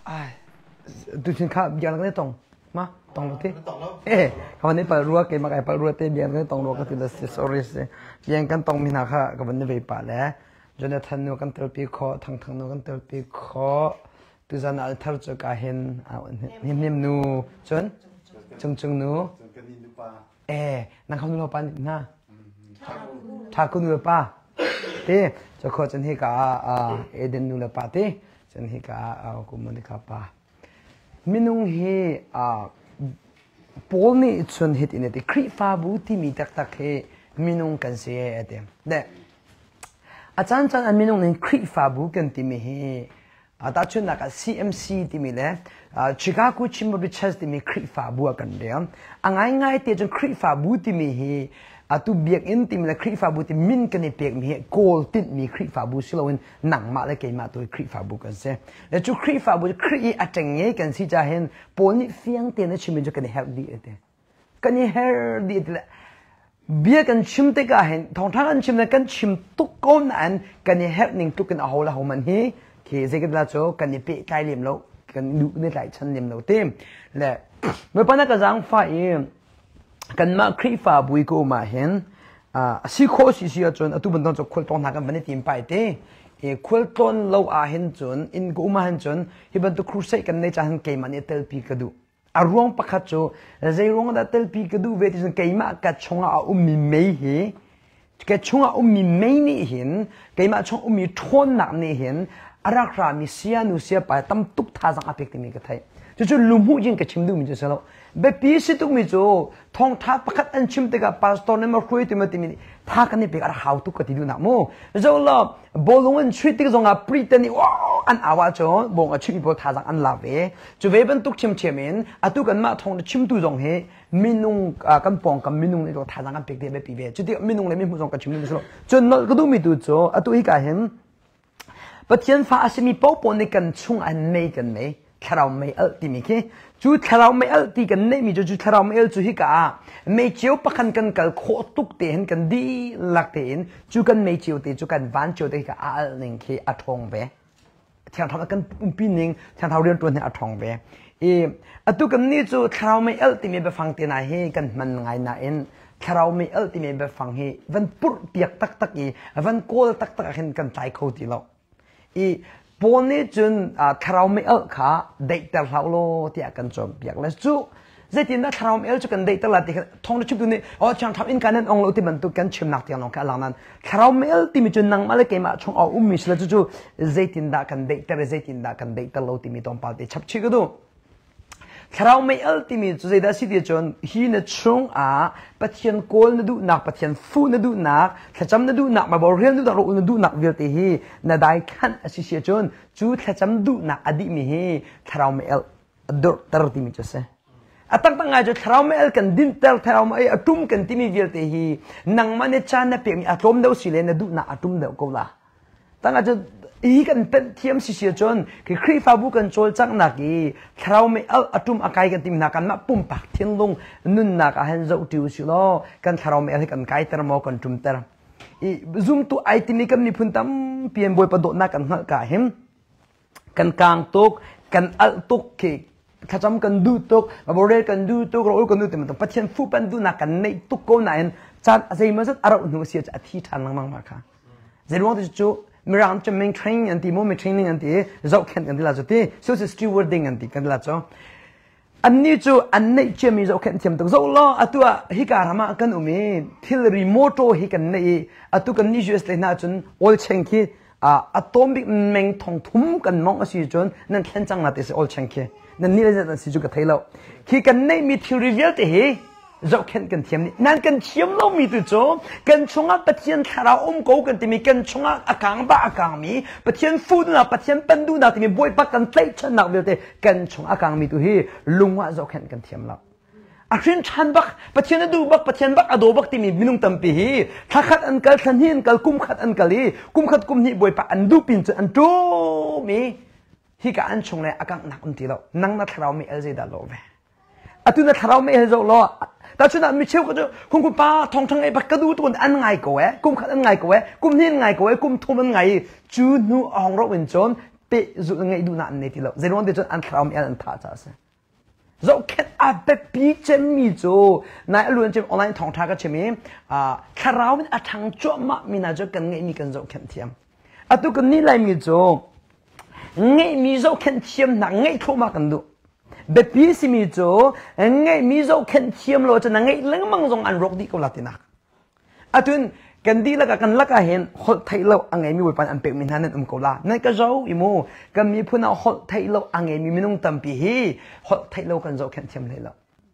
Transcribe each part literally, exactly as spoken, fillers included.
ai tu xin khá biar cái tông mà tông lúc thế eh kawan ni pada ruak ke makai pada ruak te biar kan tong ruak kan tidak sorry se biar kan tong mina kha kawan ni về pa le Jonathan nu kan terpi kho thang thang nu kan terpi kho tu zan al thar cho ka hen nim nim nu chon chung chung nu eh nang không nu pa na tha ku nu pa te cho kho chen hi ka a eden nu la pa te chen hi ka a ku mon ka pa minung hi a Paul ni chun hit in it kri fa bu ti mi tak tak he minung kan se ate de a chan chan an minung nen kri fa bu kan ti mi he a ta chun na ka C M C ti mi le Chicago Chamber of Church ti mi kri fa bu kan de angai ngai te chun kri fa bu ti mi he a tu biak in ti mi le kri fa bu ti min kan ni pek mi he goal tin mi kri fa bu silawin nang ma le ke ma tu kri fa bu kan se le chu kri fa bu kri a teng ye kan si cha hen Paul ni fiang te na chimin jo kan help di ate kan ni her di le bia kan chim te ka hen thong thang an chim na kan chim tuk ko na an kan ni help ning tuk kan a hola ho man hi ke ze ke la cho kan ni pe kai lim lo kan du ni lai chan lim lo tem le me pa na ka jang fa i kan ma kri fa bui ko ma hen a si kho si si a chon atu ban cho khol tong na kan ban tim pai te e khol ton lo a hen chon in go ma hen chon hi ban to crusade kan nei cha han ke man tel pi ka du a ruang pakhat cho zai ruang da tel pi ka du ve ti ke ma ka chonga a um mi mei hi ke chonga um mi mei ni hin ke ma chong um mi thon na ni hin arak ra mi sia nu sia pa tam tuk tha jang apek ti mi ka thai chu chu lum hu jin ka chim du mi cho lo be pi si tuk mi cho thong tha pakhat an chim te ka pastor ne ma khoi ti ma ti mi tha ka ni pe ar how tu ka ti du na mo zo lo bolong an chhi ti ka zonga pretend ni wow an awa cho bong a chhi bo tha jang an la ve chu ve ban tuk chim chemin atu kan ma thong chim tu zong he minung kan pong kan minung ni lo tha jang an pek te be pi be chu ti minung le mi mu zong ka chim ni so chu no ka du mi tu cho atu hi ka hen pathian fa asimi po po ne kan chung an nei kan nei tharau mai al ti mi ke chu tharau mai al ti kan nei mi chu tharau mai al chu hi ka me chiu pakhan kan kal kho tuk te hen kan di lak te in chu kan me chiu te chu kan van chiu te ka al ning ke a thong ve thiang thang kan pi ning thiang thau rian tuan ne a thong ve e atu kan ni chu tharau mai al ti me be phang te na he kan man ngai na in tharau mai al ti me be phang he van pur piak tak tak i van kol tak tak hen kan tai kho ti lo i pone chun tharau me al kha dei tar hlau lo ti akan chom piak la chu zaitin da tharau me al chu kan dei tar la ti thong chu tu ni o chang tham in kanan ong lo ti ban tu kan chim nak ti long ka lang nan tharau me al ti mi chun nang ma le ke ma chong au um mi sla chu chu zaitin da kan dei tar zaitin da kan dei tar lo ti mi tom pal ti chap chi ga du tharau me al ti mi chu zai da si ti chon hi na chung a pathian kol na du nak pathian fu na du nak thacham na du nak ma bo rian du da ro na du nak vil ti hi na dai khan asi sia chon chu thacham du nak adi mi hi tharau me al dur tar ti mi chu se atang tang a jo tharau me al kan din tar tharau me atum kan ti mi vil ti hi nang ma ne chan na pe mi atom deu si le na du na atum deu ko la tang a jo ý kan ten thiam si sia chon ki khri fa bu kan chol chang na ki thrau me al atum akai kan tim na kan ma pum pak thiên lung nun na ka han zo tiu si lo kan thrau me al kan kai tar mo kan tum tar i zoom tu ai ti ni kam ni phun tam piem boy pa do na kan hal ka hem kan kang tok kan al tok ki khacham kan du tok ma bore kan du tok ro kan du tim pa thian fu pan du na kan nei tuk ko na en chan azai ma zat aro nu sia cha thi than mang mang ma kha zai wong chu Mirang cho mình training anti mo mình training anti zau khen kan la zote so is stewarding anti kan la cho an ni chu an nei che mi zau khen chem to zau lo atua hi ka rama kan umi thil remote hi kan nei atu kan ni us le na chun ol cheng ki atomic meng thong thum kan mong asi chun nan thlen chang na te se ol cheng ki nan ni le si chu ka thailo ki kan nei mi thil reveal te hi dẫu khen cần thiêm nan cần chiếm lâu mi từ chỗ cần chung á bát thiên thà ra ôm cố cần tìm mi cần chung á akang ba akang mi bát thiên phu na bát thiên pen du na tìm mi boy bắc cần tay chân nào về thế cần chung akang mi tu hi lung á dẫu khen cần thiêm lâu à xuyên chan bắc bát thiên du bắc bát thiên bắc ado bắc tìm mi minung tam pi hi thà khát ăn kal than hin kal kum khát ăn kal hi kum khát kum hi boy pa ăn du pin chân ăn tu mi hi cả ăn chung này akang nak um ti lâu nang na thà mi el zai da lo về à tu na thà mi el zau lo ta chuna mi cheu ko kung ku pa thong thang ai bak ka du tu an ngai ko e kum khat an ngai ko e kum hin ngai ko e kum thum an ngai chu nu ong ro win chon เปจุดไงดูนั่นในที่เราเจริญเดี๋ยวจนอันคราวมีอันท่าจ้าเสเราแค่อาเปปีเจมีโจนายล้วนเจมออนไลน์ท่องทากันใช่ไหมอ่าคราวเป็นอัฐังจ้วมะมีน่าจะกันไงมีกันเราแค่เทียมอ่ะตุกันนี่ไรมีโจไงมีเราแค่เทียมหนังไงเข้ามากันดูเบปีสิมีโจไงมีเราแค่เทียมเราจะนั่งไงเรื่องมังจงอันรกดีก็ลาตินักอ่ะตุนกันดีแล้วกันแล้วก็เห็นฮอลไทยเราอังไงมีวิปันอันเป็นมินฮันนั่นอุ้มกูละนั่นก็เราอีโมกันมีพูน่าฮอลไทยเราอังไงมีมินุ่งตั้มปีฮีฮอลไทยเรากันเราแค่เทียมเลยละ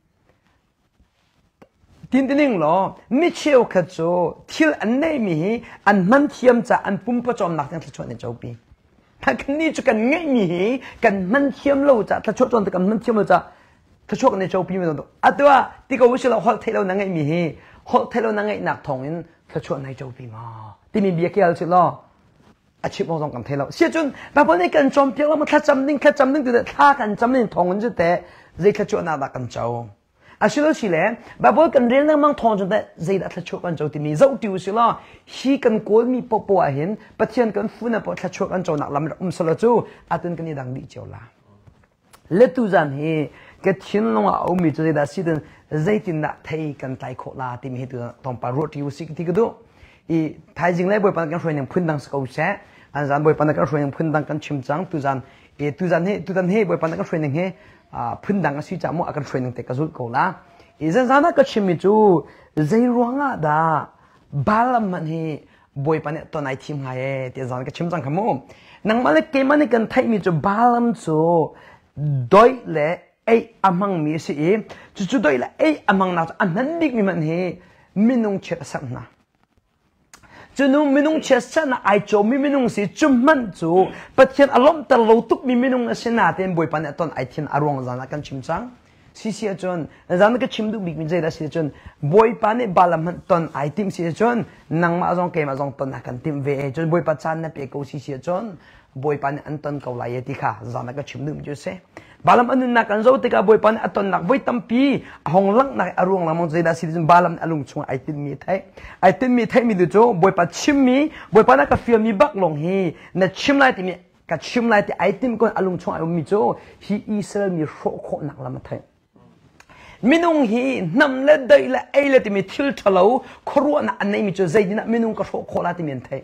ทีนี้นึงหรอมิเชลคัจโจที่อันไหนมีอันมันเทียมจะอันปุ่มประจอมหนักยังทชวนในเจ้าปีถ้ากันนี้จะกันไงมีกันมันเทียมเราจะทชวนจนแต่กันมันเทียมเราจะทชวนในเจ้าปีไม่ต้องอ่ะตัวที่เขาวิชาเราฮอลไทยเรานั่งไงมีฮอลไทยเรานั่งไงหนักทองนั้นถ้าชวนในเจ้าปีมาที่มีเบียร์เกี่ยวสิล้ออาชีพมองตรงกันเทเราเสียจนบางคนในการจอมเพียงแล้วมันถ้าจำนิ่งถ้าจำนิ่งตัวเด็ดถ้ากันจำนิ่งทองกันจะแต่ใจถ้าชวนน่ารักกันเจ้าอาชีพเราสิแหละบางคนกันเรียนเรื่องมังทองจนแต่ใจถ้าชวนกันเจ้าที่มีเจ้าติวสิล้อฮีกันโกลมีปปวเห็นปะเทียนกันฟุ้นปะถ้าชวนกันเจ้าหนักลำอุ้มสละจูอาตุนกันนี่ดังดีเจ้าละเล็ดตุจันเฮก็ทิ้งลงเอามีตัวเด็ดสิเดินใจที่น่าไทยกันไตโคลาที่มีเหตุตอนปารถที่วิสิกที่ก็ดูอีไทยจริงเลยบ่อยปานกันช่วยยังพื้นดังสกาวแช่อันจันบ่อยปานกันช่วยยังพื้นดังกันชิมจังตุจันอีตุจันเฮตุจันเฮบ่อยปานกันช่วยยังเฮอ่าพื้นดังกันสิจามุอากันช่วยยังเตะกระสุนกูละอีจันจันก็ชิมิจูใจร้องอ่ะดาบาลมันเฮบ่อยปานตัวไหนทีมไงเตะจันก็ชิมจังขโมนังมาเลยเกมันกันไทยมีจูบาลมจูดอยเล่ไออามังมีสิจู่จู่ดอยเล่ไออามังน่าอันนั้นดิกมีมันเฮมินุงเชื่อสันนะจนุ่มมินุงเชื่อสันนะไอโจมีมินุงสิจุมันจูปัจจัยอารมณ์ตลอดทุกมีมินุงสินาเต็มบ่อยปานตอนไอเทียนอารมณ์จานักันชิมจังสิเสียจนจานักชิมดูบิ๊กมินใจละเสียจนบ่อยปานบาลมันตอนไอติมเสียจนนังมาจงเกมาจงตอนนักันติมเวจนบ่อยปานจันนับเอกสิเสียจนบ่อยปานอันตอนเกาไลยติค่ะจานักชิมดูมิจุเสบาลมันนักกันโจติกาบ่อยปานอันตอนนักบ่อยตั้มปีห้องลังนักอารมณ์ละมันใจละเสียจนบาลมันอารมณ์ชงไอติมมีไทยไอติมมีไทยมีดูโจบ่อยปานชิมมีบ่อยปานนักฟิลมีบักลงฮีนัดชิมไลติมีกัดชิมไลติไอติมก็อารมณ์ชงไอมีโจฮีอิสราเอลมีโรคนักละมันไทยมินุงฮีนำเล็ดได้ละไอเล็ดมีทิลทะเลาครัวน่ะอันไหนมีโจใจดีนะมินุงก็โรคละติมีไทย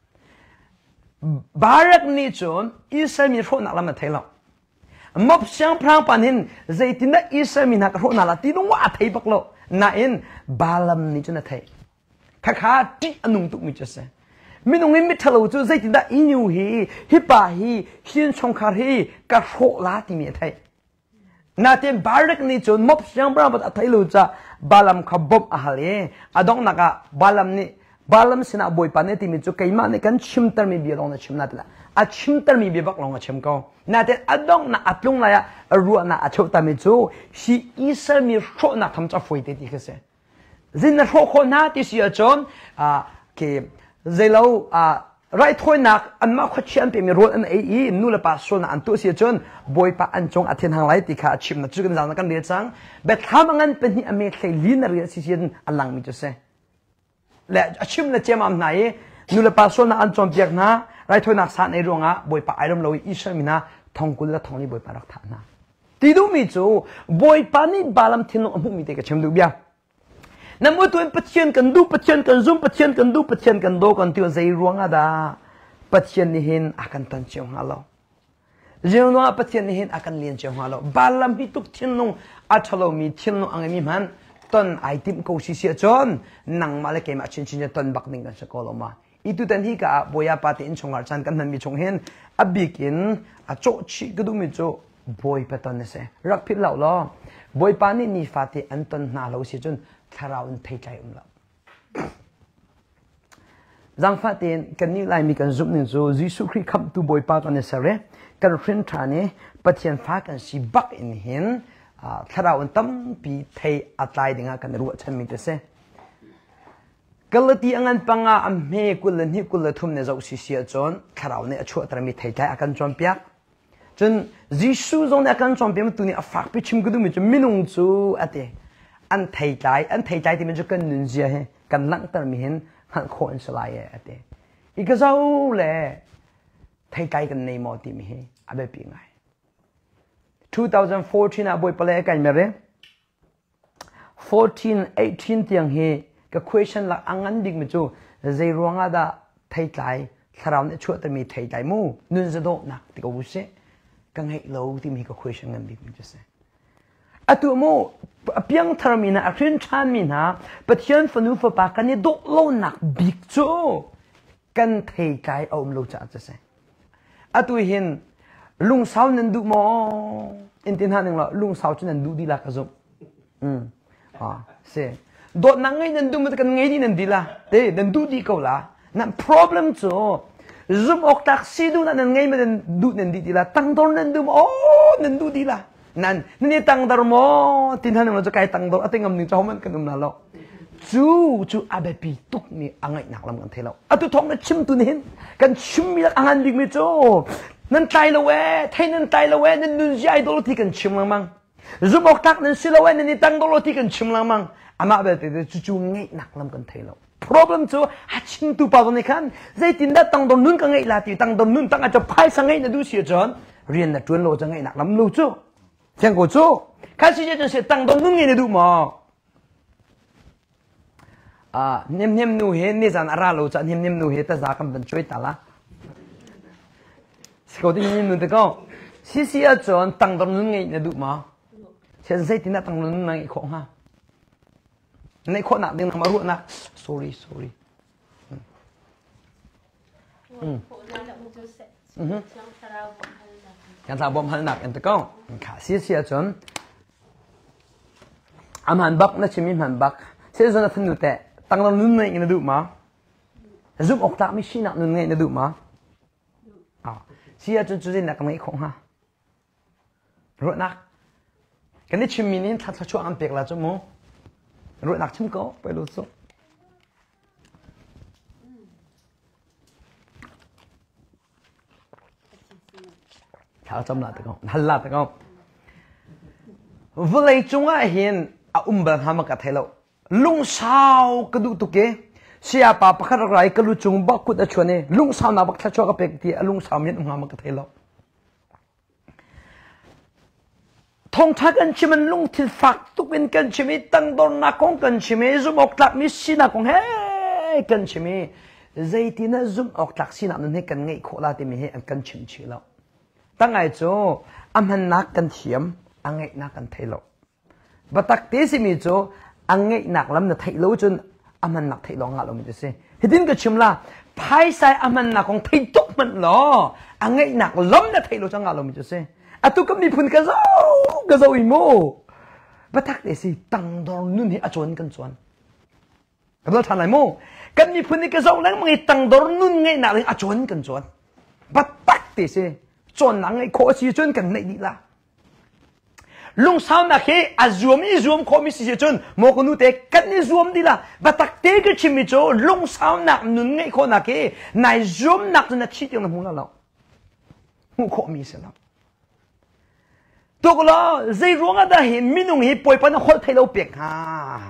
บารักนี่จนอิสราเอลมีโรคนักละมันไทยละมบเสียงพรางปานินใจตินะอิสราเอลมีนักโรคนักละที่นุ่งว่าไทยบักโลน่าอินบาลัมนี่จนไทยข้าข้าที่อนุตุมิจเสมินุงอิมิทะเลาจูใจตินะอินิวฮีฮิปาฮีชินชงคาฮีกะโรละติมีไทยนาเต็มบารักนี่จนมบเสียงพรางปานไทยรู้จักบาลัมขบบบอาหลีอดองนักบาลัมนี่บาลัมสินะบ่อยปานที่มีจุกไก่มานี่กันชิมตร์มีเบียร์ลงนะชิมนัดละอาชิมตร์มีเบียร์บักลงนะชิมเขานาเต็มอดองนักอัดลงเลยอะรัวนักอัดชุดตามีจูชีอิสราเอลมีโชนักทำจะฟุยติดที่เสจินนักโชคนนาที่เสียจนอ่าคือเจเราอ่าไรถอยนักอันมาขวัญเป็นมีรัวอันเออีนู่นละปัสโซนอันตัวเสียจนบ่อยปานจงอัดเทียนทางไรติขาชิมนักจุกันจางนักกันเดียจังแบบทำงั้นเป็นที่อเมริกาลีนเรียนสิเสียนอันหลังมีจุดเสและชิมนักเจมอันไหนนู่นละปัสโซนอันจงเบียกนะไรถอยนักสารในโรงอ่ะบ่อยปานไอรอนลอยอิสราเอลมีนะทองกุลและทองนี้บ่อยปานรักฐานนะที่ดูมีจูบ่อยปานนี่บาลัมทิ้งลงอันพวกมีแต่กับชิมดูเบียนั่นว่าตัวเองปัจจัยกันดูปัจจัยกันซุ่มปัจจัยกันดูปัจจัยกันดูกันที่ว่าใจร้องอะไรปัจจัยนี้เห็นอาการตันเชียวฮาโลเจ้าหน้าปัจจัยนี้เห็นอาการเลี้ยงเชียวฮาโลบาลัมฮิตุกทิ้งลงอัชโลมีทิ้งลงอังมีมันต้นไอติมกูสิเสียจนนังมาเลยเกมาชินชินจะต้นบักนิ่งกันสักคนมาอีตุตันที่กับบ่อยปาติอินชงอาจารย์กันนั้นมีชงเห็นอบิกินอโจชิก็ดูมีโจบ่อยไปตอนนี้เสรักพิษเหล่าล้อบ่อยปานี่นี่ฟาติอันต้นนาเราเสียจนคาราวน์ไทยใจอุ้มเราจังฟาตินกันนี่ไลมีกันจุดหนึ่งจูยิสุคริสต์คำตัวบ่อยปากันเนี่ยเสร็จกันเพื่อนทานี่ปฏิญาณฟ้ากันสิบักอินเห็นคาราวน์ตั้มปีไทยอัตไลดิ่งกันรู้ว่าฉันมีแต่เสกัลตีอันปังอาอัมเมกุลนี่กุลทุ่มเนี่ยจะอุสิเสียจนคาราวน์เนี่ยช่วยตระมีไทยใจอากันจอมเปียกจนยิสุจงเนี่ยอากันจอมเปียกมันตัวนี้อัฟฟักไปชิมกุดูมิจะมินุงจูอะเตอันไทยใจอันไทยใจที่มันจะกันนุนเสียเหกันหลังตระมีเห็นหันโคนสลายอะเตอีกเจ้าเลยไทยไกลกันในมอติมีเฮอาเบปีไงtwenty fourteenอ่ะบ่อยไปเลยกันมั้ยเร่fourteen eighteenเตียงเฮก็ question ละอังอันดิกมิจูเจรวงอาดาไทยไกลสราวเนี่ยช่วยแต่มีไทยไกลมู่นุนจะโดนักติกวุ้เสกังให้เราที่มีก็ question กันดิกมิจูเสอะตัวมู่เพียงทามีนะอัครินชานมีนะปะเทียนฝนุฝปากันเนี่ยโดโลนักบิ๊กจูกันไทยไกลเอามโลจะจะเสอะตัวเห็นลุงสาวนั่นดูมออินทินหาหนึ่งละลุงสาวจะนั่นดูดีละกระซุมอืมอ่าเสโดดนั่งไงนั่นดูมันกันไงดีนั่นดีละเด้นั่นดูดีก็ละนั่น problem จูซุมออกจากซีดูนั่นไงมันดูนั่นดีดีละตั้งตอนนั่นดูมอโอ้นั่นดูดีละนั่นนี่ตั้งตอนมอทินหาหนึ่งเราจะไกลตั้งตอนอ่ะติงคำหนึ่งจะเอามันกันนุ่มนั่นละจูจูอาเบปีตุกมีอ่างไงหนักลำกันเทเราอ่ะตัวท้องนั่นชิมตัวนี้เห็นกันชิมมีละอ่างดิกไม่จูนั่นตายละเว้ไทยนั่นตายละเว้นั่นนุ่นใจโดนที่กันชิมละมั้งซุมออกจากนั่นสิละเว้นั่นนี่ตั้งโดนที่กันชิมละมั้งอามาเบลต์จู่จู่ไงหนักลำกันเทเรา problem จู่ฮัชิงตูปาตอนนี้ขันใจตินได้ตั้งโดนนุ่นกันไงลาติตั้งโดนนุ่นตั้งอาจจะพายสังไงนั่นดูเสียจนเรียนนั่นจวนโลจะไงหนักลำลูจู่เชียงกูจู่ข้าศึกจะเสียตั้งโดนนุ่นไงนั่นดูมั้งอ่าเนียมเนียมนูเห็นนี่จันอาราโลจะเนียมเนียมนูเห็นแต่จากคำเป็นช่วยตาละสกอที่นี่นู่นแต่ก็สิสิอาจารย์ตั้งตรงนู้นไงเนี่ยดูมาเช่นใจที่นั่งตั้งตรงนู้นไงของฮะในคนนักดึงมารู้นะ sorry sorry อืมอืมการทำบอมหันหนักอันแต่ก็ค่ะสิสิอาจารย์อามันบักนะชิมิมันบักเช่นจะทำนู่นแต่ตั้งตรงนู้นไงเนี่ยดูมาซุ่มออกตาไม่ชี้หนักนู้นไงเนี่ยดูมาอ่าเสียจนจุดนี้นักไม่คงฮะรู้นักกันนี่ชิมมินิทัดช่วงอันเปียกละจมูกรู้นักชิมก็ไปรู้สึกข้าวจำละแต่ก็ฮัลละแต่ก็เวลาจงอ่ะเห็นอาอุ้มบังฮามักะเทโลลุงสาวกระดูตุกเกเสียป้าปะขัดไรกระดูจงบักกุดชวนเนลุงสาวนับทัดช่วงกับเปียกที่ลุงสาวมีอุ้มฮามักะเทโลทงทักกันชิมันลุงที่ฝักตุกเป็นกันชิมิตั้งตอนนักของกันชิมิซุมออกหลักมิสินักของเฮ้กันชิมิใจที่น่าซุมออกหลักสินักนั้นให้กันไงโคลาติมีให้กันชิมชิแล้วตั้งไงโจอันมันนักกันเทียมอันไงนักกันเทโลบัตักเตสิมิโจอันไงนักลำนั้นเทโลจนอันมันนักเทโลงาลมิจะเสียฮิดินก็ชิมละภายใส่อันมันนักของเทตุกมันหรออันไงนักล้มนั้นเทโลจังงาลมิจะเสียอะตุกมีพุนกระเจ้ากระเจ้าอีโม่บัตักเดสิตั้งดอนนุ่นให้อาจวนกันจวนกระเจ้าทานไรโม่กันมีพุนกระเจ้าแล้วมึงตั้งดอนนุ่นไงหนักเลยอาจวนกันจวนบัตักเดสิจวนหนังไอ้โคชีจวนกันในนี่ละลุงสาวนักเฮอาจวมอีจวมโคมิสิจวนโมกุนุเตกันนี่จวมดีละบัตักเตก็ชิมิโจลุงสาวนักนุ่นไงโคนักเฮนายจวมนักจนชิดยังมุ่งละเรามุ่งโคมิสิละตัวก็แล้วใจร้องอะไรเห็นมินุงเห็นป่วยปนคนไทยเราเปียกฮะ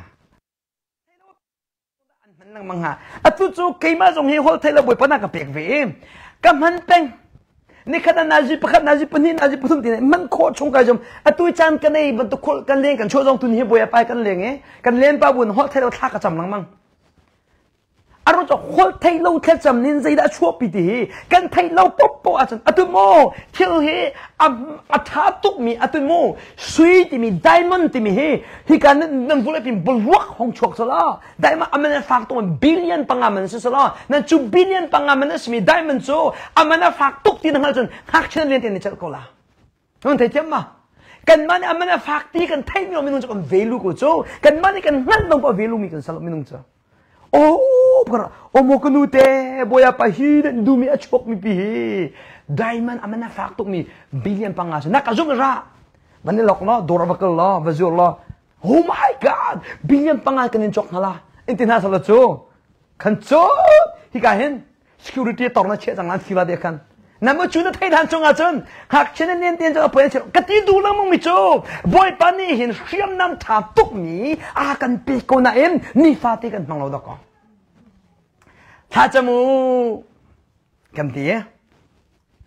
มันนั่งมังฮะอะตุจูกี่มาส่งเห็นคนไทยเราป่วยปนกับเปียกเวกำมันเป็นนี่ขนาดนาจิปขนาดนาจิปนี่นาจิปทุ่มที่ไหนมันโคตรชงกันจมอะตุจันกันเลยมันตุกกันเลี้ยงกันช่วยจงตุนเห็นป่วยไปกันเลี้ยงเองกันเลี้ยงป้าบุญคนไทยเราทักกันจำนังมังอารมณ์จากคนไทยเราแค่จำนินใจได้ชั่วปีดีกันไทยเราปุ๊บปุ๊บอาจารย์อัตุโมเที่ยวเฮอัมอัฐาตุกมีอัตุโมสุยที่มีไดมอนด์ที่มีเฮที่การนั้นนั่นพูดเลยเป็นบล็อกของชกสลาไดมอนด์มันฝากตัวบิลเลียนปังอามันสลานั่นจูบิลเลียนปังอามันนั่นมีไดมอนด์โซ่อามันฝากตุกที่นั่นอาจารย์หักเชิญเรียนที่นี่จะก็ละนั่นเทียมมากันมันอามันฝากที่กันไทยมีมีนุ่งจะกันเวลูกูโซ่กันมันกันนั่นต้องไปเวลูมีกันสลับมีนุ่งจะโอ้พระโอโมกนูเตบอยาปะฮีดดูมีอชกมีปีไดมันอามันฝากตุกมีบิลเลียนปังอาสนักจุงระมันนี่หลอกล้อดอร์บักล้อวาซิลล้อ Oh my God บิลเลียนปังอากันนี่จกนั่นละอินทินาสลัดโจขันโจฮิกาเห็น security ตอร์นัดเชื่อจังนั้นสิลาเดียกันนั่นมันจุดที่ทันจงอาจารย์หากเช่นนี้เตียนจะเอาไปเชื่อกติดูแล้วมึงไม่โจบอยปานี่เห็นเชื่อมน้ำถามตุกมีอากันปีกคนนั้นนี่ฟาติกันมังเราดอกถ้าจะมูกันที่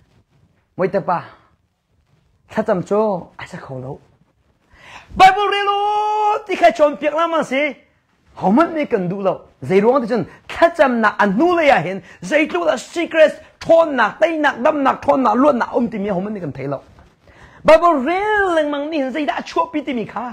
mỗi tập baถ้าจำโจ้อาจจะเขาแล้วไบเบิลเรียนที่ใครชนเปียกแล้วมั้งสิเขามันไม่กันดูแล้วใจร้อนที่จนถ้าจำหนักอันนู้นเลยเห็นใจรู้ว่า secret ทนหนักได้หนักดำหนักทนหนักล้วนหนักอมติมีเขามันไม่กันเทแล้วไบเบิลเรียนเรื่องมันนี่เห็นใจได้ชั่วปีติมีค่า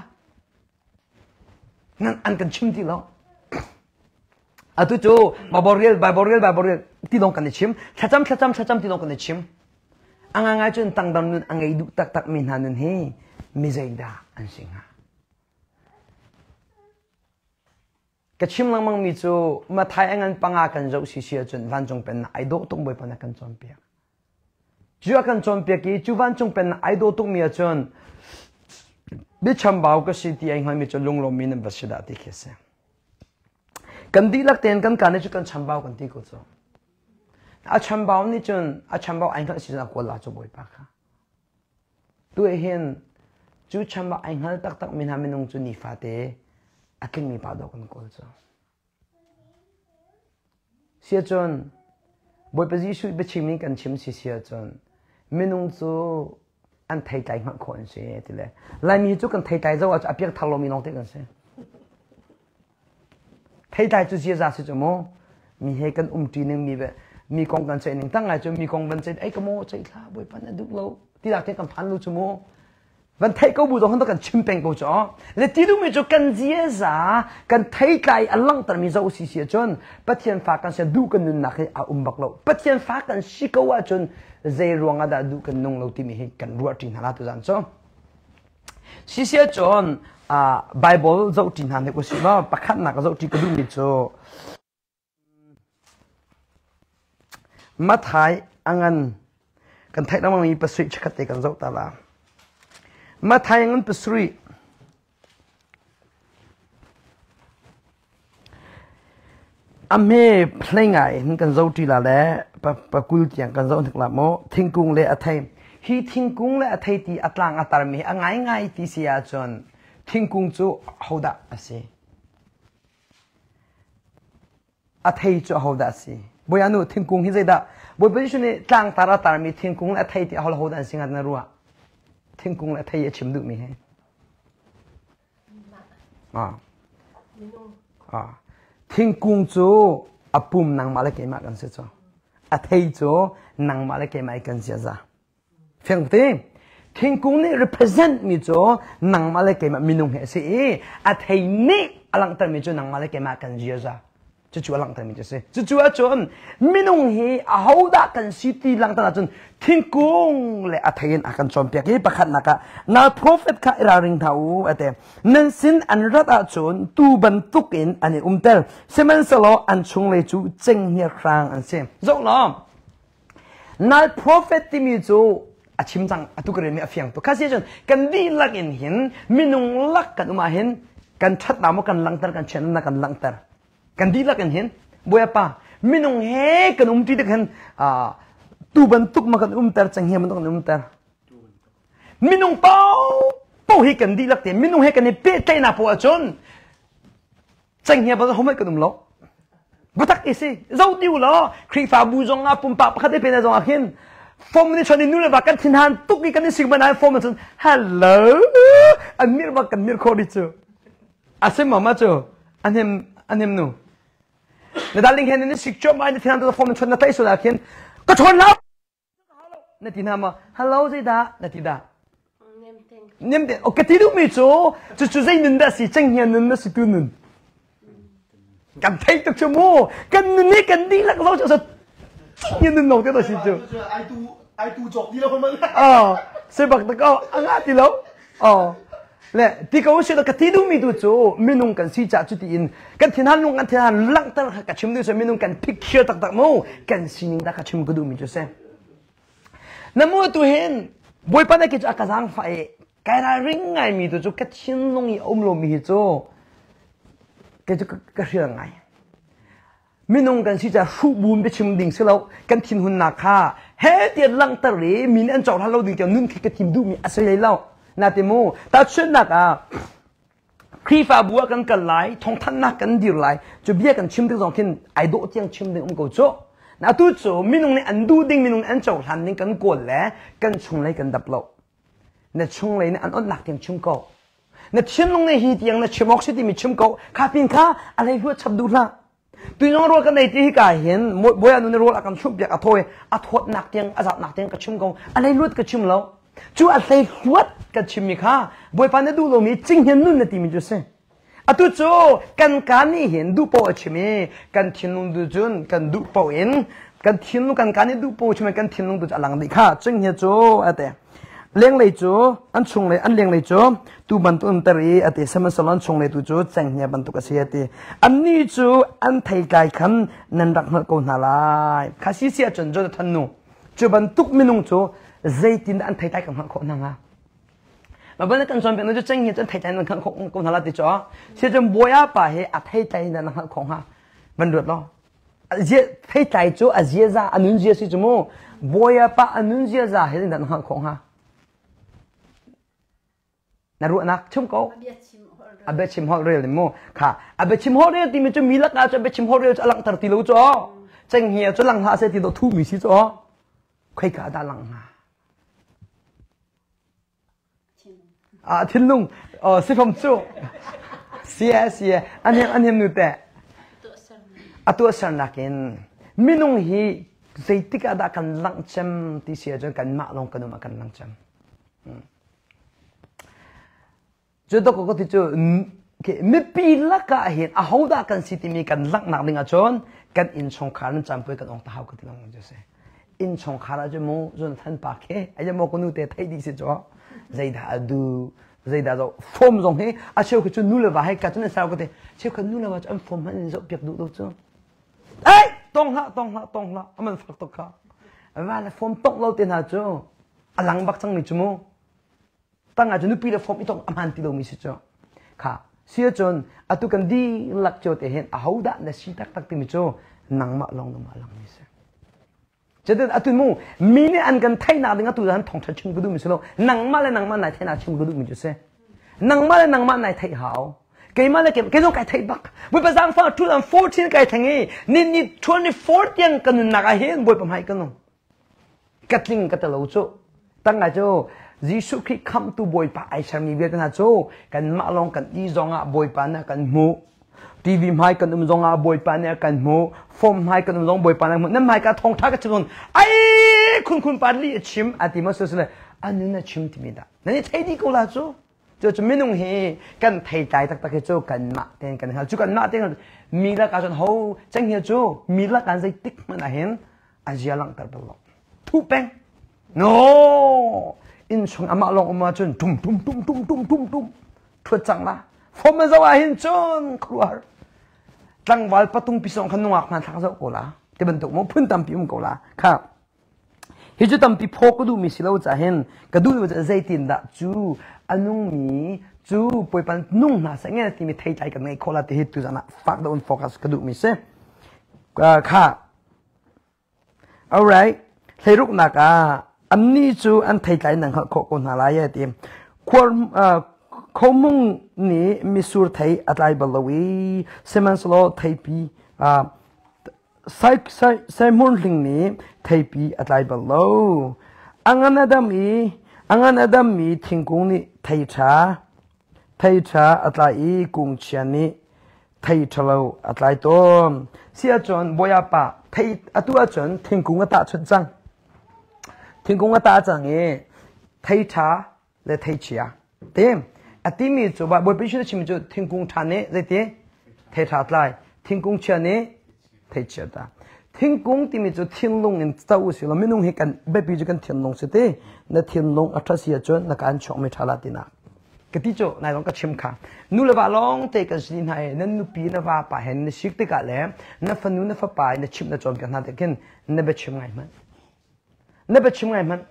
งั้นอันกันชิมที่แล้วอะทุกจู่ไบเบิลเรียนไบเบิลเรียนไบเบิลเรียนที่ลงกันในชิมถ้าจำถ้าจำถ้าจำที่ลงกันในชิมอังงายจนตั้งดำนุนอังไงดูตักตักมินหานุนเฮมิใจได้อันสิงหากระชิมลังมังมิจูมาไทยอังกันปังอากันเจ้าสิเสียจนวันจงเป็นไอโดตุงบ่อยปนักกันจอมเปียกจู่อากันจอมเปียกจู่วันจงเป็นไอโดตุงมีจนบิชัมบ่าวก็สิที่ไอ้หอยมิจูลุงลมมินบัชดาติเคเซกันดีลักเตียนกันการนี่จุกันชัมบ่าวกันที่กูจ้าอาชัมบ่าวนี่จนอาชัมบ่าวไอ้กันสิจะกวลาจูบ่อยปากค่ะตัวเห็นจู่ชัมบ่าวไอ้กันตักตักมินหามินงจุนิฟาเตอากินมีปาดกันกอลจ้าเสียจนบ่อยไปยิ่งช่วยไปชิมนี่กันชิมสิเสียจนมินงจูอันไทยใจมากคนเสียทีเลยลายมีจู่กันไทยใจเจ้าอาจจะเปียกทะเลมีน้องเด็กกันเสียไทยใจจู่เสียจ่าสิจมูมีเหตุกันอุ้มจีนึงมีแบบมีกองกันเสียหนึ่งตั้งไงจู่มีกองกันเสียไอ้กระโมใจข้าบ่อยปันนั่นดุเราที่หลักเทียกันพันลูกจมูวันไทยก็บูดองกันกันชิมเป็นกูจ้าและที่ดูมีจุกันเสียจ่ากันไทยใจอันลังแต่มีเจ้าสิเสียจนปัจจัยฝากกันเสียดูกันนุนนักให้อาอุ้มบักเราปัจจัยฝากกันชิกว่าจนใจรวงอาดาดูกันนุ่งเราที่มีให้กันรัวจินหาลาตุจันจ้าสิเสียจนอ่าไบเบิลเจ้าจินหาเนี่ยก็สิว่าประคันนักเจ้าจิกดูมีจ้ามาไทยอังกันกันไทยแล้วมันมีประสิทธิ์ชัดเจนกันเจ้าตาลามาไทยงั้นเป็นสุริอเมย์เพลงไงนั่นกันเจ้าที่ละแหละปะปะกุลเจียงกันเจ้าถึงละโมทิ้งกุ้งเลยอัฐยฮีทิ้งกุ้งเลยอัฐยที่อัตลังอัตรมีอ่ะง่ายง่ายที่เสียจนทิ้งกุ้งจู่เขาด่าสิอัฐยจู่เขาด่าสิบอยานุทิ้งกุ้งที่ใจด่าบอยไปที่นี่ต่างตาอัตรมีทิ้งกุ้งเลยอัฐยที่เขาเขาด่าสิงัดนรัวทิ้งกุ้งและไทยชิมดูมีให้อ่าอ่าทิ้งกุ้งจู่อาปุ่มนังมาเลกมากันเสียจ้าอาไทยจู่นังมาเลกมากันเสียจ้าเพียงแต่ทิ้งกุ้งนี่ represent มีจู่นังมาเลกมามีนุ่งเหสีอาไทยนี่อลังแต่มีจู่นังมาเลกมากันเสียจ้าจะจู่อลังแต่มีจะเสียจะจู่อาจนมีนุ่งเหอาหูดักกันสิที่ลังแต่จนทิ้งกุ้งและอาไทยอากันจอมเปียกประคันนักนาโปรเฟตข้าราริงเท้าอาเตนั่นสินอันรัดอาจนตูบันทุกินอันนี้อุ้มเตลเซมันสโลอันชงเลจูเจงเฮียครางอันเซมจงล้อมนาโปรเฟตที่มีจูอาชิมจังอาตุกเรมีอาเฟียงตัวข้าเสียจนกันดีลักอินเห็นมินุงลักกันอุมาเห็นกันชัดตามกันลังเตอร์กันเชนนักกันลังเตอร์กันดีลักกันเห็นบัวป้ามินุงเฮกันอุ้มที่เด็กเห็นอ่าตูบันทุกมากันอุ้มเตอร์จังเฮียมันต้องอุ้มเตอร์มินุงเป้าเป้าเฮกันดีลักเตมินุงเฮกันเนี่ยเป๊ะใจน่าปวดจนจังเฮียมันต้องเขาไม่กันอุ้มล้อบุตักเอซี่เจ้าดิวล้อครีฟ้าบูจงอาปุ่มปากพัดได้เป็นอะไรจงอาเห็นฟอร์มนี่ชนนู่นเลยว่ากันทินหันตุกนี่กันนี่สิ่งมันอะไรฟอร์มมันจนฮัลโหลอันนี้ว่ากันมีร์โคดิจูอาเซมมามาจูอันนี้อันนี้นู่นดัลลิงเห็นนี่สิ่งจอมานี่ทินหันตัวฟอร์มมันชนนั่นไต่สุดอาเห็นก็ชนแล้วนั่นทินหันมาฮัลโหลใจดานั่นทิดาเนมเต็งโอเคที่ดูมีจูจูจูใจนึนดาสิจังเฮียนึนดาสิตุนึนกันไทยตุกชั่วโมงกันนี่กันดีแล้วเราจะจะยังนึกหนอกตัวสิจูไอตูไอตูจบดีแล้วคนมันอ๋อเสบักตะก็อ่างที่แล้วอ๋อและที่เขาเชื่อกันที่ดูมีดูจูมินุงกันสิจ่าจุดอินกันที่นั่นนุงกันที่นั่นลังตั้งกันชิมดูสิมินุงกันพิกเชื่อตักตักโม่กันสินิงตักชิมก็ดูมีจูเซ่นั่นมั่วตัวเห็นบอยปันได้กิจอากาศางไฟการริ่งไงมีตัวจูกันชิมลงอีอมลมมีจูกันจูก็เชื่อไงมินุงกันสิจะฟูบูมไปชิมดิ่งสิเรากันทิมหุ่นนักข่าเฮ้เดียร์ลังตะเรมินอันจอดฮัลโหลดิ่งเดียวนุ่นแค่กันทิมดูมีอาศัยเล่านาติโมแต่เชื่อนักอ่ะครีฟ้าบัวกันกันไหลทองท่านนักกันดีไหลจะเบี้ยกันชิมดิ่งสองขึ้นไอโดเตียงชิมดิ่งอุ้มกูโจ na tu chu minung ne an du ding minung an chau han ning kan kol le kan chung lai kan dap lo na chung lai ne an on lak tiang chung ko na chin long ne hi tiang na chimok si ti mi chum ko kha pin kha alai hu chap du la tu yong ro kan nei ti ka hian mo boya nu ne ro la kan chup yak a thoi a thot nak tiang a zat nak tiang ka chum ko alai lut ka chum lo chu a lai huat ka chim mi kha boy pa ne du lo mi ching hian nun na ti mi ju se a tu chu kan ka ni hian du po a chimi kan thin lung du chun kan du po in kan thin lung kan ka ni du po chimi kan thin lung du alang di kha ching hi chu ate leng lei chu an chung lei an leng lei chu tu ban tu tari ate saman salon chung lei tu chu chang nya ban tu ka si ate an ni chu an thai kai khan nan rak ma ko na lai kha si si a chon jo than nu chu ban tuk minung chu zaitin an thai tai kam kho na nga mà bên cái con nó cho tranh hiện chân thầy trái nó không không là thì cho sẽ cho bôi á bà hệ à thầy trái là nó không ha mình được lo dễ thầy trái chỗ à dễ ra anh dễ gì chứ mô bôi á bà anh dễ ra hệ là nó không ha nà ruộng nè chung cố à bé chim hót rồi mô khá à bé chim hót rồi thì mình cho mì lắc à cho bé chim hót rồi cho lăng thật thì lâu cho tranh hiện cho lăng hạ sẽ thì đồ thu mì xí cho khuấy cả đã lăng ha à thiên lung ờ sư phẩm chu xie xie anh em anh em nuôi tệ à tua sơn là cái minung hi dây tích đã cần lăng châm thì xie cho cần mạ long cần mà cần lăng châm cho tôi có cái chỗ cái mấy pi lắc cả hiện à hậu đã cần xịt mi cần lắc nặng đinh ở chốn cần in trong khả năng chăm với cần ông ta học cái tiếng anh cho xem in trong khả năng cho mua cho thân bạc cái anh em mua con nuôi tệ thấy đi xí cho dây đã du dây đã rồi form giống thế à chiều cái chuyện nuôi là vài cái chuyện sao cái thế chiều cái nuôi là vài chuyện form hắn dọc việc đủ đâu chứ ấy tông ha tông ha tông ha mình phát tục ha và là form tông lâu tiền hả chứ à lăng bắc chẳng mình chứ mô tăng à chứ nuôi pi là form ít tông âm hàn tí đâu mình chứ khá xưa chôn à tu cần đi lạc cho thể hiện à hậu đạn là xí tắc tắc tìm chứ nắng mạ lòng nó mạ lòng mình sẽ cho nên à tụi mu mình ăn gần thay nào dengan tụi hắn thòng thật chung cái đôi mình sẽ lo nắng mà là nắng mà này thay nào chung cái đôi mình sẽ nắng mà là nắng mà này thay hảo cái mà là cái cái giống cái thay bắc với bây giờ phá two thousand fourteen cái thay nghe nên ni twenty-four tiếng cần nãy hiện với bấm hai cái nông cắt linh cắt lâu chỗ tăng ngày chỗ Jesus Christ come to boy pa ai xem như vậy cái nào chỗ cần mạ long cần đi dòng à boy pa na cần mu ti vi mai kan um zonga boy pan ya kan mo form mai kan um zong boy pan nam mai ka thong tha ka chun ai khun khun pan li chim ati ma so so anu na chim ti mi da nani thai di ko la chu cho cho minung he kan thai tai tak tak chu kan ma ten kan ha chu kan ma ten mi la ka chun ho chang he chu mi la kan zai tik ma na hen azia lang tar balo thu peng no in chung ama long ma chun tum tum tum tum tum tum tum thuat chang la form ma zawa hin chun kruar tăng vào bắt tung pisong khăn nuông mà thằng dâu cổ lá, cái bên tục muốn phun tầm pi um cổ lá, khá. Khi chú tầm pi phô có đủ mi xí lâu trả hen, cái đủ là dây tiền đã chú anh nung mi chú bồi bàn nung là sẽ nghe thì mi thấy trái cái này khó là thì hết tu ra nè, phát đầu focus cái đủ mi xí, khá. Alright, thấy lúc nào cả anh ni chú anh thấy trái năng khó còn là lại vậy thì quan không mong ni misur thấy atlai balawi semanslo thấy pi à sai sai sai môn linh ni thấy pi atlai balaw angan adam i angan adam mi thingkung ni thấy cha thấy cha atlai kung chian ni thấy chalo atlai tom sia chon boya pa thấy atua chon thingkung ta chut chang thingkung ta chang e thấy cha le thấy chia tem à tí mi cho bà bồi bây giờ chim cho thiên cung cha nè vậy thế thế thật lại thiên cung cha nè thế chưa ta thiên cung tí mi cho thiên long in tàu xí là mình nung hết cần bây giờ cần thiên long xí thế nè thiên long ở trasí cho nè cái chọn mấy chala tin à cái tí cho này long cái chim khá nu là bà long thế cái gì này nè nu pi nè bà bà hen nè xích thế cả lẽ nè phân nu nè phân bài nè chim nè chọn cái nào thế kia nè bé chim ngày mà nè bé chim ngày mà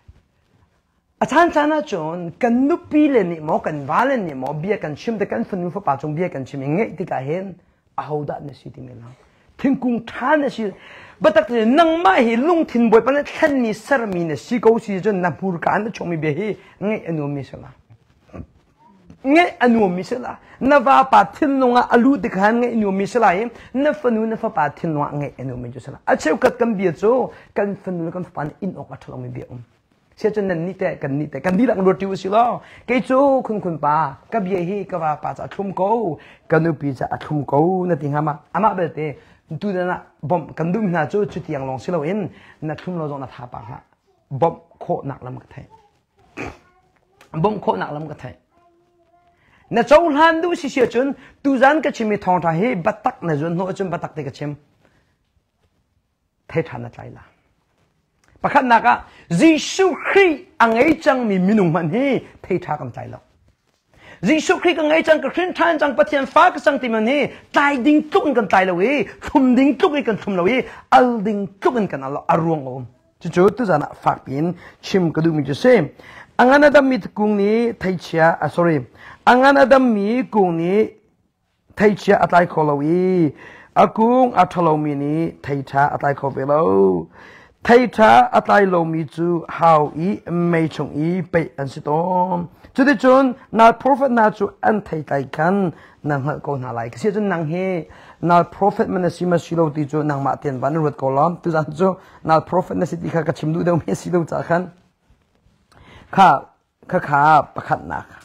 à chán chán à chọn cần núp pi lên nè mò cần vá lên nè mò bia cần chim để cần phân nu phân bài trong bia cần chim ngay thì cả hen à hậu đã nè xí thì mình làm thiên cung chán nè xí bắt tắc thì năng mai hi lung thiên bồi pan thân mi sar mi nè xí câu xí cho nằm bùr cả nè trong mi bia hi ngay anh ôm mi sao nghe anh nuông misela na va patin nonga alu dikhan nghe nuông misela em na fanu na fa patin nonga nghe anh nuông misela a cheu kat kan bia cho kan fanu kan fan in ok athlong mi bia um sia chen nan ni te kan ni te kan di lang ro tiu si lo ke chu khun khun pa ka bia hi ka va pa cha thum ko kan nu pi cha thum ko na ting ama ama be te tu na bom kan dum na chu chu tiang long si lo in na thum lo jong na tha pa ha bom kho nak lam ka thai bom kho nak lam ka thai na châu han du si sia chun tu zan ka chimi thong tha he batak na jun no chum batak te ka chim thai than na tlai la pakhat na ka jisu khri angai chang mi minung man he thai tha kam tlai lo jisu khri ka ngai chang ka khrin than chang pathian fa ka sang ti man he tai ding tuk kan tai lo we thum ding tuk kan thum lo we al ding tuk kan al arung om chu chu tu zan fa pin chim ka du mi ju se angana da mit kung ni thai chia ah sorry angana da mi kung ni thai chia atlai kholowi akung athalo mi ni thai tha atlai khobelo thai tha atlai lo mi chu how i mei chung i pe an si tom chu de chun na prophet na chu an thai tai kan nang ha ko na lai si chun nang he na prophet man si ma silo ti chu nang ma ten ban rut ko lam tu jan chu na prophet na si ti kha ka chim du de me si lo cha khanข้าข้าข้าประคัดนัก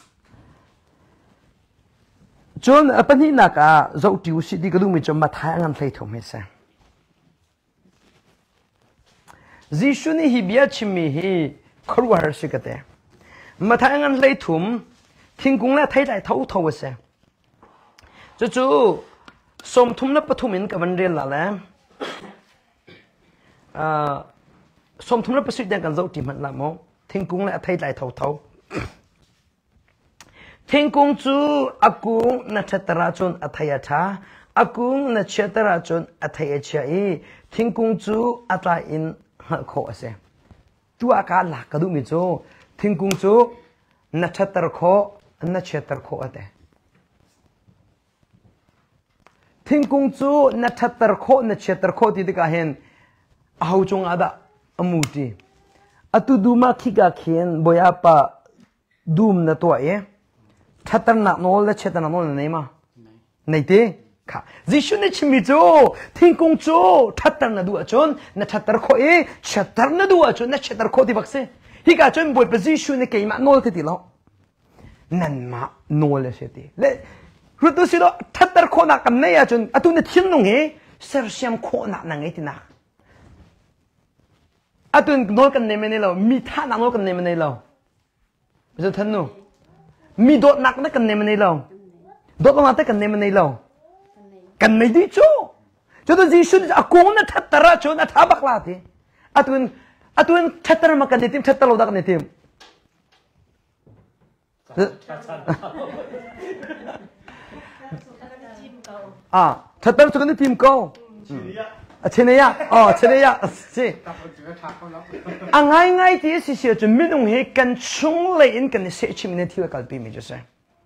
จนปัญหานักอ่ะเราติวสิดีก็ดูมีจนมาทายงานเลยทุ่มเสียจิชุนี่ฮิบิอาชิมีฮีครัวหาสิกเตะมาทายงานเลยทุ่มทิ้งกุ้งแล้วไทยใจเท่าเท่าเสียจู่ๆสมทุมแล้วปฐุมินกับวันเรียนละแล้วสมทุมแล้วประสิทธิ์ยังกันเราติมันละโมทิ้งกุ้งและไทยใจเท่าเท่าทิ้งกุ้งจูอากุ้งนัชตราจนอัธยาชาอากุ้งนัชตราจนอัธยาชาอีทิ้งกุ้งจูอัตราอินโคเสตัวอาการหลักกระดูมิจูทิ้งกุ้งจูนัชตราโคนัชตราโคอัตทิ้งกุ้งจูนัชตราโคนัชตราโคที่ที่กาเห็นเอาจงอาดะอมูตีatu duma khika khen boya pa dum na to e thatar na nol la chetana nol nei ma nei te kha jishu ne chimi jo thingkung jo thatar na du achon na thatar kho e chatar na du achon na chatar kho ti bakse hi ka chon boy pa jishu ne ke ma nol te ti lo nan ma nol se ti le rutu si lo thatar kho na kam nei achon atu ne thin nong e ser siam kho na na ngai ti naอะตุนโนกันเนมันนี่เรามีท่านักโนกันเนมันนี่เราไม่ใช่ท่านนู้มีโดดนักนักกันเนมันนี่เราโดดลงมาแต่กันเนมันนี่เรากันไม่ดีจูจนจีชุดอากูน่ะทัดตระจูน่ะทับบักลาทีอะตุนอะตุนทัดตระมากันเนติมทัดตระเราดักเนติมอ่าทัดตระจูกันเนติมก็เชนยะอ๋อเชนยะสิอ่ะง่ายง่ายที่สิเสียจนไม่ต้องให้กันช่วงเลยอินกันเสียชิมในที่ว่ากันปีมีจะใช่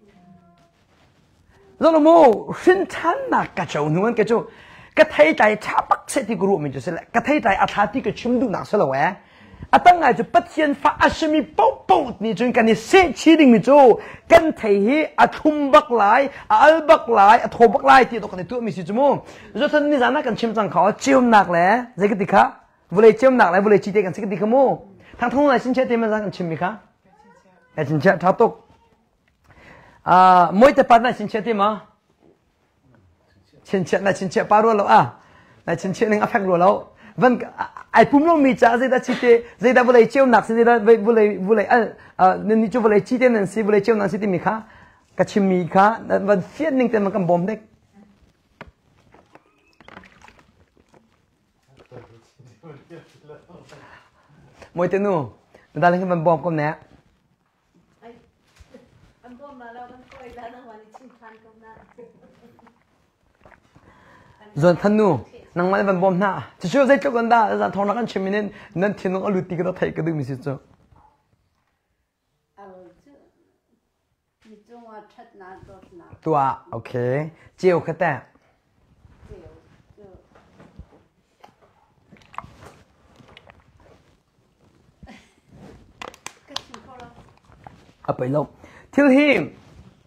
เราโม่สินทันนักกระเจ้าหนุ่มกระเจ้ากระไทยใจชาปักเสติกรูมีจะใช่แหละกระไทยใจอาทาที่กระชิมดูหนักเสียแล้วแหวอะตั้งไงจะปัจเจียนฟ้าอาชมีป๊อปป๊อปนี่จนกันนี่เสียชีดิ่งมีจูกันไทยอาทุ่มบักไหลอัลบักไหลอาทบักไหลที่ตัวกันในตัวมีสิจมูกจะท่านนี่จะนักกันชิมจังเขาเจียวหนักแหละใจกันติค่ะบุเลยเจียวหนักแหละบุเลยจีเตกันใจกันติขโมทางทุ่งไหนชินเชตมันจะกันชิมมีค่ะไอ้ชินเชตท้าตกอ่ามวยแต่ปัดไหนชินเชตมั้งชินเชตไหนชินเชตปารัวแล้วอ่ะไหนชินเชตนึงอ่ะแพงรัวแล้ววันไอ้ปุ่มเรามีจ้าเจด้าชีเตเจด้าบุเลยเจียวหนักเจด้าบุเลยบุเลยเออเออนี่จูบุเลยชีเตนั่นสิบุเลยเจียวหนักสิที่มีค่ะกระชิมมีค่ะวันเฟียดนิ่งแต่มันก็บอมเด็กมวยเตนูแต่ตอนนี้มันบอมก็แน่มันบอมมาแล้วมันก็อีกแล้วนะวันนี้ชิมพันก็น่าส่วนท่านนูนังมันเป็นบอมหน้าจะช่วยใจจุกันได้แต่ทองนักกันชิมินนั่นที่น้องอลุติก็ต้องไทยก็ดูมิสิจ้าตัวโอเคเจียวแค่แต่เอาไปลบที่หิม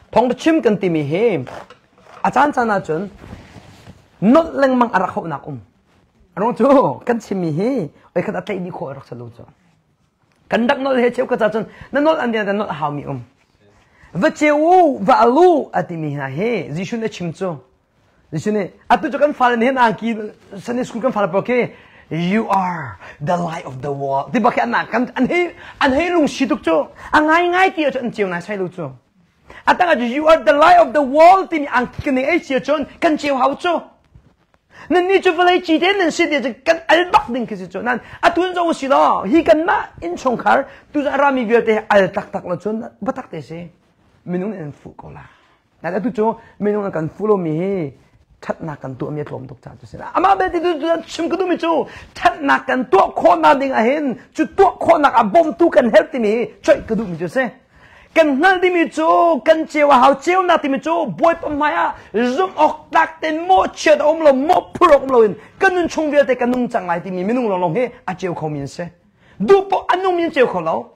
thong chim kan ti mi he achan chana chun not leng mang arak ho nak um arong chu kan chim mi he oi khat atai ni kho arak chalu chu kan dak not he cheu ka cha chun na not an dia not how mi um va cheu va alu ati mi na he ji shun na chim chu ji shun ne atu chu kan fal ne na ki Sunday school kan fal poke you are the light of the world ti ba ka na kan an he an he lung si tuk chu angai ngai ti chu an cheu na sai lu chu atanga you are the light of the world ti ang ki ne ai chi chun kan cheu hau chu nên như chúng ta chỉ đến nên sự thì cái al bắc đình cái chỗ nan à tuân trong sự đó hi cần na in trong khár tu ra ra mi việc thì al tak tak là chỗ bắt tak thế gì mình nói nên phụ cô là là tu chỗ mình nói cần phụ lo mi thắt nạc cần tụi mi lom tục cha cho à mà bây giờ tu chim cái tu mi chỗ thắt nạc cần tụi con na đình à hen chú tụi con nạc à bom tu cần help thì mi chơi cái tu mi cho xem cần ngal thì mi chỗ cần chiều hào chiều na thì mi chỗ boy pom mai à zoom ọc đặc tên mo chết ôm lo mo pro ôm lo in cần nun chung việc thì cần nun chẳng lại thì mi mi nung long long he à chiều khâu miên se du po anh nung miên chiều khâu lâu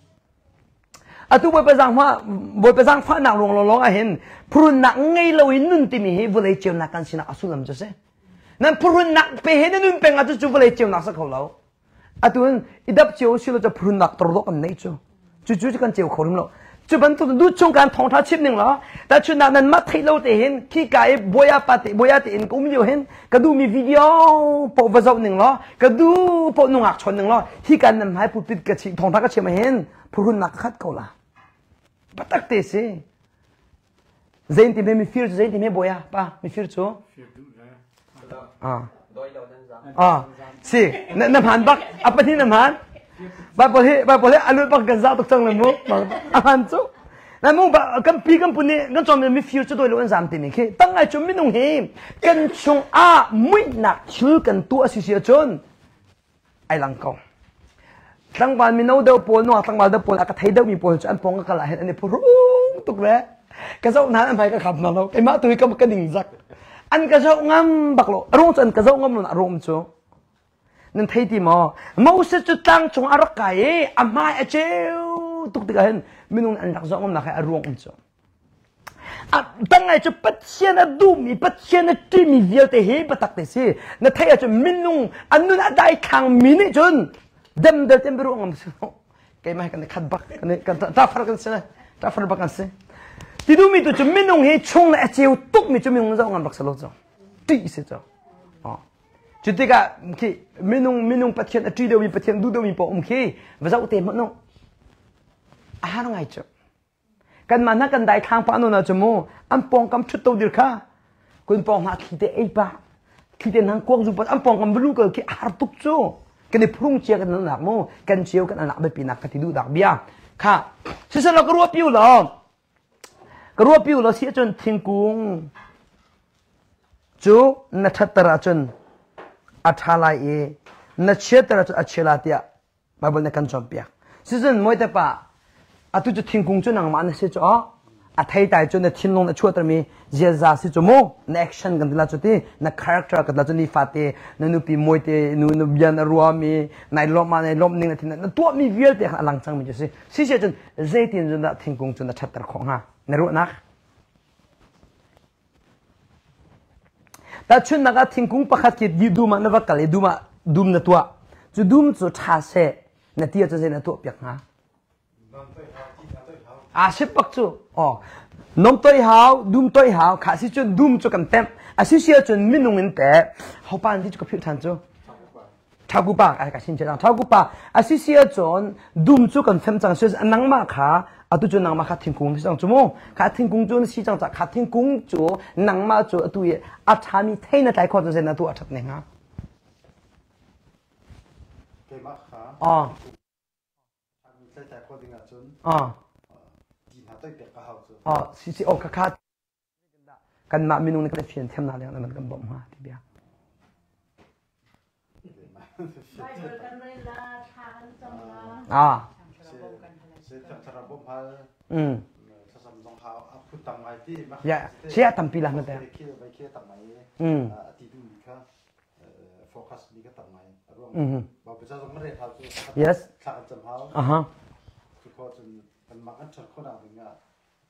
à tu boy bezang hoa boy bezang pha nặng long long long à hen prun nặng ngay lâu in nun thì mi he vừa lấy chiều nặng cần xin à su làm cho se nên prun nặng pe he nên nun pe ngã chú vừa lấy chiều nặng sắc khâu lâu à tu ít đáp chiều xíu cho prun nặng trâu đó cần này chú chú chú cần chiều khâu lắm lo chú bận tụi nó chungกันthong thả chip nè lo,แต่chú nào nên mắt thấy lâu thì hiện khi cái boya pati boya thì hiện cũng nhiều hiện, cái đu mi video bộ vật dụng nè lo, cái đu bộ nông học chọn nè lo, khi cái nằm hai phụ bịt cái chip thong thả cái chip mà hiện, phụ huynh nặc khát câu là, bắt tắc thế gì, zain thì mình phir zain thì mình boya, pa mình phir chú, à, à, si, nằm hàn bắc, apa thì nằm hàn ba boleh ba boleh alut pak gaza tok chang lemu ahan chu na mu ba kan pi kan puni kan chom mi future doi lo an zam ti ni ke tang ai chum mi nung he kan chung a mui nak chu kan tu association ai lang ko tang ban mi no do pol no tang ban do pol aka thai do mi pol chu an pong ka la hen ani purung tuk le ka zo na an bai ka khap na lo ai ma tu ka ka ding zak an ka zo ngam bak lo rong chan ka zo ngam lo na rom chu nên thấy thì mà mẫu sẽ cho tăng trong áo cái à mai à treo tục tự nhiên mình không ăn đặc rõ mà khai ruộng chứ à tăng này cho bắt xiên à đùm mi bắt xiên à tuy mi việc thì hết bắt tắc thì gì nên thấy à cho mình không ăn nun à đại khang mình ấy chun đâm đâm đâm ruộng mà sao cái mai cái này khát bạc cái này cái ta phát cái gì ta phát bạc cái gì thì đùm mi tôi cho mình không hết chung là treo tục mi cho mình không rõ ăn bạc sao lo chứ tuy sẽ chứ chú thích à khi mình nung mình nung phát triển truy đầu mình phát triển đu đầu mình bỏ um khi và dẫu tiền mất nung à nó ngay chứ cần mà nó cần đại thang phá nó nào chứ mô ăn bong cầm chút đầu được ha quân bong hạ khi thế ấy ba khi thế hàng quốc dùng bắt ăn bong cầm blue cơ khi à tục chứ cái này phun chia cái nó nạc mô cần chiếu cái nó nạc bị pin nạc cái thì đủ đặc biệt ha sự sự là cái rùa piu là cái rùa piu là sẽ chân thiên cung chú nó thật ra chân athalai e na chetra chu achelatia bible na kan chompia season moi ta pa atu chu thingkung chu nang man se chu a thai tai chu na thinlong na chuatra mi jeza si chu mo na action kan la chu ti na character kan la chu ni fate na nu pi moi te nu nu bian ruwa mi nai lom ma nai lom ning na thin na to mi vial te alang chang mi chu si si se chun zaitin chu na thingkung chu na chatra khong ha na ru na ta chun naga thingkung pakhat ki di duma na vakale duma dum na tua chu dum chu tha se na tia chu se na to pyak nga a se pak chu o nom toi hao dum toi hao kha si chun dum chu kam tem a si sia chun minung in te ho pan di chu ka phil than chu thagu pa a ka sin che thagu pa a si sia chon dum chu kan them chang se anang ma kha atu chu nang ma kha thingkung sang chu mo kha thingkung chu si chang cha kha thingkung chu nang ma chu atu ye a thami theina tai kho chu na tu a that ne nga ke ma kha a thami tai tai kho dinga chun a ji na tai te ka hau chu a si si o kha kha kan ma minung ne ka phian them na le na kan bom ha ti bia à ừ dạ sẽ tầm pi làm thế ừ ừ yes à ha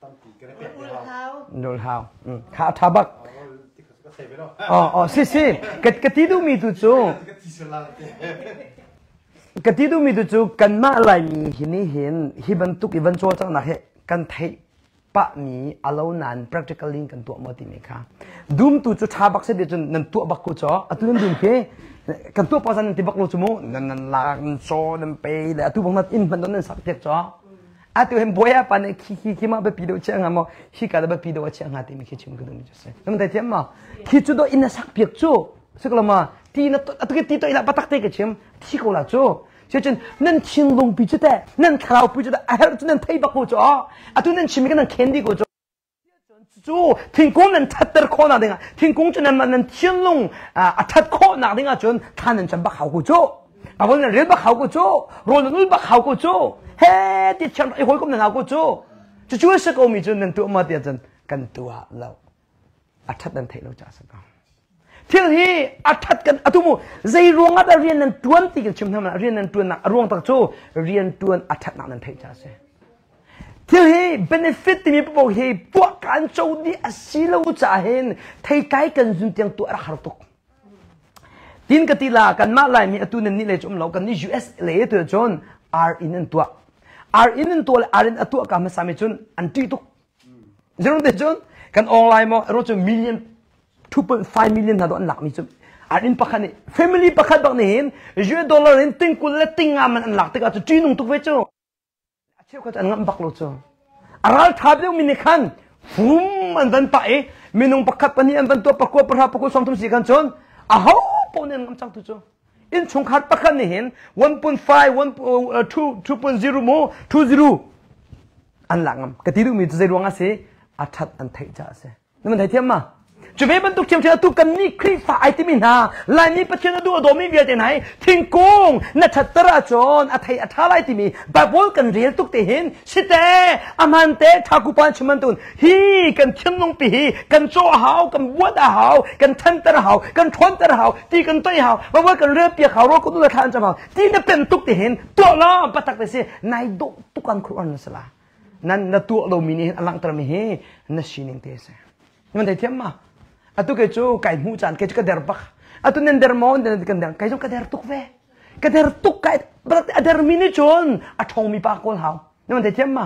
ตั้มปีก็ได้เปลี่ยนเท้าโดนหาวข้าวทาบักก็เสร็จไปแล้วอ๋ออ๋อสิสิกะกะติดูมีตุจูก็ที่สุดแล้วกะติดูมีตุจูกันมาอะไรมีหินี่เห็นฮิบันตุกอีบันโจจังนะเฮกันไทยปะมีอาลาน practical link กันตัวมาติเมค่ะดูมตุจูทาบักเสด็จจนนันตัวบักกูจ่ออัตุนันดูมเคกันตัวภาษานันติบักโลจูโมนันนันลากนันโซนันเปย์และอัตุบังนัดอินพันนันสักเทียจ่ออัตุเห็นบ่อยปะเนี่ยขี้ขี้ขี้มาไปปีโดเชียงหามอขี้กาดไปปีโดเชียงหาติมีขี้ชิมกันดูมิจุเซ่นั่นแต่เทียมมาขี้จุดอินสักเพียกจูสึกละมาทีนัดอัตุกตีตัวอีละปัตักเตกชิมที่กูละจูเช่นนั่นชิงลงปีจุดแต่นั่นคราวปีจุดแต่อาหารจุดนั่นไทยบักกูจ่ออัตุนั่นชิมกันนั่นแคนดี้กูจ่อจูทิ้งกุ้งนั่นทัดเตอร์โคนาเด้งทิ้งกุ้งจนนั่นมันนั่นชิงลงอ่าทัดโคนาเด้งจนท่านนั่นจะบักเขากูจ่ออาวันนั้นเรียนบักเขากูจ่อโรนนุ่นบักเขากูจ่อเฮ้ที่ฉันไอ้คนก็นั่งเอากูจู่จู่จู่สักเอามีจนนั่นตัวมาเดียจนกันตัวเราอัฐัดนั่นเทเราจะสักเอาที่ที่อัฐัดกันอัตุมูใจรวงอัตเรียนนั่นตัวนตีกันชิมทำอะไรเรียนนั่นตัวนักรวงตักจู่เรียนตัวอัฐัดนั่นเทจะเสียที่ที่ benefit ที่มีประโยชน์ที่พวกการโจดีอาศัยเราจะเห็นไทยไกลกันจนเตียงตัวรักหักตุกทีนกติลากันมาลายมีอัตุนันนี่เลยจมเรากันนี่ ยู เอส เลยตัวจน R อินนั่นตัว R อินนั่นตัว R อินตัวกันมาสามีจนอันที่ตุกจนเดจนกันออนไลน์มั้งเราจะ million two point five million หาตัวอันหลักมีจน R อินปักนี่ family ปักบักนี่เห็น ยู เอส ดอลลาร์เห็นติ้งกุลและติ้งงามันอันหลักแต่ก็จะจีนุ่งตุกเวจูเชื่อว่าจะอันงั้นปักโลจูอะไรทับเดียวมินิคันฟุ้มอันนั้นไปมินุ่งปักขัดปนี่อันนั้นตัวปักกัวประหารปักกัวสองทุ่มสี่กันจนอ้าวปนเนี่ยงั้นจังตุจูอินชงขัดปักกันนี่เห็น one point five one two two point zero โม two zero อันหลังกติดูมีตัวใจรวงอาศัยอัฐัดอันไทยจ้าเสนั่นมันไทยเทียมมาจะไม่บรรทุกเทียมเทียมตุกันนี่คลิปฝ่ายที่มีนาลายนี้ประเทศดูโดมีเวียดไหนทิ้งกุ้งนัชตราจรอัทยอัฐาลายที่มีแบบว่ากันเรียนตุกเตหินสิเตอามันเตทากุปันชมันตุนฮีกันเชียงลงปีฮีกันโจหาวกันวัดหาวกันทันตระหาวกันทวนตระหาวตีกันต้อยหาวแบบว่ากันเรือเปียกหาวรกุตุลทานจำหาวที่นั่นเป็นตุกเตหินตัวล้อปะตักเตเสนายดุตุกันครูอันนั่นสละนั่นนั่นตัวเรามีนี่อันหลังตระมีเฮนั่นชินิงเตเสมันไทยเทียมมาatau kecu kai hujan kecu kadar bak atau nender mau nender kendang kecu kadar tuk ve kadar tuk kai berarti ada mini jon atong mi pakol hau naman tetiam ma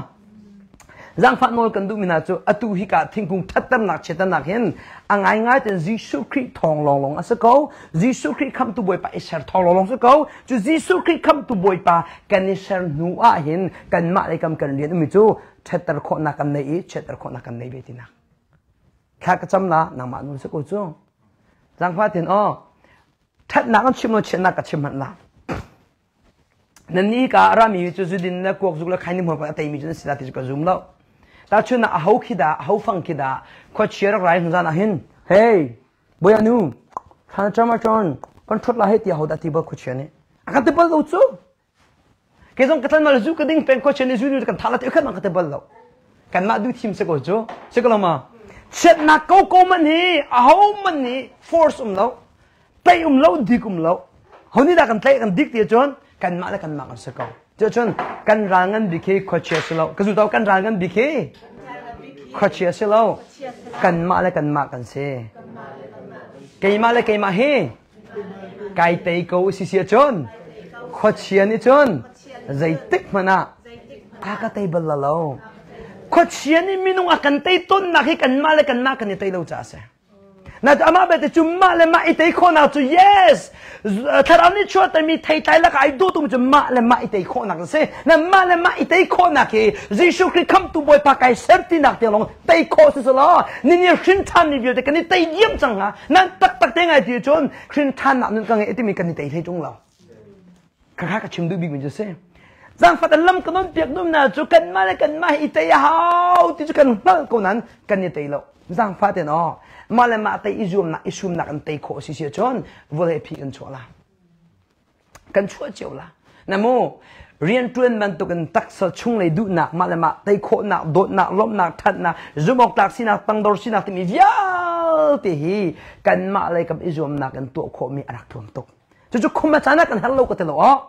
zang fat nol kandu minachu atu hika thingkung thattam nak chetan nak hen angai ngai ten jisu kri thong long long asako jisu kri come to boy pa isar thong long long asako chu jisu kri come to boy pa kanisar nu a hen kan ma le kam kan lian mi chu thetar kho na kan nei thetar kho na kan nei betinaข้ากระจำละนางมานุสกุจูจังฟ้าเทียนอ้อทัดนักชิมโนเชนักกระชิมมันละนั่นนี่การามีจุดดินและกวกจุกและใครนี่มันเป็นแต่มีจุดสิลาติจุกจุ่มแล้วแต่ช่วงนั้นเขาคิดาเขาฟังคิดาขวดเชียร์อะไรหุ่นจานะเห็นเฮ้ยบ่อยนู้ข้าจะมาจอนกันชุดละให้ที่เขาได้ที่บ่ขวดเชียร์นี่อาการเตบลจูแค่ต้องกระทั่งมาจูกระดิ่งเป็นขวดเชียร์นี่จูนี่กันทัลละที่ขึ้นมากันเตบลแล้วกันมาดูทีมสกุลจูสกุลมาเช็ดนักเขาโกมันนี่เอามันนี่ force อุ้มเราเตะอุ้มเราดิกอุ้มเราเขานี่ได้กันเตะกันดิกเดียวจนกันมาแล้วกันมากันสักเอาเจ้าจนกันรางกันดิเคขวดเชียร์สิเราก็สุดท้ายกันรางกันดิเคขวดเชียร์สิเรากันมาแล้วกันมากันเซ่เกยมาแล้วเกยมาเฮไก่เตะกูสิเสียจนขวดเชียร์นี่จนใจติ๊กมันอ่ะอากาเตะบลละเราขวดเชียนี่มีนุ่งอากันเตยต้นนักให้กันมาเลยกันมากันนี่เตยเราจ้าเสนั่นอามาเบตจุมมาเลยมาไอเตยคนเอาจู yes ถ้าเรานี่ชัวร์แต่มีเตยไตแล้วก็ไอดูตุ้มจุมมาเลยมาไอเตยคนนักเสนั่นมาเลยมาไอเตยคนนักเฮยิสุคริสต์คำตัวบอยปากไอเซฟตีนักเดียวลงเตยโคสิสละนี่เนี่ยคริสตันนี่เดียวแต่กันนี่เตยเยี่ยมจังฮะนั่นตักตักเตยไงเดียวจนคริสตันนักนั่นก็ไงไอที่มีกันนี่เตยให้จงเราข้าก็ชิมดูบิ๊กมันจะเสจังฟัดลำกันนนเปียกนุ่มน่ะจุกันมาเลยกันมาอิเตยฮาวที่จุกันนั่นคนนั้นกันนี่เตยเราจังฟัดเนาะมาเลยมาเตยอิจุมนะอิชุมนะกันเตยโคสิเสียจนวัวเลยพี่กันชัวละกันชัวเจียวละนะโมเรียนตัวมันตุกันตักสะชุ่งเลยดูหนักมาเลยมาเตยโคหนักโดดหนักล้มหนักทัดหนักจุบอกตักสินักตังดอร์สินักที่มียาวที่ฮีกันมาเลยกับอิจุมนะกันตัวโคมีอะไรทวงตกจุจุคมมาจานะกันฮัลโหลกันเตลอ๋อ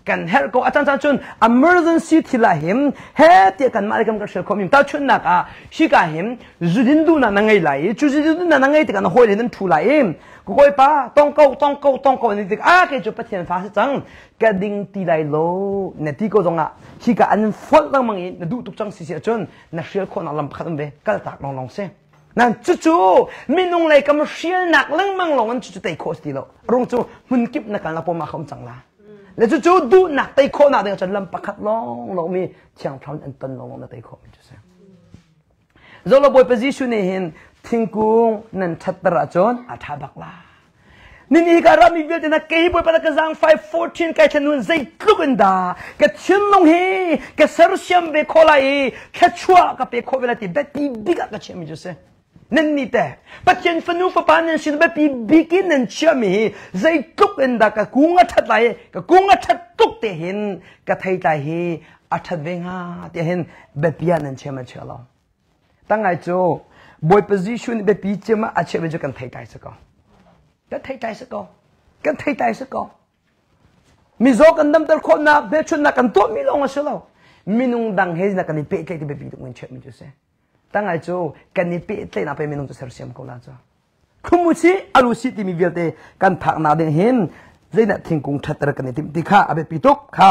กันเฮลก็อาจารย์จุน emergency ที่ละหิมเฮ็ดที่กันมาเลยกันก็เชื่อคอมิมตาชุนนักอ่ะชิกาหิมจุดินดูนั่นไงไหลจุดินดูนั่นไงที่กันหอยเลยนั่นทุไลกูก็ไปต้องเก้าต้องเก้าต้องเก้านี่ที่อ่ะแกจะไปเทียนฟ้าสิจังแกดิ่งที่ไหลโลเนี่ยที่ก็ตรงอ่ะชิกาอันฟอลลังมังอินดูทุกจังสิเสียจนนักเชื่อคนอัลลัมพัดมันเบก็ตักลองลองเสียนั่นจู่ๆมินุงเลยก็มาเชียร์นักลังมังลงอันจู่ๆเตะโคสติโลรุ่งจู่มันกิบนักการละปมาคำจังละแล้วจู่ๆดูหนักเตะโคหนักเดี๋ยวจะลำปักขัดลองลองมีเชียงพรานอันตันลองลองเตะโคมิจุเสียเราเราบอยปฏิชุนเห็นทิ้งกุ้งนั่นชัดตระจนอาทาบักลานี่นี่การามีเวลาเกย์บอยปฏิกษังไฟโฟร์ทีนแกชนุนใจกลุกันดาแกชินลงเฮแกเซอร์เซียมเบโคลาเอแค่ชัวกับเบโคเวลาที่เบ็ดปีบิกกับเชื่อมิจุเสียนั่นนี่แต่ปัจจัยฝนุฝปานันสินแบบปีบิกินนั่นเชื่อมีใจตุกเอ็นดากะกุ้งอัดไหลกะกุ้งอัดตุกเตหินกะไทยไทยอัดเวงาเตหินแบบปีนั่นเชื่อมันเชื่อเราตั้งไงโจบอยโพซิชันแบบปีเชื่อมาอัดเชื่อมันจะกันไทยไทยสักก่อนกันไทยไทยสักก่อนกันไทยไทยสักก่อนมีโจกันดำแต่คนนักเบชุนนักกันตัวมีลงมาเชื่อเรามีนุ่งดังเฮนักกันนี่เป๊ะที่แบบปีตุกมันเชื่อมันจะเสียตั้งไงโจกันนี่เป๊ะเลยนะไปมีนุ่งจะเสริมเสียมกูละจ้ะคุณมุชีอารมณ์สิที่มีเวลเตกันถักนาเดงเห็นใจน่ะทิ้งกุ้งชัดตระกันนี่ที่ข้าเอาไปปีตุกข้า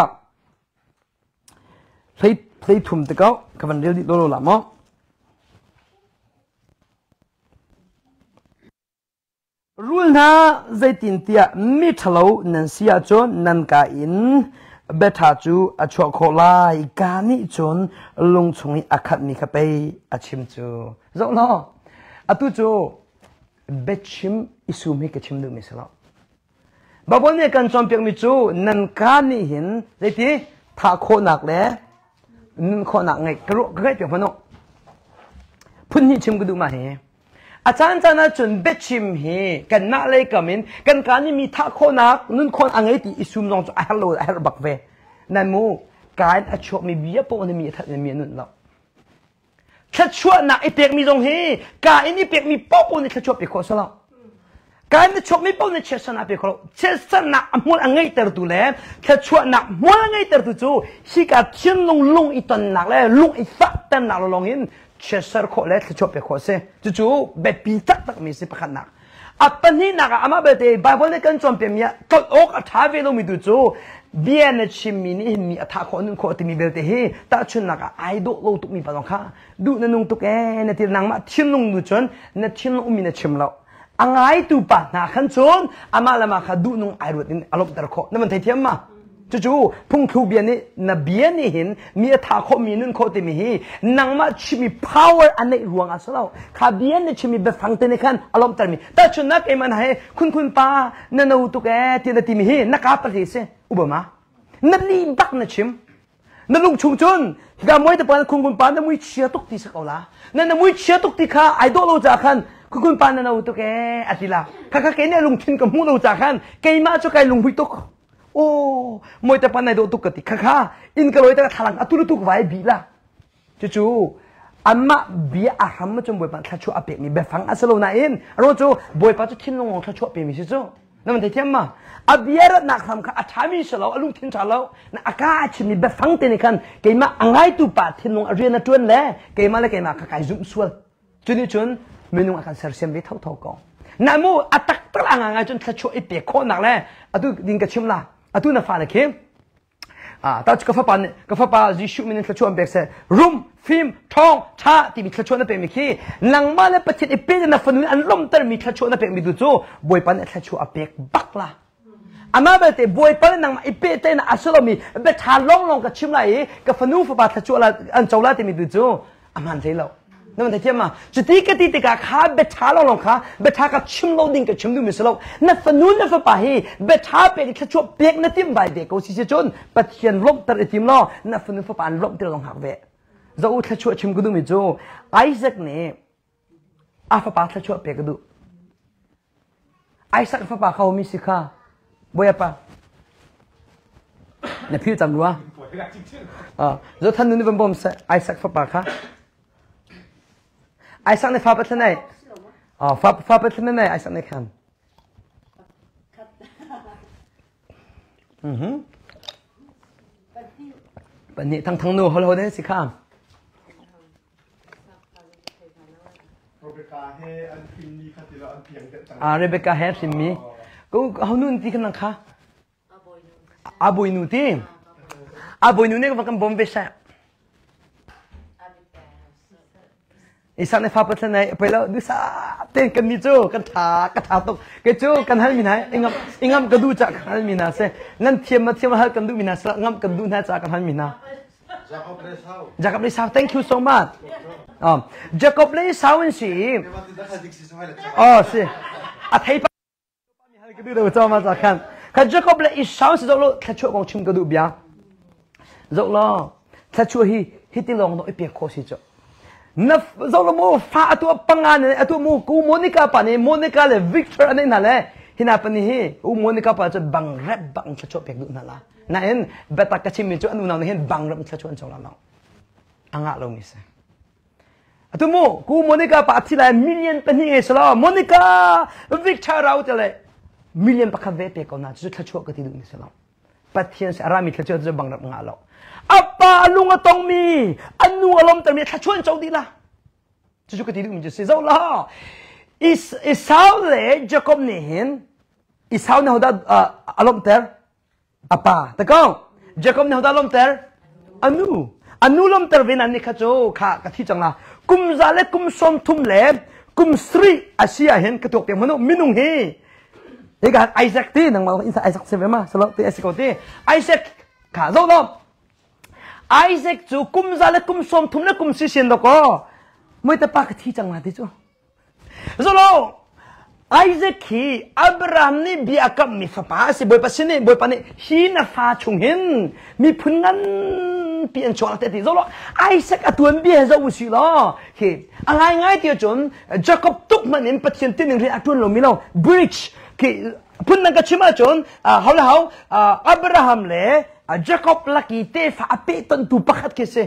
ใช้ใช้ทุ่มตะเก้ากับวันเดียวดิโลโลละมั้งรู้นะใจตินเตียมิทะเลนันเสียจนนันกาอินเบทาจูอชวโคลายกานิจนลงชงอาคัดมีขไปอาชิมจูจบเนาะอะตุจูเบชิมอิสุมิกชิมดูมิสละบางวันเนี่ยกันจอมเปียกมิจูนันกานิหินใจที่ถ้าโคนักเลยนันโคนักไงกระโดดกระเปียกพนกพุ่นนี่ชิมก็ดูมาเห็นอาจารย์จะน่าจนเบ็ดชิมเฮกันน่าเลยก็มินกันการนี่มีท่าโคนักนุ่นคนอังเอติอิสุมลองจะไอฮัลโหลไอฮัลโหลบักเวนั่นมูการอาชวมีเบียปนมีทัดมีนุ่นเราถ้าชวนักไอเปียกมีตรงเฮการนี่เปียกมีป๊อปนถ้าชวเปียกโคสละการนี่ชวมีป๊อปนเชสนาเปียกโคเชสนามัวอังเอติร์ตุเล่ถ้าชวนักมัวอังเอติร์ตุจูสิกาเทียนลงลงอีตันนักเลยลงอีฟักตันนักลงหินเชื่อสารโคเล็ดชอบไปโคเซ่จู่ๆแบบปีตักตักมีสิบขันนักอัปนี้นักอามาเบเตย์ไบเบิลเนี่ยกันจอมเปียมีก็โอกท้าเวลมีจู่ๆเบียนชิมมีนี่มีอัฐคนนึงโคติมีเบลเตย์เฮตัดชุนนักไอโดโลตุกมีปะน้องข้าดูนั่นนุ่งตุกเอ๋เนี่ยที่นางมาชิมนุ่งดูจนเนี่ยชิมนุ่งมีเนี่ยชิมเราอังไอตูปะนักขันจนอามาละมาข้าดูนุ่งไอรุดนี่อารมณ์ตระโคนั่นมันเทียมมาจู่ๆพุ่งคิวเบียนี่นับเบียนี่เห็นมีท่าข้อมีนุ่นโคติมีฮีนังมาชิมี power อันในรวงอาสเราข้าเบียนี่ชิมีแบบฟังเตนิคันอารมณ์ตระมีแต่ชุนนักเอ็มันให้คุณคุณป้านั่นเอาตุกเอ๋ที่นั่นที่มีฮีนักอาปฏิเสธอุบมานั่นลีบักนั่นชิมนั่นลุงชุมชนที่การมวยแต่ปานคุณคุณป้านั่นมวยเชียตุกตีสักเอาละนั่นมวยเชียตุกตีข้าไอดอลเราจากขันคุณคุณป้านั่นเอาตุกเอ๋อธิลาข้าข้าเกเนี่ยลุงชินกับมูเราจากขันเกยมาจะไกลุงพุยตุกโอ้มวยแต่ปานในโดตุกติข้าข้าอินกลอยแต่ทารังอัตุลุตุกไว้บีละจู่ๆอามาบีอาหามจนบวยปันทัชชัวอาเปมีแบบฟังอัสโลนาอินรู้จู่บวยปันจะทิ้งลงทัชชัวเปมีสิจู่นั่นมันเทียมมาอาบีอาร์นักทำข้าอาชามีสลาวลุงทิ้งชาลาวนักอากาศมีแบบฟังเตนิกันเกยมาอังไงตุปาทิ้งลงอาเรียนจวนเลยเกยมาเลยเกยมาข้าไก่ซุ่มสวลจุนี่จนเมนูอาการเสียเสียมไปเท่าเท่ากันนั่นมูอัตักตระงางจนทัชชัวไอเปียโคนักเลยอาตุดินกระชิมละอะตุน่ะฟังเลยเข้มอ่าตอนที่กาแฟปานกาแฟปาจิชุมินทระชวนเบกเซ่รุมฟิล์มทองชาที่มีทระชวนนั่นเป็นมิคีนังมาเลยประเทศอีเปียนน่ะฟันอันล้มแต่มีทระชวนนั่นเป็นมิดูจูบวยปันทระชวนอเปกบักละอามาเบเตบวยปันนังมาอีเปียเตน่ะอัศลมีเบทาลงลงกับชิมไลกับฟันูฟบาทระชวนละอันเจ้าละที่มิดูจูอามันใจเรานั่นมันเทียมมาจุดที่กติกาข้าเบทาลงลงข้าเบทากับชิมโลดิ่งกับชิมดูมิสโลนั่นฟันูนั่นฟบาฮีเบทาเป็นทระชวนเปียกนั่นทิมใบเด็กกูสิเจจนปัจเจียนล้มแต่ทิมล้อนั่นฟันูฟบาล้มที่ลงหักเวจะอุทระชวนชิมกูดูมิจูไอแซคเนี่ยอาฟบาทระชวนเปียกกูดูไอแซคฟบาเขามีสิค่ะบวยปะเนี่ยพี่จำรู้ว่าอ่าจะท่านนู้นเป็นบอมเซ่ไอแซคฟบาค่ะไอซักในฟ้าเป็นที่ไหนอ๋อฟ้าฟ้าเป็นที่ไหนไอซักในคันอือฮึปันนี้ทั้งทั้งนู้นเราได้สิข้ามโรเบกาเฮอันพิมมีคติละอันเพียงจังอ่าเรเบคาเฮดสิมีก็เขานู่นที่กันนังค่ะอาบุยนูที่อาบุยนูเนี่ยก็ฟังบอมเบชอีสันในฟ้าประเทศไหนไปแล้วดูซาเต้นกันมีโจกันถากระถาตกกระโจกันฮัลมีไหนอิงำอิงำกระดูจากฮัลมีนาเซนั่นเทียมมาเทียมมาฮัลกันดูมีนาสละงำกันดูน่าจากกันฮัลมีนาจากอับเลสาวจากอับเลสาว thank you so much อ๋อจากอับเลสาวสิอ๋อสิอาทิตย์มีฮัลกันดูเดี๋ยวจะมาจากกันข้าจากอับเลสาวสิจะรู้ข้าช่วยกองชิมกันดูเบียจะรู้ข้าช่วยฮิฮิติลองต้องไอเปียกโคสิจ้ะนับเราโม่ฟ้าตัวปังงานเนี่ยตัวโม่กูโมนิกาปานี่โมนิกาเลยวิกเตอร์อันนี้นั่นแหละที่นับนี่ฮีอูโมนิกาปาจะบังแรบบังชะชอบเปียกดูนั่นละนั่นเองเบต้ากระชิมมีจุดอันนู้นนั่นเห็นบังแรบชะชอบอันจงละน้องอ่างะลงมิเสตัวโม่กูโมนิกาปาที่ไรมิลเลียนเป็นยังไงสละโมนิกาวิกเตอร์เราจะเลยมิลเลียนปากเวเปียกเอาหน้าจะชะชอบกันที่ดูมิสละปัจเจียนอารามิชะชอบจะบังแรบงะเราapa lu ngatong mi anu alom termi chachuan chau di la chu ka ti du mi se zau la is isau le jacob ni hin isau ne hoda alom ter apa ta ko jacob ne hoda alom ter anu anu lom ter vin ani kha cho kha ka thi chang la kum za le kum som thum le kum sri asia hin ka tok te manu minung hi ega isaac ti nang ma isaac se ve ma salo ti isaac ti isaac kha zo lo Isaac จูกุมซาเลกุมสมทุมเลกุมซิเชียนดอกไม่แต่ปากที่จังหวะที่จูโซโล Isaac ที่อับราฮัมนี่บีอากับมีฟ้าป้าสิบอยปัสนี่บอยปันนี่ฮีน่าฟ้าชงเห็นมีพุ่นนั้นเปลี่ยนชวนแต่ที่โซโล Isaac อตัวเบี้ยจะอุศิลาที่อะไรง่ายที่จนจักรตุกมันเห็นปัจจัยที่หนึ่งที่อตัวเรามีเรา bridge ที่พุ่นนั้นก็ชิมาจนอ่าเขาเลยเขาอ่าอับราฮัมเลย Jacob lagi te fa ape ton tu pakat kese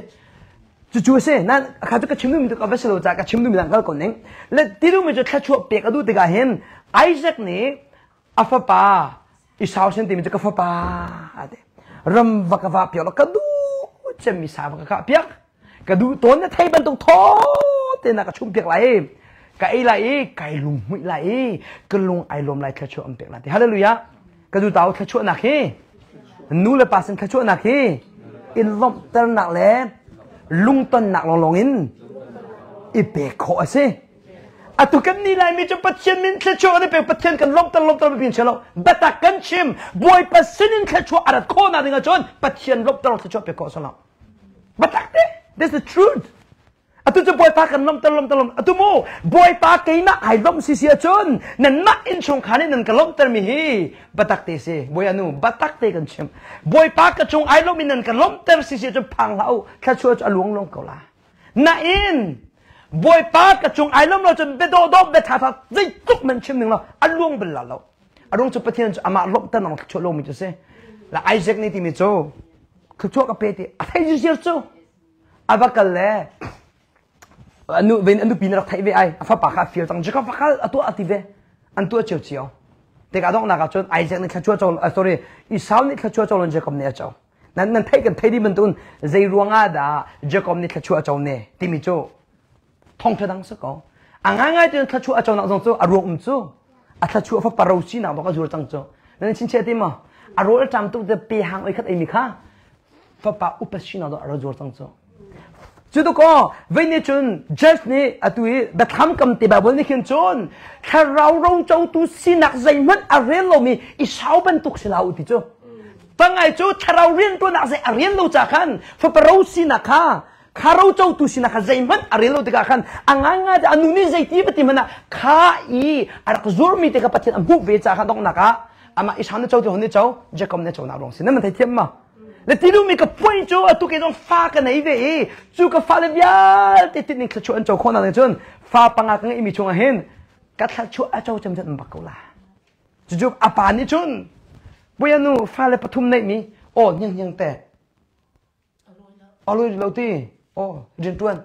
chu se nan kha tu ka chimnu mi tu ka veselo cha ka chimnu mi dang ko neng le tiru mi jo kha chu pe ka du te ga hen Isaac ni afa pa isau sen ti mi ka fa pa ade ram va ka va pyo ka du chem mi sa va ka pyak ka du ton na thai ban tung tho te na ka chum pyak lai ka ai lai kai lung mi lai ka lung ai lom lai kha chu am pyak lai hallelujah ka du tao kha chu na khiนูเลปัสน์ขจรนักฮีอินลมเตนนักเล่ลุงต้นนักลงลงอินอีเปกโคเซ่อะตุกันนี่ไลมีจะปัจเจมินขจรนี่เป็นปัจเจนกันลมต้นลมต้นเป็นเชลล์บัตรกันชิมบอยปัสนินขจรอะไรโคนาดิงจนปัจเจนลมต้นขจรเปกโคสลามบัตรเด้ that's the truthอะตุจะบอยปากันลมต้นลมต้นลมอะตุโมบอยปาเกยน่าไอ้ลมสิเสียจนนั่นน่าอินชงขานี่นั่นกันลมต้นมีฮีบัตรเตเซ่บอยอนุบัตรเตกันชิมบอยปากระจงไอ้ลมนั่นกันลมต้นสิเสียจนพังเราแค่ช่วยจะลวงลงเกล่าน่าอินบอยปากระจงไอ้ลมเราจนเบดโดดเบดทาทาใจจุกมันชิมหนึ่งเราอันลวงเป็นเราเราอันลวงจะไปเที่ยวจะอามาลมต้นเราช่วยลงมิจะเซ่แล้วไอแซคนี่ที่มิโจ้คือช่วยกับเปติอะไรจะเสียโจ้อาบักเล่อันนู้นเป็นอันนู้นปีนรักไทยเวไอฟ้าปากข้าฟิลตังจะก็ฟ้าข้าตัวอัติเวอันตัวเจียวเจียวแต่ก็ต้องนักจนไอแซคนี่ข้าช่วยโจ้อ่ะ sorry อีสาวนี่ข้าช่วยโจ้ลงจะกำเนิดโจ้นั่นนั่นไทยกันไทยที่มันตุนใจรวงอาดาจะกำเนิดข้าช่วยโจ้เนี่ยที่มิโจ้ท่องเธอดังสักก่อนอ่างง่ายๆจนข้าช่วยโจ้นักจงโจ้อารมณ์โจ้อ่ะข้าช่วยฟ้าปาราชีนักบอกก็จูรจังโจ้นั่นชินเชื่อที่มั้งอารมณ์จำตัวจะปีหางไอ้ขัดไอ้มิข้าฟ้าปาอุปชินักตัวอารมณ์จูรจังโจ้จุดก็วันนี้จนเจสนี่อะตุยแบบทำกำติแบบวันนี้ขึ้นจนถ้าเราเราเจ้าตัวสินักใจมันอะไรเรามีอีสาวเป็นตุกสิเราติจูตั้งไงจูถ้าเราเรียนตัวนักใจอะไรเราจะกันฟ้าเราสินักข้าข้าเราเจ้าตัวสินักใจมันอะไรเราติกันอ่างง่ายๆอันนู้นใจที่ปฏิมันข้าอีอะไรก็ซูร์มีแต่กับปฏิอันบุกเวจากันต้องนักอ่ะอามาอีสาวเนี่ยเจ้าตัวคนนี้เจ้าจะกำเนี่ยเจ้านักลงสินั่นมันเทียมมั้งแล้วที่รู้มีกับพูดจูอ่ะตุกเองฟ้ากันไหนเว้ยจูกับฟ้าเลยยาติดติดนี่ขจรเจ้าคนนั้นจนฟ้าปังอากันไอ้มีชงเห็นกัดขจรเจ้าจำจะมันบักกูละจู่ๆอาปานี่จนบุญนูฟ้าเลยปฐุมในมีโอ้ยังยังแต่อ๋อรู้เราที่โอ้เรียนต้วน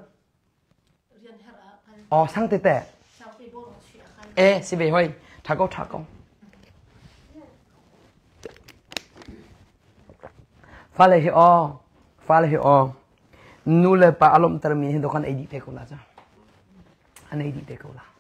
อ๋อสั่งแต่แต่เอ๊ะสิเบย์ห้อยทักก็ทักก็ฟ้าเลยอ๋อฟ้าเลยอ๋อนู่นเลยปะอารมณ์ตระมีเห็นตัวกันไอ้ดีเตกุลาจ้ะอันไอ้ดีเตกุลา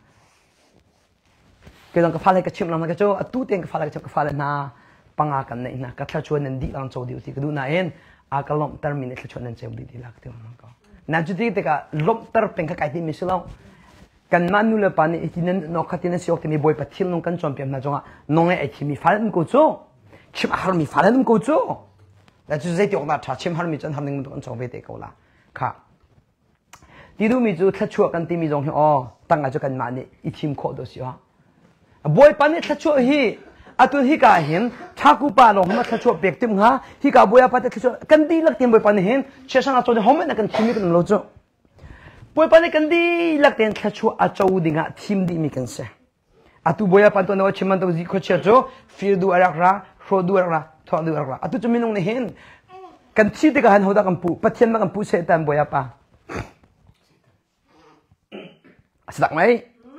ก็ต้องกับฟ้าเลยก็ชิมลำมันก็โจ้ตู้เตียงกับฟ้าเลยก็ชิมกับฟ้าเลยนาปังอากันเนี่ยนะก็ถ้าชวนนั่นดีลองโจดิวที่ก็ดูน่าเอ็นอากาลมตระมีเนี่ยถ้าชวนนั่นเจ้าดีดีลักเดียวมันก็นั่นจุดที่แต่ก็ลมตระเป็นข้าไก่ที่มิสลากันมานู่นเลยปะเนี่ยที่นั่นนกขัดที่นั่นสิโอที่มีบอยปัดทิลนงกันจอมเปียมนะจังอ่ะน้องไอ้ที่มีฟ้าเลยมันก็โจ้ชิมอาหารมีฟ้าเลยมันก็โจ้แล้วจุดที่ตรงนั้นถ้าชิมอาหารมีจนทำหนึ่งมันต้องจอมไปเตะกูละค่ะที่ดูมีจุดถ้าชัวกันที่มีตรงที่อ๋อตั้งอาจจะกันมาเนี่ยอีทีมโคตรสิวะบอยปะเนี่ยถ้าชัวฮีอาตุนฮิกาเห็นถ้ากูปาลงมาถ้าชัวเปียกติมฮะฮิกาบอยปะเนี่ยถ้าชัวกันดีลักเต็มบอยปะเนี่ยเห็นเชื่อช่างอาจจะห้องมันกันทีมกันรู้จักบอยปะเนี่ยกันดีลักเต็มถ้าชัวอาจจะดิ่งอ่ะทีมดีมีกันเสียอาตุบอยปะตัวนั้นว่าชิมันตัวจีโคเชื่อจ่อฟิลดูอะไรกันโรดูอะไรกันทอดูอะไรกันอาตุจะมีน้องเนี่ยเห็นกันชีติกันหัวตากันปูปัจเจียนมากันปูเสตันบอยปะสตักไหม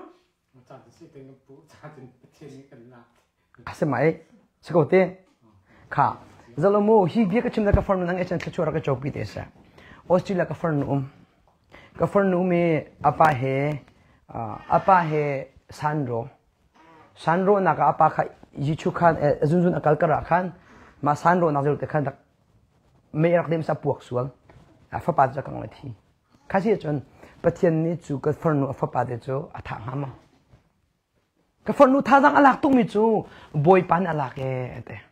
อาศัยไหมสกุลเต้ค่ะจะลงมือฮีบีก็ชิมแล้วก็ฟังนั่งเอชันชัวร์ก็จบปีเตสออสเตรเลียก็ฟังนุ่มก็ฟังนุ่มมีอาป้าเฮอาป้าเฮซันโรซันโรนักอาป้าค่ะยิชุขันเออจุนจุนอักกระขันมาซันโรนักจะรู้แต่ขันไม่รักเดิมสับปวกส่วนอาฟ้าปัดจะกังวลทีข้าเชื่อจนปะเทียนนี้จูก็ฟังนุ่มอาฟ้าปัดเดจูอาถางหามาก็ฟังนุ่มท่าทางอลักตุ้มิจูบอยปันอลักเอเต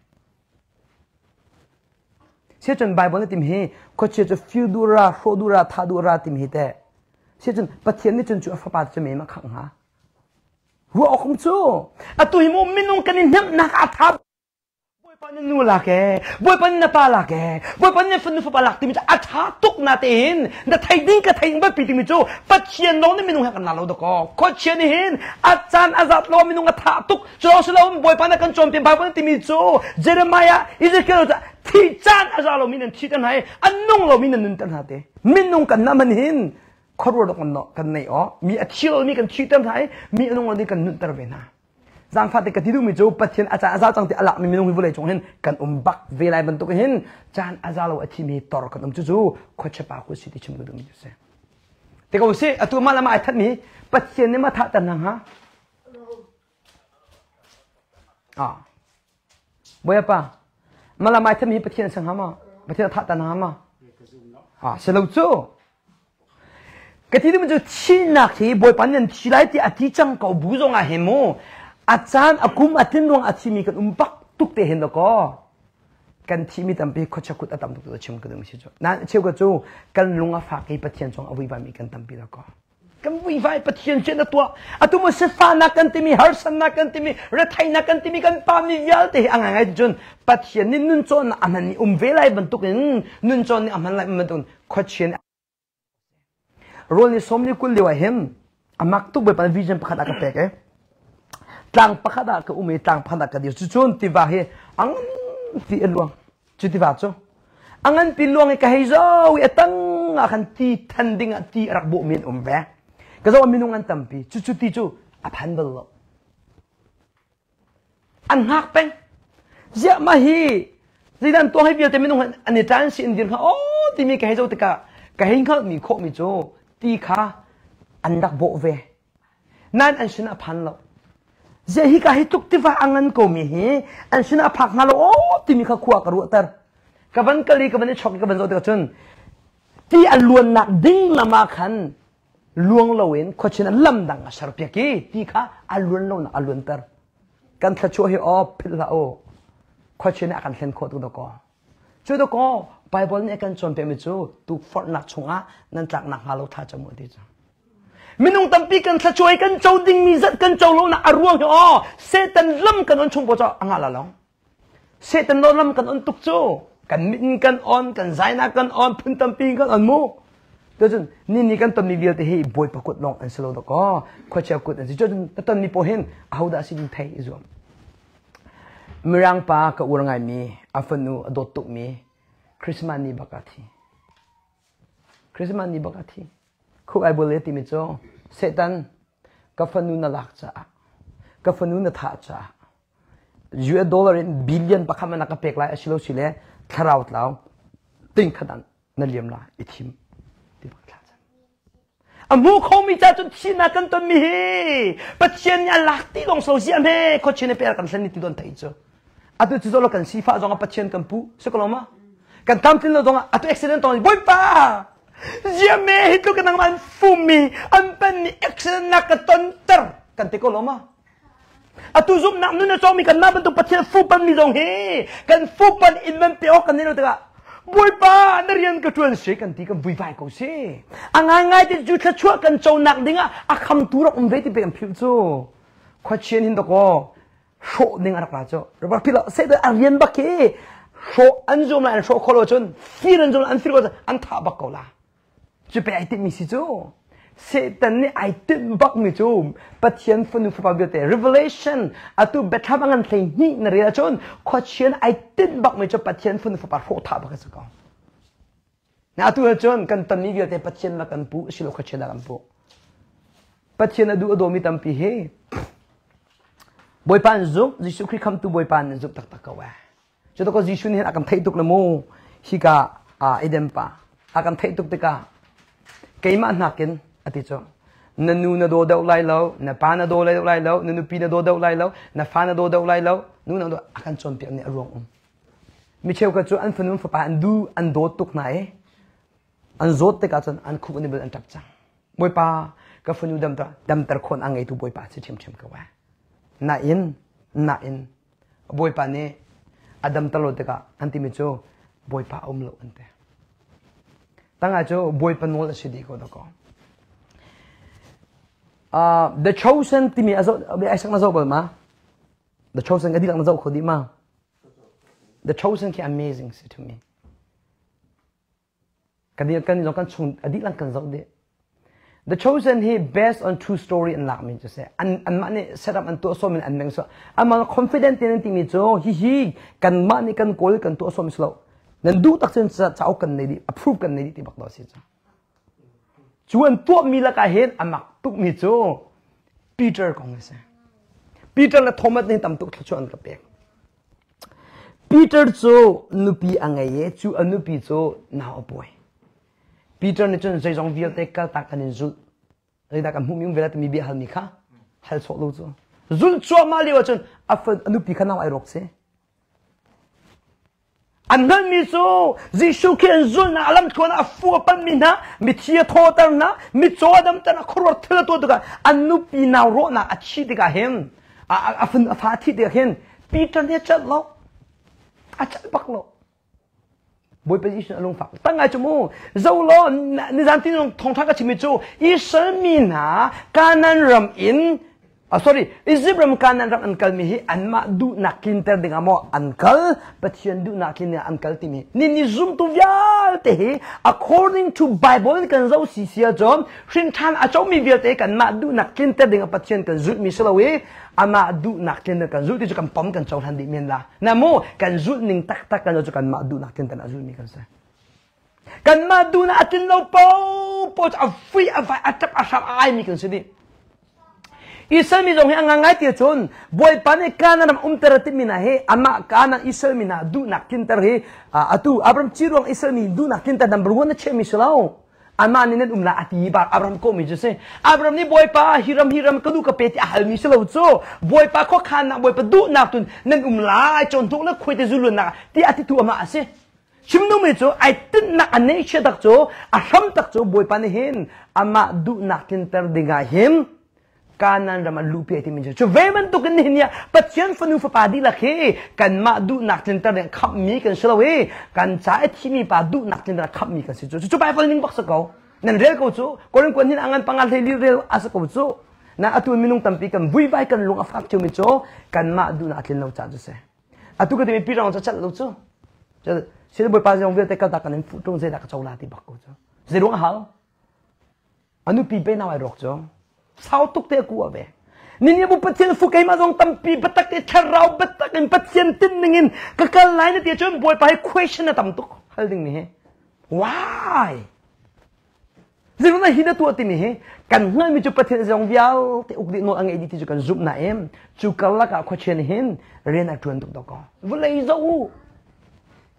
เชื่อจนไบเบิลนี่ติมฮีก็เชื่อจนฟิลดูราโฟดูราท่าดูราติมฮีเตเชื่อจนปะเทียนนี้จนจูอาฟ้าปัดจะไม่มาขังหาหัวออกของจูอะตุยมุมินุงกันนี่นักนักอาทับบอยปันนูลักเอบอยปันนาปาลักเอบอยปันเนี่ยฟันนูฟ้าลักติมิจูอาทับตุกนาเตหินแต่ไทยดิ้งกับไทยไม่ปีติมิจูปะเทียนน้องนี่มินุงให้กันนาเราดอกก็เชื่อนี่หินอาจารย์อาซาดเรามินุงอาทับตุกจูเราสุดเราบอยปันกันจอมเป็นไบเบิลติมิจูเจเรมายาอิสเคโลจะที่จานอาซาเรามินันที่ตันให้อันนุ่งเรามินันนุนตันหาเตมินุงกันน้ามันหินขอรู้ดอกมันเนาะกันในอ๋อมีอาชีพมีกันชีวิตเท่าไหร่มีอนุวัติกันนุ่นตระเวนะจังฟัดกันที่ดูมีจูปัจเจนอาจารย์อาจารย์จังที่อลักมีมีนุ่งวิบุเลยจงเห็นกันอุมบักเวลาบรรทุกเห็นจานอาจารย์เราอาชีพมีตอร์กันอุมจูจูขดเฉพาะคุสิที่ชิมกันดูมีจูเซ่แต่ก็ว่าเซ่อตัวมาละมาไอ้ท่านนี้ปัจเจนนี่มาทัดแต่นังฮะอ่าบ่อยป่ะมาละมาไอ้ท่านนี้ปัจเจนสังหามาปัจเจนทัดแต่นังมาอ่าเสร็จแล้วจูก็ที่นี่มันจะชี้นักที่บอยปันยันชี้ไล่ที่อธิจังเขาบุษงอาเหมออาจารย์อากุมอาทิตย์ดวงอาทิตย์มีกันอุ้มปักตุกเตเห็นแล้วก็กันที่มีตั้มปีขจักกุดอาตั้มตุกตัวชิมกันดูไม่ใช่จ้ะนั่นเชื่อก็จู่กันลุงอาฝากให้ปะเทียนจงเอาวิบามีกันตั้มปีแล้วก็กันวิบาปะเทียนเช่นตัวอาตุมุสฟ้านักกันที่มีฮาร์สันนักกันที่มีรัฐไทยนักกันที่มีกันปามียัลที่อ่างไงจนปะเทียนนี่นุ่นจนอามันนี่อุ้มเวลัยบรรทุกนี่นุ่นจนนี่อามันไล่บรรทุกขจันโรลนี่สมนี่คุณเดียวเห็นอามักตุกไปเป็นวิจัยพัฒนากับเป๊กเอ๋ต่างพัฒนากับอุ้มต่างพัฒนากับเดียวจุนที่ว่าเฮอังที่เอลวงจุดที่ว่าจ้ะอังที่ลวงกับเฮโซ่เอตังอาคันที่ทันดิ้งที่รักบุมินอุ้มเว้ก็จะว่ามินุงันตั้มปีจุดจุดที่จู่อับฮันเบลล์อันหักเป็นเจ้ามาฮีที่นั่นตัวให้เบียร์แต่มินุงันอันนี้จานสินดินเขาโอ้ที่มีกับเฮโซ่ที่กะกับเฮงเขามีโคมีจู่ที่ข้าอันดักโบเวนั่นอันชนะพันแล้วเจ้าฮิกาฮิตุกที่ว่าอังนันก็มีฮีอันชนะพักมาแล้วโอ้ที่มีข้าขวากระรุตร์กับวันกะลีกับวันนี้ช็อกกับวันโซเดียจนที่อันล้วนนักดิ้งละมาขันลวงละเว้นขชนะลำดังอาชาร์พีกี้ที่ข้าอันล้วนละนักอันล้วนเตอร์กันทัชชัวให้ออพิลาโอขชนะกันเล่นโคตรตัวก็ช่วยตัวก็ไบเบิลนี่กันจนเป็นมิจูตุกฟอร์นักชงอ่ะนั่นจากนักฮาโลท่าจมูกดีจ้ะมินุงตั้มปีกันทัชช่วยกันเจ้าดิ้งมีจัดกันเจ้าโลนักอารวงเหรอเซตันล้ำกันอันชงปะจ้ะอ่างละล้องเซตันล้ำกันอันตุกจูกันมินกันอ่อนกันใจนักกันอ่อนพุ่นตั้มปีกันอันมูเดี๋ยวจนนี่นี่กันตั้มมีเดียวที่ให้บอยประกวดลองอันสโลว์ตัวก็ขวดเชียวกุดอันสิจนตั้มมีโพเห็นเอาได้สิ่งไทยอีส่วนเมื่อรังปากับอุรังไงมีอาฟนูอดตุกมีคริสต์มาสนี่บักทีคริสต์มาสนี่บักทีคุกไอบุเลติมิโจเซตันกับฟนูน่าลักจ้ากับฟนูน่าท่าจ้ายูเอสดอลลาร์บิลเลียนปักขมันนักเป็กไลอาชิโลชิเลคาราวต์แล้วเต tinh khát ăn nên liềm là ít thím thì bác làm à mua không mi cha chun chi na cần tuân mi he bắt chen nhà lạc tí dòng sầu xiêm he có chen pe cần sinh tí tuân thấy chưa à tôi chỉ cho lo cần si pha dòng bắt chen cần pu sao có mà cần tam tin lo dòng à tôi accident tông bôi pa xiêm me hít lo cần năng man phu mi anh bên mi accident nak tuân ter cần tí có lo mà à tôi giúp nặng nữa cho mi cần na bên tôi bắt chen phu ban mi dòng he cần phu ban in bên peo cần nên lo bôi pa nó riêng cái chuyện gì cần tí cần vui vai câu gì anh ngay ngay thì chú thật chúa cần trâu nặng đi ngà à không tú được ông về thì bị phiêu chú khoa chiến hình đó có số đi ngà đặc cho rồi bắt phiêu sẽ được anh riêng bắc kia số anh zoom lại số khó lo chun phiêu anh zoom anh phiêu có anh thả bắc câu là chú bị ai tìm mình chú sẽ tận này ai tìm bắc mình chú bắt chiến phân được pháp biểu tế revelation à tu bet tham anh thấy nhị nè ra chun khoa chiến ai tìm bắc mình chú bắt chiến phân được pháp phổ thả bắc cái sự con na tu chun kan tận này biểu tế bắt chiến là kan pu silo khoa chiến là kan pu bắt chiến là du do mi tam pi he boy pan giúp Jesus Christ come to boy pan giúp tak tak kawa cho tôi có Jesus này akan thấy tục là mo hi ka à idem pa akan thấy tục tika cái mà nakin ati cho na nu na do daw lai lo na pa na do lai lai lo na nu pi na do daw lai lo na fa na do daw lai lo nu na do akan chon pi ni arong um mi cheu ka chu an funun fa pa an du an do tuk nai an zot te ka chon an khu ni bel an tap chang boy pa ka funu dam ta dam tar khon angai tu boy pa chi chim chim ka wa na in na in boy pa ne adam talo te ka anti mi chu boy pa um lo ante tanga chu boy pa nol si di ko da ko Uh, the chosen timi azo ai sang nazo ba ma the chosen adi lang nazo khodi ma the chosen ki amazing to me kadi kan no kan chung adi lang kan zo de the chosen he based on true story and lak min to say an an ma ne set up an to so min an meng so am confident in timi cho hi hi kan ma ni kan kol kan to so mi slow nan du tak chen cha chau kan nei di approve kan nei di ti bak do si cha chuan tua mi la ka hen amak tuk mi chu Peter kong se Peter la Thomas ne tam tuk chuan ka pe Peter chu nupi angai ye chu anupi chu na boy Peter ne chun zai jong vial te ka ta kan zul ai da ka mu myung vela te mi bi hal mi kha hal so lo chu zul chu ma li wa chun afan anupi kha na ai rok se anh nên mi số Jesus khiến zul na alam thua na fu pan mi na mi thia tho tar na mi cho adam ta na khor thela to ka anu pi na ro na achi de ka hem a a fun a pha thi de hen Peter ne chat lo a chat bak lo boy position along fa ta ngai chu mu zo lo ni zan tin long thong tha ka chi mi chu i sel mi na kanan ram in Ah sorry, Israel kanan ram ankal mi hi anma du nakin ter dengan mo ankal, pathian du nakin ya ankal timi. Ni ni zoom tu vial te hi according to Bible kan zau si sia jom, shin than a chau mi vial te kan ma du nakin ter dengan pathian kan zut mi selawe, ama du nakin kan zut ti kan pom kan chau han di men la. Namo kan zut ning tak tak kan zo kan ma du nakin tan azul mi kan sa. Kan ma du nakin lo po po a free a vai atap asap ai mi kan sidi. Isal mi jong he angangai ti chon boy pane kana nam umterati mina he ama kana isal mina du nakin tar he atu abram chirong isal mi du nakin tar number one che mi slau ama ni net umla ati ba abram ko mi jese abram ni boy pa hiram hiram kadu ka peti ahal mi slau cho boy pa ko khana boy pa du nak tun nen umla chon thuk la khoi te zulun na ti ati tu ama ase chimno me cho ai tin na ane che dak cho a ham tak cho boy pa ne hen ama du nakin tar dinga hem kanan raman lupi ati min cho veman to kan hinya pathian fanu fa padi lakhe kan ma du nak tin tar khap mi kan selawe kan cha thi mi pa du nak tin tar khap mi kan si cho cho bai fal ning bak sa ko nan rel ko cho korin kon hin angan pangal theli rel asa ko cho na atu minung tampi kan vui vai kan lung afak chu mi cho kan ma du nak tin lo cha se atu ka ti pi rang cha chat lo cho cho se boy pa jong ve te ka ta kan fu tong se da ka chau la ti bak ko cho se rong hal anu pi pe na wai rok cho sao tuk te ku ave ninya bu pathian fu kai ma jong tampi batak te tharau batak in pathian tin ningin ka kal lai na te chon boy pa question na tam tuk hal ding ni he why zero na hina tu ati mi he kan ngai mi chu pathian jong vial te uk di no ang edit chu kan zup na em chu kal la ka question hin ren a tuan tuk do ko vulai zo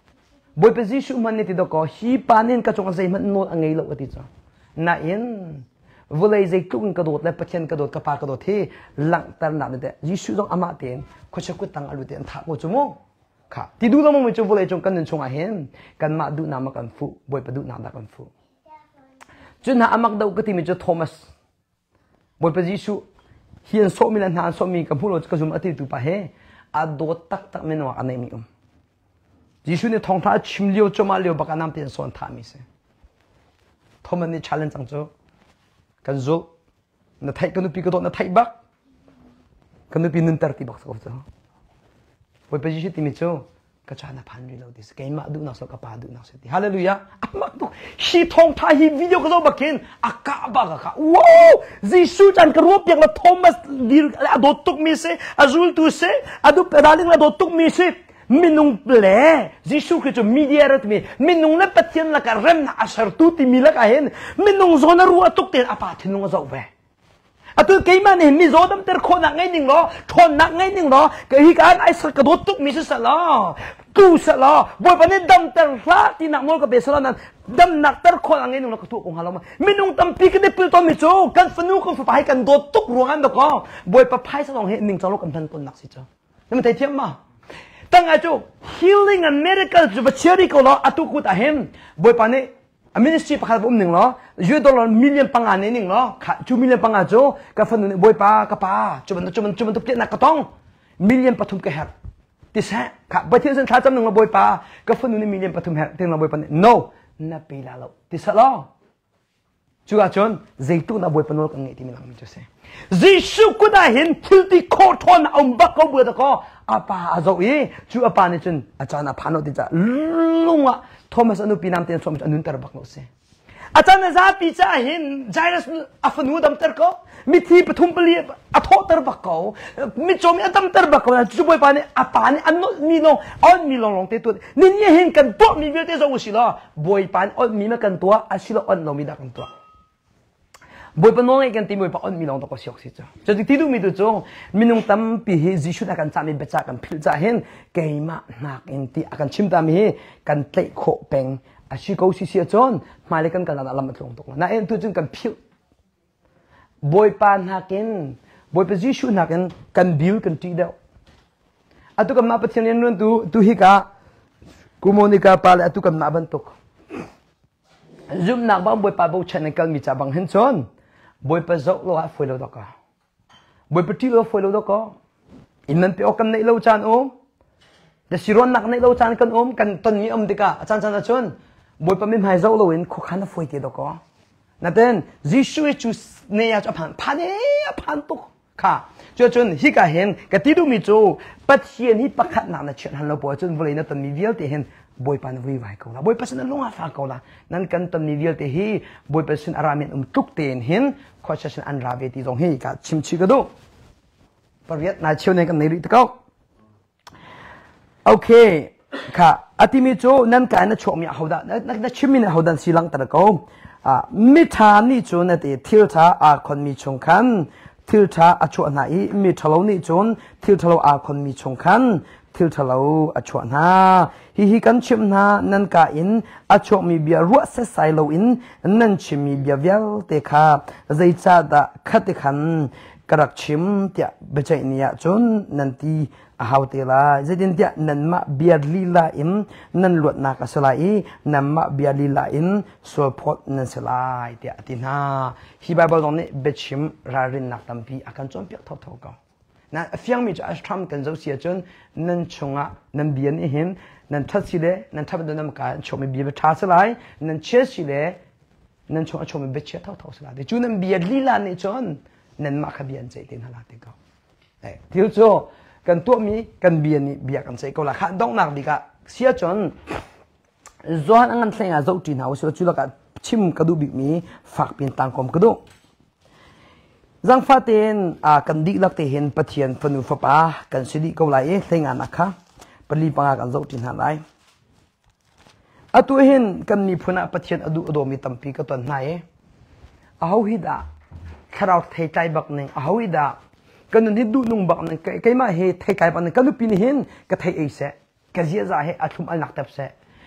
บอยเป็นจิชุมันนี่ติดก็ฮีปานินกระจงใจมันโน้ตอะไรเราติดจ้ะน่าเอ็นเวลาใจกลุ่มกระโดดและประเทศกระโดดกระปากระโดดที่หลังแต่หนักเนี่ยจิชุต้องอามาเตียนเขาจะกุตังอาลุเตียนทักโมจุโมค่ะที่ดูแล้วมันจะเวลาจงกันนึงชงอาเห็นกันมาดูน้ำกันฟูบอยไปดูน้ำกันฟูจนหาอามักดาวกติมิจะโทมัสบอยเป็นจิชุเฮียนโซมิลันหาโซมีกับผู้เราก็จุ่มอติตุปะเฮอาโดตักตักเมนวากันในมิอุมจิชุเนี่ยท้องท้าชิมเลี้ยวจมาเลี้ยวบักน้ำเตียนส่วนทามิเสโทมันนี่ challenge จังจ้กันโจนัทไทยกันนุปีกระโดดนัทไทยบักกันนุปีนึนตร์ตีบักสักจ้าบอยเป็นจิชุติมิจ้ก็จะน่าพันรีเราดิสเกย์มาดูนักสกปรกดูนักเสติฮาเลลูยาอามาดูชีทองท้าฮีวิดีโอก็จะบักเห็นอากาบักค่ะว้าวจิชุจันกระรูปอย่างละโทมัสดีอดตุกมิเสอาจูลตุเสอดูเปราลิงละดตุกมิเสมินุงเปล่จิชุคือจะมีเดียร์ตมีมินุงนับเทียนละกันเริ่มน่าอัศรตุติมีละกันเห็นมินุงโซนรัวตุกเตียนอาปาทินุงจะเอาไปอะตัวเกี่ยมันเห็นมีโซดมเตอร์คนนักไงหนึ่งล้อคนนักไงหนึ่งล้อก็ฮิการไอ้สักกระโดดตุกมิเสสละกูสละบอยปนันดำเตอร์ฟ้าที่นักมอลกับเบสละนั้นดำนักเตอร์คนนักไงหนึ่งล้อก็ถูกองค์ฮาลามามินุงตั้มปีกันได้ปิลตอมิโจกันฟนูกันฝ่ายกันโดดตุกรวงอันตะก้อบอยปะพายสะลองเห็นหนึ่งจะลกันทันต้นนักสิจ้านี่มันไทยเทียมมาตั้งอาจู healing and miracle จะไปเชื่อดีก็ล้ออาตุกุตาเห็นบอยปานนี้ ministry ประคับผมหนึ่งล้อยูดอลลาร์มิลลิอนปังอันนี้หนึ่งล้อค่ะจูมิลลิอนปังอาจูกับฟันนี่บอยปากระปาจุบันจุบันจุบันตุกเจนักกระต้องมิลลิอนปฐุมกระหัดที่แท้ค่ะประเทศเส้นทางจำหนึ่งล้อบอยปากับฟันนี่มิลลิอนปฐุมกระหัดที่เราบอยปาน no นับปีละล้อที่สล้อจูอาจนใจตู้นับบอยปานโลกันไงที่มีหลังมิจุเสจิชุก็ได้เห็นทิลที่โคตรอัมบักเขาเบื่อตะก็อาปาอาโจยจูอาปาเนี่ยจนอาจารย์อาพานอติจ่าลุงอ่ะโทมัสอนุปีนามเตียนสมอนุนตระบักโนเสอาจารย์น่ะจะปีจ่าเห็นใจรัสอาฟนูดัมตระก็มิทีปฐุมปลีอาโทตระบักเขามิจอมีอดัมตระบักเขาจูบอยปาเนี่ยอาปาเนี่ยอันนู้นมีลงอันมีลงลงเตตัวนี่เนี่ยเห็นกันตัวมีเวลเตจะอุศิลาบอยปานอันมีมากันตัวอาศิลาอันเรามีดักกันตัวบอยปนองเองกันที่บอยปอนมีลองตกเสียกสิจ้าจะที่ดูมีตัวจงมีนุ่งตั้มปีเฮจิชุดอาการจามีเบจ่ากันพิลจ่าเห็นเกี่ยมาหนักเองที่อาการชิมตามีกันเตะโคเปงอาชีพเขาสิเสียจนมาเลยกันกันนั่นละมันลงตกนั่นเองตัวจงกันพิลบอยปานหักเองบอยปจิชุหักเองกันบิวกันทีเดียวอะตุกันมาปฏิเสธเรื่องตัวตัวฮิกากูโมนิกาปาเลอะตุกันมาบันตุกจุ่มนักบ้างบอยปาบุชนกันมีจ่าบังเห็นจนบอยไปจกโลหะฝุ่ยโลดก็บอยไปที่โลฝุ่ยโลดก็อินนั้นไปออกกันในโลจานอมแต่สิรอนนักในโลจานกันอมกันตอนนี้อมติกาอาจารย์จันทร์ชนบอยไปไม่หายจกโลอินคุกขันฝุ่ยตีดก็นั่นเองจิชูชูเนี่ยจะผ่านผ่านเนี่ยผ่านตุกค่ะจนจนฮิกาเห็นกันที่ดูมีจูปัจเจียนฮิปะขัดหนักนะเชื่อหันเราปวดจนวันนี้นั่นตอนมีเวียลที่เห็นบอยปานวิวายเขาละบอยปัสนันลงอาฟ้าเขาละนั่นกันตอนนี้เดียวเตฮีบอยปัสนันอารามินอุ้มทุกเตนเห็นขอชันอันราเวทีตรงเฮกับชิมชิกระดูปริยัตินาเชียวในกันในริตเขาโอเคค่ะอธิมิโจนั่นการนั่นชมยาเขาได้นั่นนั่นชิมินเขาดันสิลังตระเขาอ่ามิทานี่โจนั่นเตทิลทาอาคนมีชงคันทิลทาอาชวนาอีมิทาโลนี่โจนทิลทาโลอาคนมีชงคันทิลทะเลาอชวนาฮิฮิกันชิมนานันกาอินอชวมีเบียรัวเสสไซโลอินนันชิมีเบียเวลเตคาใจจาดะขัดขันกระชิมเตียเบจเนียจนนันทีอาหาวเตลาใจดินเตียนันมาเบียลีลาอินนันลวดนักสลายนันมาเบียลีลาอินสวพอดนันสลายเตียตินาฮิบายบอลตรงนี้เบชิมรารินนักตัมพีอาการจอมเปียกทอดทอกันนั่นเฟียงมีจะอัศทำกันเจ้าเสียจนนั่นชงอ่ะนั่นเบียนเห็นนั่นทัดสิเลนั่นทับดนน้ำการชมมีเบียร์ท้าสลายนั่นเชื่อสิเลนั่นชงชมมีเบียร์เชื่อเท่าเท่าสลายแต่จู่นั่นเบียร์ลีลานี่จนนั่นมาขบียนใจเต็นหลาดก็เอ้ที่จู่กันตัวมีกันเบียร์นี่เบียร์กันใจก็ละข้าต้องนักดีกะเสียจนย้อนอันเสียงอ่ะเจ้าจีนเอาเสียจู่แล้วก็ชิมกระดูบิมีฝากเป็นต่างคมกระดูจังฟ้าเต็นอ่ากันดีลักเตเห็นปะเทียนฟนุฟปากันสิริก็ไหลเสียงานนะคะปลีปังกันเจ้าจีนหาไหลอะตัวเห็นกันมีพนักปะเทียนอดุอโดมีตัมปีก็ตอนไหนอาหูฮิดาคราวเทใจบักหนึ่งอาหูฮิดากันนั่นที่ดูนุ่งบักหนึ่งใครมาเฮเทใจบักหนึ่งกันดูปีนี้เห็นก็เทไอเสกันเสียใจเฮอาชุมอันหนักตับเส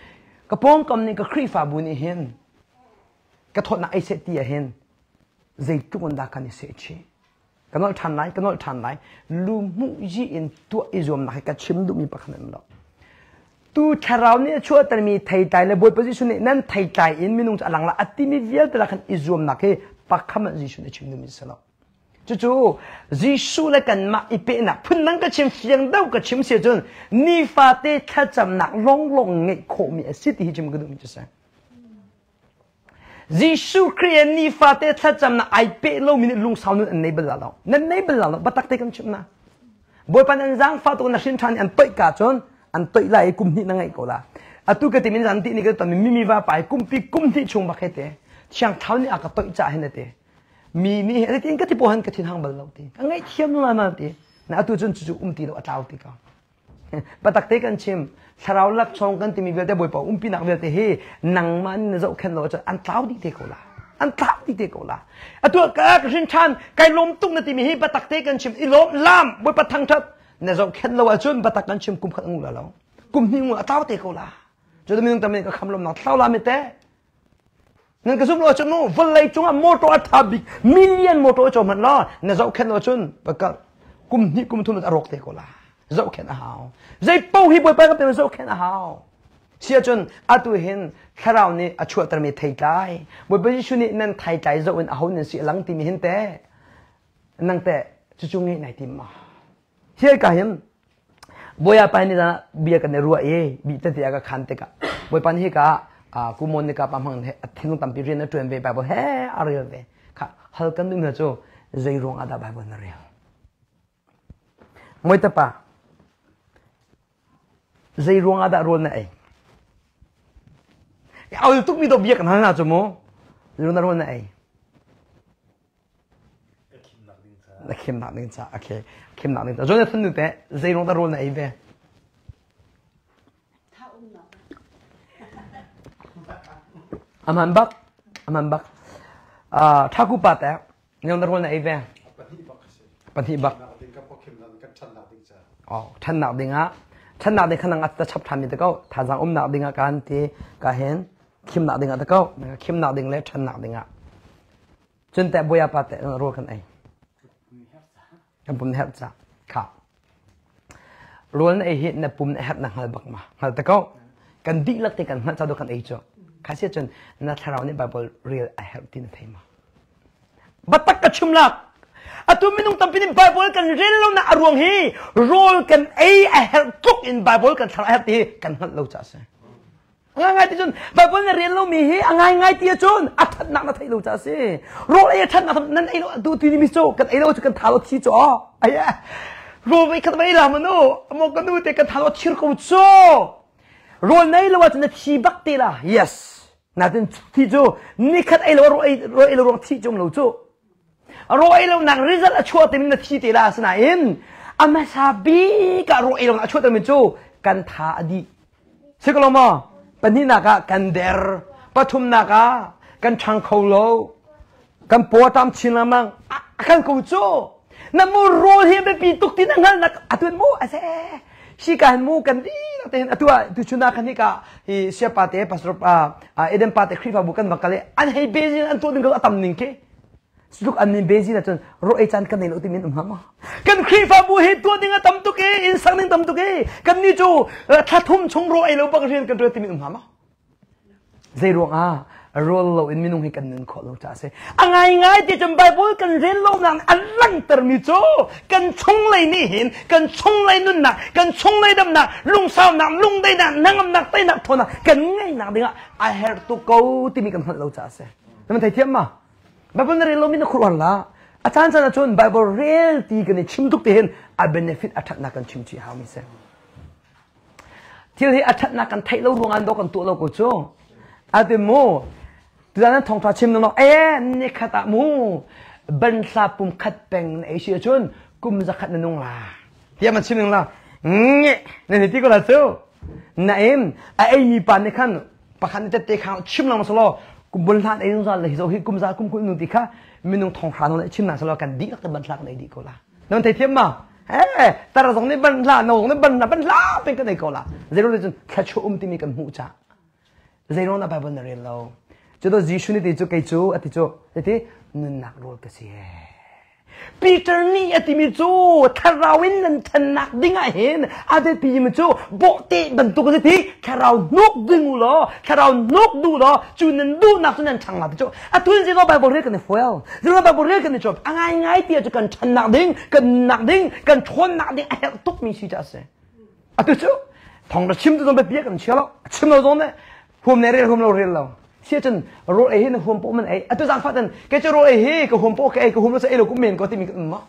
กระโปรงกำนี่ก็ครีฟ้าบุญเห็นกระทดนักไอเสตีเห็นใจจุกันดากันเสียชีกันนอลทันไหนกันนอลทันไหนลูมุจีอินตัวอิจอมนักกัดชิมดูมีปักนั่นหรอกตัวชาวเราเนี่ยช่วยแต่มีไทยใจและบทประชุมนั้นไทยใจอินมีนุ่งจะหลังละอัติมีเวียแต่ละกันอิจอมนักปักคำจิชุนชิมดูมีสลบจู่ๆจิชุและกันมาอีเป็นนักพุ่นนั่งก็ชิมเฟียงเดาก็ชิมเสียจนนี่ฟาเต้แค่จำนักลงลงเงยโคมีสิทธิชิมก็ดูมีจะเสียยิสุคริสต์นี่ฟาเต้ถ้าจำนะไอเป้เรามีลุงสาวนู้นในเบลล์เรานั่นในเบลล์เราบัตักเตกันชิมนะบอยปันอันจังฟาตัวนักชินทันอันต่อยกาจนอันต่อยไล่กุมนี่นั่งไอ้กูละอัตุกติมินจันตินี่ก็ตอนมีมีว่าไปกุมปีกุมที่ชงบักเตะช่างเท้านี่อากาต่อยจ่าเห็นเตะมีมีอะไรที่ก็ที่พอหันก็ที่ทางเบลล์เราตีอันไงเทียมนู่นนั่นตีนะอัตุจนจู่ๆอุ้มตีเราอัตราตีกันบัตักเตกันชิมชาวลักชงกันที่มีเวลาบ่อยป่าอุ้มปีนักเวลาเฮนังมันเนี่ยจะเอาแค่เราจะอันเท้าดีเตกูละอันเท้าดีเตกูละอัตัวกากชินชันไก่ลมตุ้งนั่นที่มีเฮบัตักเตกันชิมอีลมลามบ่อยป่าทางทับเนี่ยจะเอาแค่เราจนบัตักกันชิมกุมขัดงูละเรากุมนี่งูเท้าเตกูละจนมีน้องตามีก็คำลมนักเท้าลามิเตนั่นก็สุ่มเราจนนู้วันเลยจงอ่ะมอเตอร์ทับบิมิลเลียนมอเตอร์จอมันล้อเนี่ยจะเอาแค่เราจนบักกุมนี่กุมทุนมันอรกเตกูละเจ้าแค่หาวใจปูฮีบอยไปก็เป็นเจ้าแค่หาวเสียจนอาตุเห็นแค่เราเนี่ยช่วยแต่ไม่ไทยใจบอยไปช่วยนี่นั่นไทยใจเจ้าเป็นเอาเนี่ยสิหลังที่มีเห็นแต่นั่งแต่จู่ๆไงไหนที่มาเชื่อกันยังบอยไปนี่นะเบียกันในรัวเอบีแต่ที่อาก็ขันเตกะบอยไปนี่ก็อ่ากูมองนี่ก็ประมาณเฮ้ทิ้งตั้งปีเรียนนั่นตัวเองไปบอกเฮ้อะไรอย่างเงี้ยค่ะฮัลกันดูเนี่ยจู่ใจร้องอาดาไปบนนั่นเรื่องไม่แต่ป่ะใจรวงอาดาโรนไหนเอาทุกมีตัวเบียกันทั้งนั้นจมูกใจรวงอาดาโรนไหนเข้มหนักนิดจ้าโอเคเข้มหนักนิดจ้าจนจะสนุกแต่ใจรวงอาดาโรนไหนเว้ยอามันบักอามันบักอ่าถ้ากูปัดแต่ใจรวงอาดาโรนไหนเว้ยปฏิบัติอ๋อท่านหนักดิ่งอ่ะท่านหนักดิ่งขนาดอัตชับทำมีแต่ก็ถ้าจังอุ้มหนักดิ่งอ่ะการที่ก็เห็นคิมหนักดิ่งอ่ะแต่ก็คิมหนักดิ่งเลยท่านหนักดิ่งอ่ะจนแต่บุยาปัตเตรู้กันเองกันปุ่มเห็บจ้ะครับรู้นั่นเองเห็นในปุ่มเห็บนั่งหันบักมาหันแต่ก็กันดีลักที่กันมันจะดูกันเองจ้ะข้าเสียจนนัทเราเนี่ยไบเบิลเรียลไอเห็บที่นั่นเองมาบัตรกระชุ่มลักอะตัวไม่ต้องทำเป็นไบเบิลกันเรียนแล้วนะอารมณ์ฮีโรลกันเอไอเฮลทุกอินไบเบิลกันทำอะไรที่กันหัดเราจะเสียง่ายง่ายที่จนไบเบิลเรียนแล้วมีฮีง่ายง่ายที่จนอัฐนักนักที่เราจะเสียโรลไอ้ท่านนักนั้นไอ้เราดูที่นี่มิโซกันไอ้เราจะกันทาเราที่จ่อไอ้โรลไม่ขัดไม่ละมันโน่มองกันดูแต่กันทาเราที่เราจ่อโรลไหนเราจะนัดที่บักตีละ yes นั่นที่จ่อนี่ขัดไอ้เราโรลไอ้โรลไอ้เราที่จ่อเราจ่อรอยเราหนังริซัลช่วยแต่มีนาทีเดียวสนาอินอามาซาบีกับรอยเราหนังช่วยแต่มีจูกันท้าอดีสิ่งเรามาปนินักกันเดอร์ปฐุมนักกันชังโคโลกันปวดตามชินละมังกันกูจูนั่นมูรอยเฮียเป็นปีตุกที่นั่งนักอัตัวมูอะไรสิกันมูกันดีแต่อัตัวตุชุนักนี่ก็ฮิเสียปาเต้ปัสรปาเอเดนปาเต้คริฟาบุกันบักเลยอันให้เบจิอันตัวนึงก็อัตมนิงเกสุดอันนี้เบสินะจนรอไอจันกันในโลกที่มีนุ่มหามากันครีฟ้าบุเหตัวนึงตั้มตุกเออินสังนึงตั้มตุกเอกันนี่จูถ้าทุ่มชงรอไอเราบังเรียนกันตัวที่มีนุ่มหามาใจรวงอ่ะรอเราอินมีนุ่มให้กันนึงขอเราจ้าเสอังไงไงที่จำไบเบิลกันเรียนเราหนังอันลังเตอร์มิจูกันชงเลยนี่เห็นกันชงเลยนุ่นหนักกันชงเลยดำหนักลุงสาวหนักลุงได้หนักนั่งหนักได้หนักทนหนักกันง่ายหนักเดียว I have to go ที่มีกันหัดเราจ้าเสแต่มันไทยเทียมมาไบเบิลเรียนเราไม่ต้องคุยละอาจารย์จะชวนไบเบิลเรียนที่กันชิมทุกที่เห็นอาเบเนฟิตอาทัดนักกันชิมชีฮามิเซที่ที่อาทัดนักกันไทยเรารวงอันดอกกันตัวเราก็โจ้อาเดโมที่นั้นทองฟ้าชิมน้องเอ๊ะนี่ขัดมูบันซาปุ่มขัดเป็นเอเชียชนกุมจะขัดนั่งละที่มันชิมน้องละเงี้ยนี่ที่ก็ละโจ้นั่นเองไอ้มีปานในขั้นปะขันจะเตะข้าวชิมน้องมาสโลกุมบนลานไอ้นุ่งซาเลยเราฮิกุมซากุมกุมนุ่งติค่ะมีนุ่งทองฟ้านุ่งเลยชิมน้ำสโลกันดีก็จะบันลานกันไอ้ดีก็ละนั่นไทยเทียมมาเฮ้แต่เราตรงนี้บันลานน้องนี่บันลานบันลานเป็นกันไอ้ก็ละเรื่องนี้จนแค่ชั่วอุ้มที่มีกันหูจ้า zai ron na Bible na real lo cho do Jisu ni ti chu kai chu ati chu ti nun nak rol ka si Peter ni ati mi chu tharawin nan thanak dinga hen ade pi mi chu bo ti ban tu ka ti tharaw nok ding lo tharaw nok du lo chu nan du nak nan chang ma chu atun ji no Bible re kan foil ji no Bible re kan chu angai ngai ti chu kan thanak ding kan nak ding kan thon nak ding ai tok mi si ja se atu chu thong da chim du no be bia kan chelo chim no zon ne hôm nay re hôm lo re lo xia chân rồi ấy nó hôm bố mình ấy à tôi giang phát chân cái chỗ rồi ấy cái hôm bố cái cái hôm nó sẽ ấy là cũng miền có thì mình cũng mất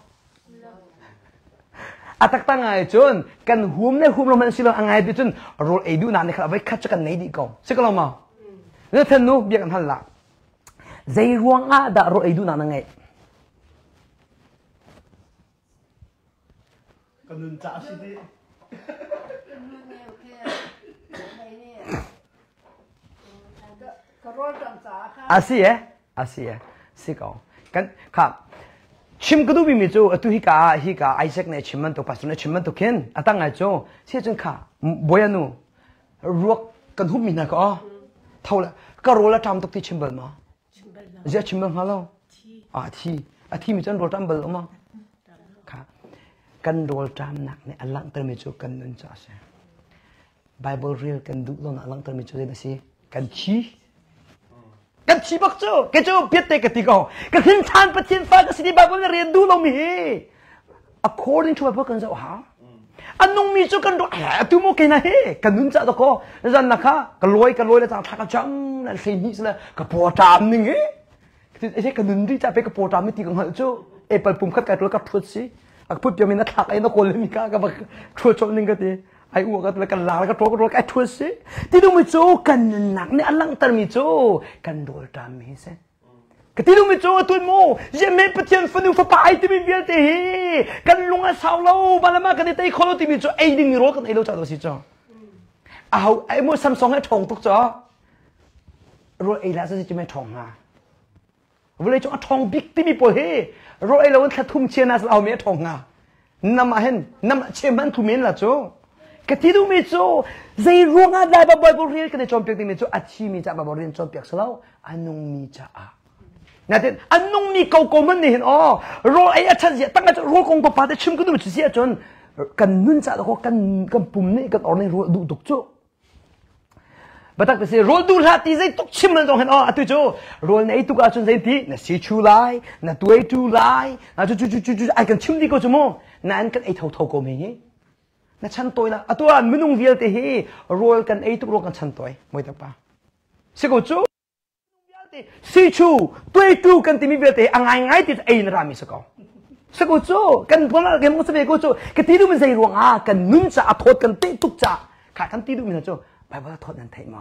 à tất tăng ngày chun cái hôm nay hôm nó mình xin lo ngày đi chun rồi ấy đủ nàn này khai với khách cho cái này đi con sẽ có làm mà nếu thân nó biết cái thân là dây ruang á đã rồi ấy đủ nàn ngày cái nền trả gì đi Asih ya, asih ya, sih kau. Kan, kap. Chim kedu bimi tu, tu hika hika Isaac ne chimman tu pastor ne chimman tu ken. Atang ajo, sih jen kap. Boya nu, ruak kan hum mina ko. Tahu lah, kau rola tam tu ti chimbal ma. Dia chimbal halau. Ah ti, ah ti macam rola tam bal ma. Kap. Kan rola tam nak ne alang termicu kan nunca se. Bible real kan dulu nak alang termicu ni nasi kan chi. Kan chi bak chu ke chu biết te ke ti ko ka hin than pa chin fa ka si Bible na rian du lo mi according to Bible kan sa ha anong mi chu kan do a tu mo ke na he kan nun cha to ko ran na kha ka loi ka loi la cha tha ka chang na sei ni la ka po tam ning he ti e ka nun ri cha pe ka po tam mi ti kan ha chu e pal pum khat ka to ka phut si ak phut yo mi na thak ai no ko le mi ka ka ba thua chom ning ka ti ai uo ka la kan la ka to ka ka thua si ti du mi chu kan nak ne alang tar mi chu kan dol tam mi se ka ti du mi chu tu mo je me patien fa nu fa pa ai ti mi bial te hi kan lunga sao lo ba la ma ka te kholo ti mi chu ai ding ro kan ai lo cha do si chu a hau ai mo Samsung hai thong tuk cho ro ai la sa si me thong ha vô lấy chỗ thong big ti mi po he ro ai lo an thum chen na sa me thong ha nam a hen nam che man thu men la chu cái thứ đó mình cho dây ruộng á đại bà Bible real cái này trong việc thì mình cho achi mình cho bà Bible real trong việc sao anong mi cha à nè thì anong mi câu câu mình này oh rồi ấy achar gì tăng cái rồi công bà phát chim cái đó mình chỉ biết chọn cần nun cha đó cần cần bùm này cần ở này rồi đủ đủ chỗ bà ta cái rồi đủ ra thì dây tục chim mình trong hen oh tôi cho rồi này tục achon dây thì nè si chu lai nè tuổi chu lai nè chu chu chu chu ai cần chim đi có chứ mo nè anh cần ai thâu thâu của mình na chan toy la atua minung vial te hi royal kan ei tu ro kan chan toy moi ta pa se ko chu vial te si chu toy tu kan ti mi vial te angai ngai ti ei na rami se ko se ko chu kan pona ke mo se be ko chu ke ti du min sei ruang a kan nun cha athot kan te tuk cha kha kan ti du min chu bai ba thot nan thai ma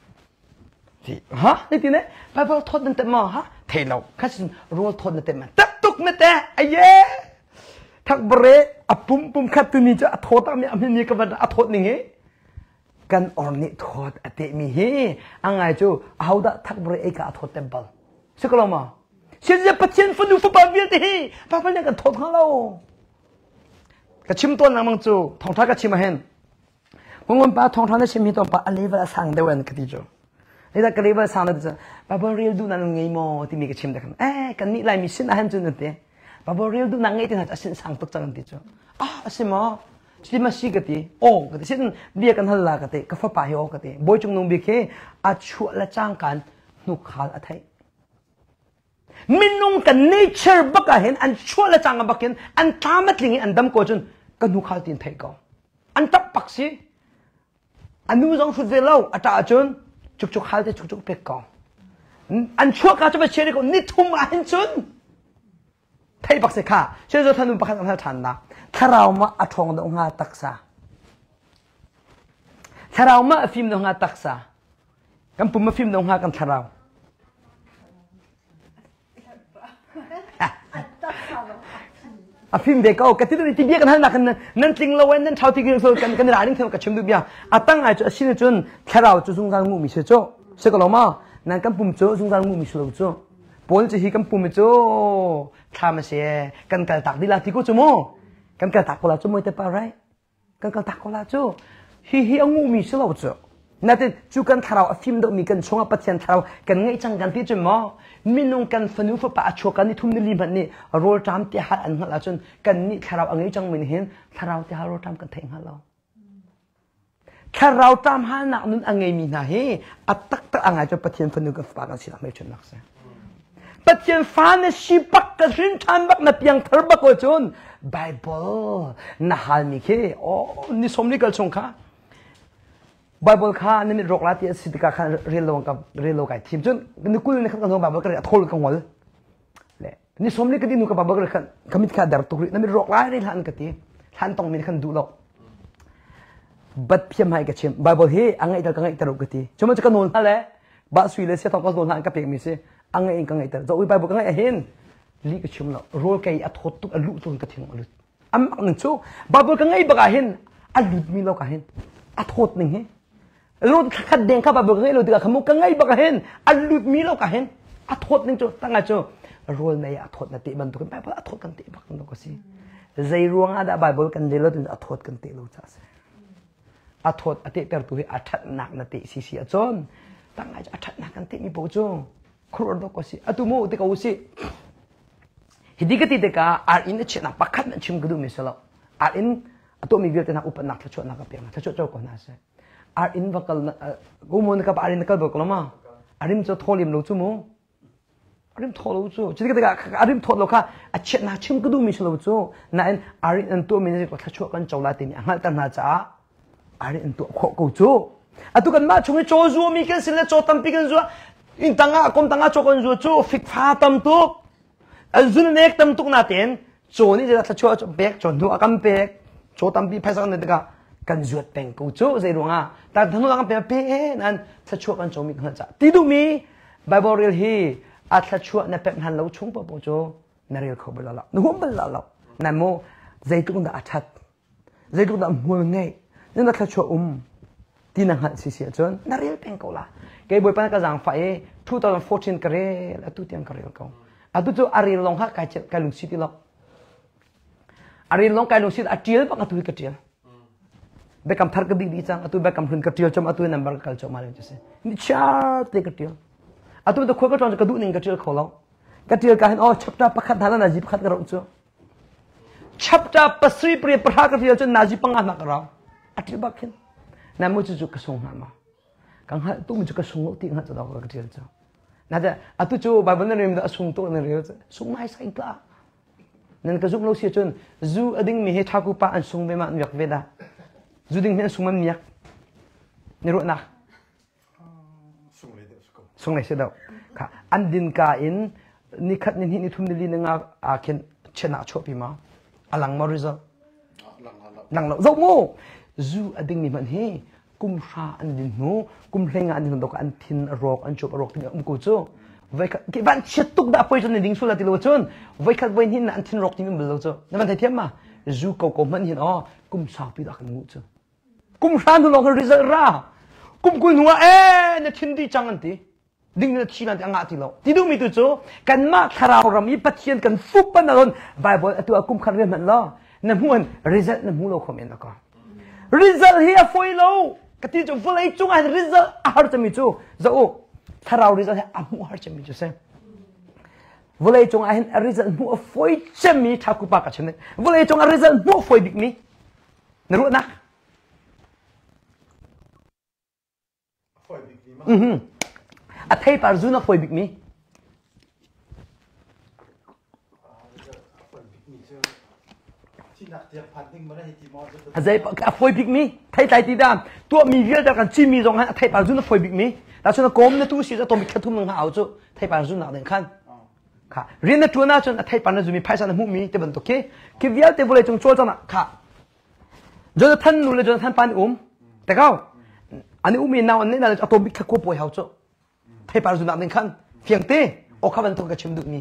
ti ha ni ti ne bai ba thot nan te ma ha thai lo kha sin royal thot nan te ma tak tuk me te ayeทักบริอปุ่มปุ่มขัดตัวนี้จะโทษตามนี้อันนี้ก็ว่าโทษนี่เหกันอ่อนนี่โทษอเตมีเหอังไงจูเอาดะทักบริเอกาโทษเต็มบอลสิกลมาเชื่อจะปัจเจนฟันดูฟุบาเวียตีป้าเป็นยังกันโทษของเรากระชิมตัวนางมังจูทองท้ากระชิมมาเห็นมึงวันป้าทองท้าได้ชิมมีตัวป้าอะไรเวลาสั่งได้วันกันที่จูนี่ถ้ากระเวลาสั่งได้จะป้าบริเวลดูนั่นไงโมที่มีกระชิมได้กันเอ๊ะกันนี่ลายมีสิ่งอะไรจุนนั่นเต้Bapa real tu nangai tu nak asin sang tuk jangan tijo. Ah asin mah, jadi masih kati. Oh kati, sen dia kan hal lah kati, kafa pahyo kati. Boy cung nung bike, acu la cangkan nukhal atai. Minung kan nature bakahin, an chua la cangkan bakin, an tamat lingi an dam ko jun, kan nukhal tin thai kau. An tak paksi, an nu jang sud velau, ata ajun, cuk cuk hal te cuk cuk pek kau. An chua ka coba ceri kau, ni thum ahin jun.ไทยปักเสกค่ะเชื่อจะท่านนุ่มปักกันท่านนะถ้าเรามาอัดทองดงหาตักษาถ้าเรามาฟิล์มดงหาตักษากันปุ่มมาฟิล์มดงหากันถ้าเราอ่ะฟิล์มเด็กเอากันที่ตัวนี้ที่เบี้ยกันท่านนักกันนั่นจริงเราเว้นนั่นชาวที่กินโซกันกันร้านนี้เท่ากับชิมดูเบี้ยอ่ะตั้งไอ้จุดชิ้นจุนถ้าเราจุดสงสารงูมีเชื่อโจ้เชื่อกันเรามานั่นกันปุ่มโจ้สงสารงูมีเชื่อโจ้ปนจะฮีกันปุ่มโจ้ทำมาเสียกันกระตักดีลาที่กูจะโม่กันกระตักกูลาจะโม่แต่ปะไรกันกระตักกูลาจูฮีฮีเอางูมีเชื่อเราจูนั่นเป็นจูกันทาราวฟิล์มดอกมีกันช่วงปัจจัยทาราวกันไงจังกันที่จุดมอมินุงกันฟันุฟปะชัวกันนี่ทุ่มนิลิมันนี่โรลตามที่หาอันหันละจนกันนี่ทาราวอันนี้จังมันเห็นทาราวที่หาโรลตามกันเทงหันเราทาราวตามหาหนักนั้นอันไงมีนะเฮอัตตักตักอันไงจะปัจจัยฟันุกันฟ้ากันสิละไม่ชนนักเสียปัจจัยฟ้าเนี่ยชีบักกันรินทันบักนับยังทารบักว่าจนไบเบิลน่าฮัลมิเคโอ้นี่สมนิกัลชงค่ะไบเบิลข้านี่มีโรคลาที่สิทธิการเรียนลงกับเรียนลงกับทีมจนนึกกูนี่ขันกันลงไบเบิลก็เลยทอลกันหัวเลยนี่สมนิกัลที่นุกับไบเบิลกันขมิดขาดดาร์ตุรีนั่นมีโรคลาที่ทันกันที่ทันต้องมีขันดูหรอกบัดเพียงไม่กับชิมไบเบิลเฮอังไงแต่กังไงแต่รู้กันที่ชมว่าจะกันนอนอะไรบาสุยเลยเสียต้องก็นอนหันกับเพียงมีเสียอังไงเองกังไงแต่จะอุ้ยไบเบิลกังไงเห็นลีกับชิมเราโรคไก่อัดหดตุกอัลุตุนกับทิ้งอัลุอันหนึ่งชั่วไบเบิลกังไงบักเห็นอัลุมีเรากับเห็นอัดหดหนึ่งเฮรู้ขัดแย้งข้าพเจ้าให้เราตีกับขมุกกันไงบักเห็นอันลุดมีเราก็เห็นอัฐดนึงจู่ตั้งไงจู่รู้ไหมอัฐดนั่นตีบันทุกคนไปเพราะอัฐดกันตีบักนั่นก็สิใจรวงอาดาบายบอลกันเดลต์อัฐดกันตีรู้จักสิอัฐดอัฐเปิดตัวให้อัฐหนักนั่นตีสิสิจนตั้งไงอัฐหนักกันตีมีปุ๊บจู่ครูนั่นก็สิอัตุโมตีกับอุสิฮิดีกตีเด็กอาร์อินเชนักปักขัดนั่นชิมกระดูมิสละอาร์อินอัตุมีเวลานักอุปนักทชวนักกับเปียงทชวเจ้าคนนั้นสิอารินวักลกูมันกับอารินกับบักลมาอาริมจะทอลิมรู้จู่มั้งอาริมทอรู้จู่จริงๆก็อาริมทอรู้ค่ะอัจฉริยะชิมก็ดูมิชรู้จู่นั่นอารินตัวมินจะก็ทัชวกันเจ้าลาติมีอังหัลตันนาจ้าอารินตัวขอกูจู่อะตุกันมาช่วงนี้โจจู่มีกันสิเลโจตัมปีกันจู่อินตังอาคมตังอาโจกันจู่จู่ฟิกฟ้าตัมตุกอันจุนเนกตัมตุกนาเต็นโจนี่จะทัชวเบกโจดูอากัมเบกโจตัมปีภาษาอังกฤษก็กันจวดเป็นกูจู่ใจรู้งาแต่ทั้งนู้นก็เป็นเป๊ะนั่นถ้าชั่วกันโจมีกันจ้ะที่ดูมีไบเบิลเรียลฮีอาถ้าชั่วเนี่ยเป็นหันเราชุ่มปะปุ๊จู่นั่นเรียลเขาเบลล์ละนุ่มเบลล์ละนั่นโมใจตุกนดาอัดชัดใจตุกนดามัวไงนั่นถ้าชั่วอุ้มที่นั่งหันสิเสียจนนั่นเรียลเป็นกูละแกบอยปนักกระจังไฟสองพันสิบสี่กระเรแล้วตุที่ยังกระเรลเขาอ่ะตุจู่อารีลงฮักไก่เจ็ดไก่ลุงสิที่ละอารีลงไก่ลุงสิอาเจียลปังตุยกระเจียลเบคแฮมทาร์กดีดีจังอัตุเบคแฮมหุ่นกระเทียมจอมอัตุนัมเบอร์กัลจอมมาเลยจุดสินี่ชาร์ตกระเทียมอัตุตัวคู่ก็จอนจะกระดูกหนึ่งกระเทียมเขาแล้วกระเทียมกันอ๋อชับตาปักขัดฐานนาจิปักขัดกระรอกจู่ชับตาปัสรีเปรียบพระกระเทียมจนนาจิปังหันนักกระเราอัตุบักขินนั่นมันจู่กระสงหามากังหัดตู้มันจู่กระสงโลติงหัดจะดอกกระเทียมจู่นั่นแต่อัตุจู่บาบันนั่นเรียนแต่สงตัวนั่นเรียนสงไม่ใช่กล้านั่นกระสุนเราเสียจนจู่อดิ้งมีเหตุทักกุปะอันสงเบมันอยากเวดาจุดนี้เนี่ยสุ่มมันมีอ่ะนี่รู้นะสุ่มเลยเดียวสุ่มเลยเสียดาวค่ะอันดินกาอินนี่ขัดนี่นี่ทุ่มดินงาอาเคนชนะชอบพี่มาอลังมาริซาหลังเราโง่จูอดิ้งนี่มันเฮกุมชาอันดินหูกุมเพลงอันดินดอกอันทินรอกอันจบรอกที่อุ้มกูจูไว้ขัดกี่วันเช็ดตุกดาไปจนในดิ่งสุดละที่เราจนไว้ขัดไว้หินอันทินรอกที่มันเบลล์จูนั่นมันเทียมมาจูเก่าๆมันเห็นอ๋อกุมชาพี่ดักกันงูจูกุมชานทุลองกันริซาร่ากุมกุนหัวเอ๊ะเนี่ยทินดีจังอันที่ดิ่งเนี่ยชีนันที่อ่างที่เราที่ดูมีตัวโจกันมาคาราวรามีปัจเจียนกันฟุบปนนไบเบิลตัวกุมคาร์เรมันล้อน้ำมันริซัลน้ำมันเราคอมเมนต์ก็ริซัลเฮียฟอยเรากติจูฟุลไอจุงอันริซัลอาร์จะมีจูจะโอ้คาราวริซัลเฮียอามูอาร์จะมีจูเซ่ฟุลไอจุงอันริซัลมูฟอยจะมีทักกุปากกันเช่นนี้ฟุลไอจุงอันริซัลมูฟอยบิ๊กมีนรู้นะอืมอัฐิปาร์จูน่าฟอยบิ๊กมีอาศัยอัฟอยบิ๊กมีไทยไทยที่ดามตัวมีเยอะแต่กันจีมีตรงนั้นอัฐิปาร์จูน่าฟอยบิ๊กมีแต่ส่วนกรมเนี่ยตัวสิ่งจะต้องมีขั้นทุนหนึ่งหาเอาจู่ไทยปาร์จูน่าเดินขั้นค่ะเรียนในตัวนั้นจนอัฐิปาร์จูมีภาษาหนึ่งมีแต่บรรทุกเกี่ยวกับเดี๋ยวจงโจทย์จังนะค่ะจนท่านนู่นเลยจนท่านปานอุ้มแต่เขาอันนี้อุ้มมีนาวันนี้เราจะตัวบิ๊กคู่ป่วยเขาจู่ไทยปาร์จูน่าเดินขั้นเพียงแต่โอ้ข้าบรรทุกกับชิมดุมี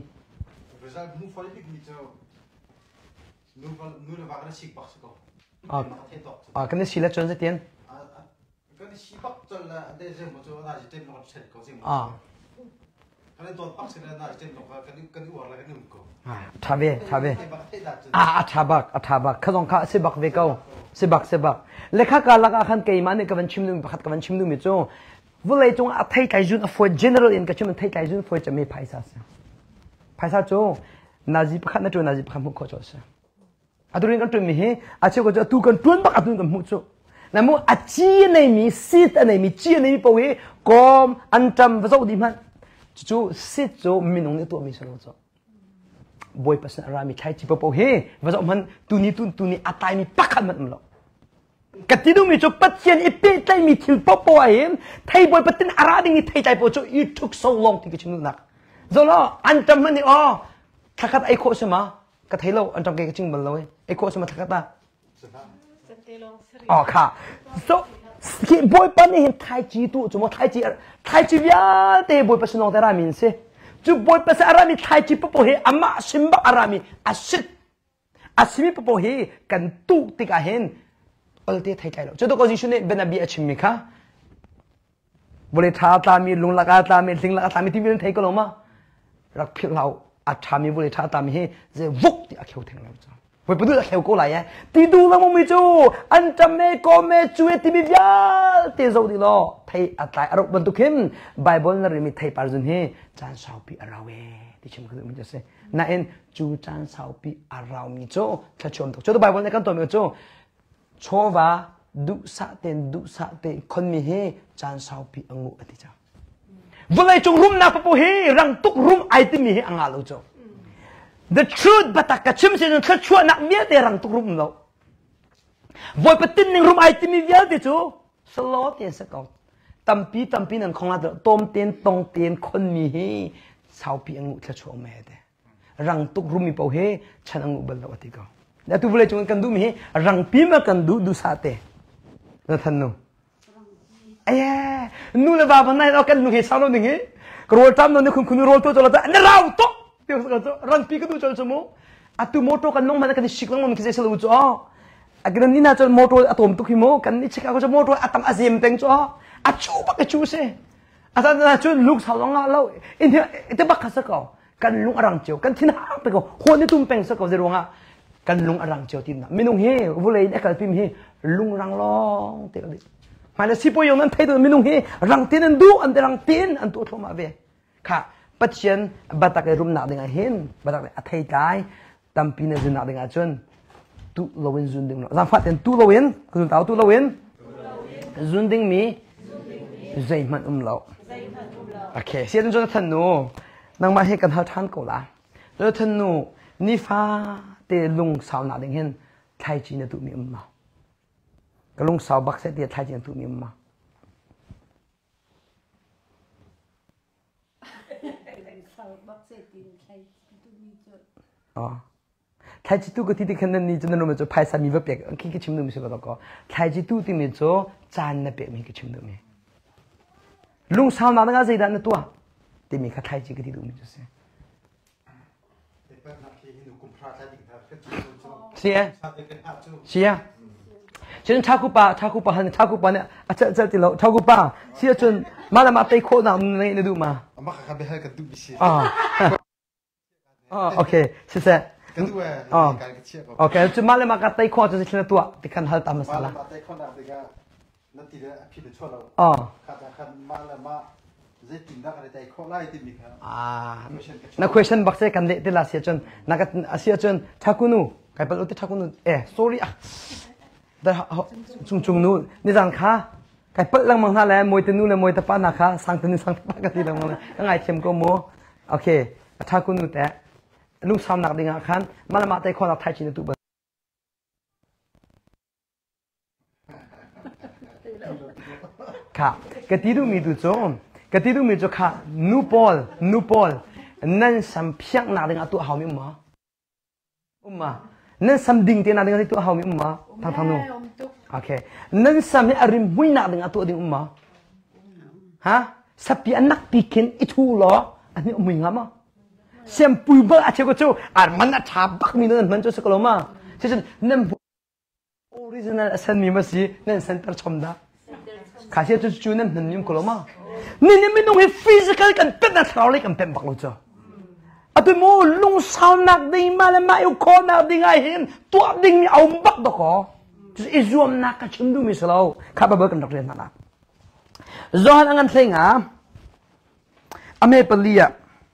อ่าอ่ากันนี่สิละจนจะเตียนอ่าทาเวทาเวอ่าทาบักทาบักข้าต้องข้าเสบักเวก้าเสบักเสบักเลขาการลักอาคันเกยมันเนี่ยกับวันชิมดูมีพัดกับวันชิมดูมีโจ้วันเลยจงอัฐไกจุนอฟอย general in กับชิมอัฐไกจุนฟอยจะมีไพศาลไพศาลโจ้นาจิพัดนั่นโจ้นาจิพัดมุขโจ้เสียอัตุรินกันตัวมีเฮอาเชื่อก็จะตุกันตุนบักอัตุรินกันมุขโจ้นั่นมูอาจีในมีสิทในมีจีในมีปะเวกอมอันจำภาษาอุดิมันจู่สิทโจ้มีนงในตัวมีสโลโจ้บอยภาษาอารามีใช้จีปะปะเฮภาษามันตุนีตุนตุนีอัตายมีปักขันมันมั้งกติดูมีจุดปัจจัยอีเป็ดใจมีทิลปะปะเห็นไทยบอยปัจจัยอาราดิงไทยใจปะจุอีทุกโซลองที่กิจนุนักโซล่าอันจำมันนี่อ๋อทักกัดไอโคสมากัดไทยเราอันจำเกี่ยกับจริงบัลลัยไอโคสมาทักกัดตาอ๋อค่ะโซที่บอยปัจจัยเห็นไทยจีตุจุมาไทยจีไทยจีวิอาเตบอยปัจจัยน้องแต่รามินเสจุบอยภาษาอารามีไทยจีปะปะเฮอามาชิมบะอารามีอาชิดอาชิมิปะปะเฮกันตุติกาเห็นอัลเตไทยใจเราจุดตัวก็จิชุเนเป็นนบีอาชิมิค่ะบริท้าตามีลุงลักอาตามีสิงลักอาตามีที่มีเรื่องไทยก็ลงมารักเพียงเราอาชามีบริท้าตามีเฮเจวุกที่อาเขียวแทงเราจ้ะไปไปดูอาเขียวก็ไหลไงตีดูแล้วมึงไม่จูอันจำเมโกเมจูเอติบิยาตีโซดีล้อไทยอัตายอารมณ์บรรทุกหิมไบเบิลนั่นมีไทยปาร์จุนเฮจานสาวปีอาราเวที่ฉันคือมันจะเสนั่นเองจูจานสาวปีอารามีโจถ้าชมถูกจุดไบเบิลในกันตัวมีโจโชวาดุสะเตนดุสะเตนคนมีเฮจานสาวปีอังูอธิจ้าเวลาจงรุมนาปะเฮรังตุกรุมไอติมีเฮอังอาลูโจThe truth batak kacim sih nak cuak nak biar terang tu rum lo. Boy petin yang rum ai timi biar tu tu. Selalu tiang sekau. Tampi tampi nan kong ada tom tiang tong tiang kon mi he. Sao pi angu tak cuak meh deh. Rang tu rum mi pau he chan angu bela wati kau. Dah tu boleh cuma kandu mi he rang pi ma kandu du sate. Nathan nu. Ayah, nu le bapa nai lo kan nu he sao lo ning he. Kerol tam nu kun kun rol tu jola tak. Nerau tu. Tiang sekau rang pi ketu jual semua. Atu motor kan nong mana kan siklang nong kisah selalu tu. Agar ni nak jual motor atom tu kimo kan ni cakap jual motor atam azim teng tu. Acu pakai cu se. Asal nak jual luk sahaja ngalau. Ini itu bak sekau. Kan lung arang ciu kan tina apa kau. Huan itu tumpeng sekau zeruanga. Kan lung arang ciu tina. Minung he boleh ni kalau pim he lung rang long tiada. Mana si poyong nan thay tu minung he rang tin an du an rang tin an tu thoma ve. Kah. Pasien batak rum nak dengan hen, batak atai kai, tampi na zun nak dengan zun, tu lawin zun ding. Zamfat yang tu lawin, kau tahu tu lawin? Zun ding mi, zaiman umlau. Okay, siapa tu Jonathan nu, nang mahir kan hal tan kau lah. Jonathan nu, ni fa te lung sao nak dengan hen, Thai Chin tu mi umlau. Kalau lung sao bak set dia Thai Chin tu mi umlau. 어, 타이지도 그 티디 캔는 니 전에 놓으면 저 팔사 미버 백, 그게 지금 놓으면 저거 거. 타이지도 때문에 저 잔나 백 미게 지금 놓으면. 룽 사람 나는 가서 일하는 또아. 때문에 가 타이지 그 티도 놓으면 줬어요. 시야, 시야. 저는 차구빠, 차구빠 하는 차구빠네. 아, 저, 저, 저, 차구빠. 시야 전 마라 마떼 코 나오는 애 누마. 엄마 가be 할 그 두비시. 아. Oh, okay. Sisa. Kedua, oh. kan kecil. Okay, cuma le makan tai kau jadi kena tua, tekan hal tak masalah. Malam tai kau nak dekat nanti dia api dia cualah. Oh. Katakan malam mak, saya tindak ada tai kau lah itu mikir. Ah. Na question box saya kan dek telah siapa cun, nak siapa cun cakunu, kaya perlu tu cakunu. Eh, sorry ah. Dah cung cung nu, ni jangan kah. Kaya perlu lang mangha le, moi tenu le moi tepan nak kah, sang tenu sang tepan kasi lang mana. Ngai cem kau mo. Okay, cakunu teh. Lu sam nak dengar kan, malam matai kau nak Thai Chin itu ber. Kak, ketidu mi tu jom, ketidu mi tu kak, nupol, nupol, nan sam piak nak dengar tu hau mi umma, umma, nan sam ding tian nak dengar tu hau mi umma, tang tang nu, okay, nan sam ni arim hui nak dengar tu ding umma, ha, sapi anak bikin itu loh, ani ummi ngama. Siapa pun aja kau tu, arman cabak minum man tu sekolah mah. Jadi nem original asal ni masih nem center comda. Kasih tu tu nem nem sekolah mah. นี่นี่ไม่ต้องให้ฟิสิกอลกันเป็นนักเราเลยกันเป็นบักรู้จ้ะอะตัวมูลุงสาวนักดิ่งมาแล้วมาอยู่คนนักดิ่งไอ้เห็นตัวดิ่งนี่เอาบักดอกอ๋อจะอิจฉานักกันชิมดูมิสลาวข้าพเจ้ากันนักเรียนมาละจอห์นอันนั้นเองอ่ะอเมริกาลีอ่ะ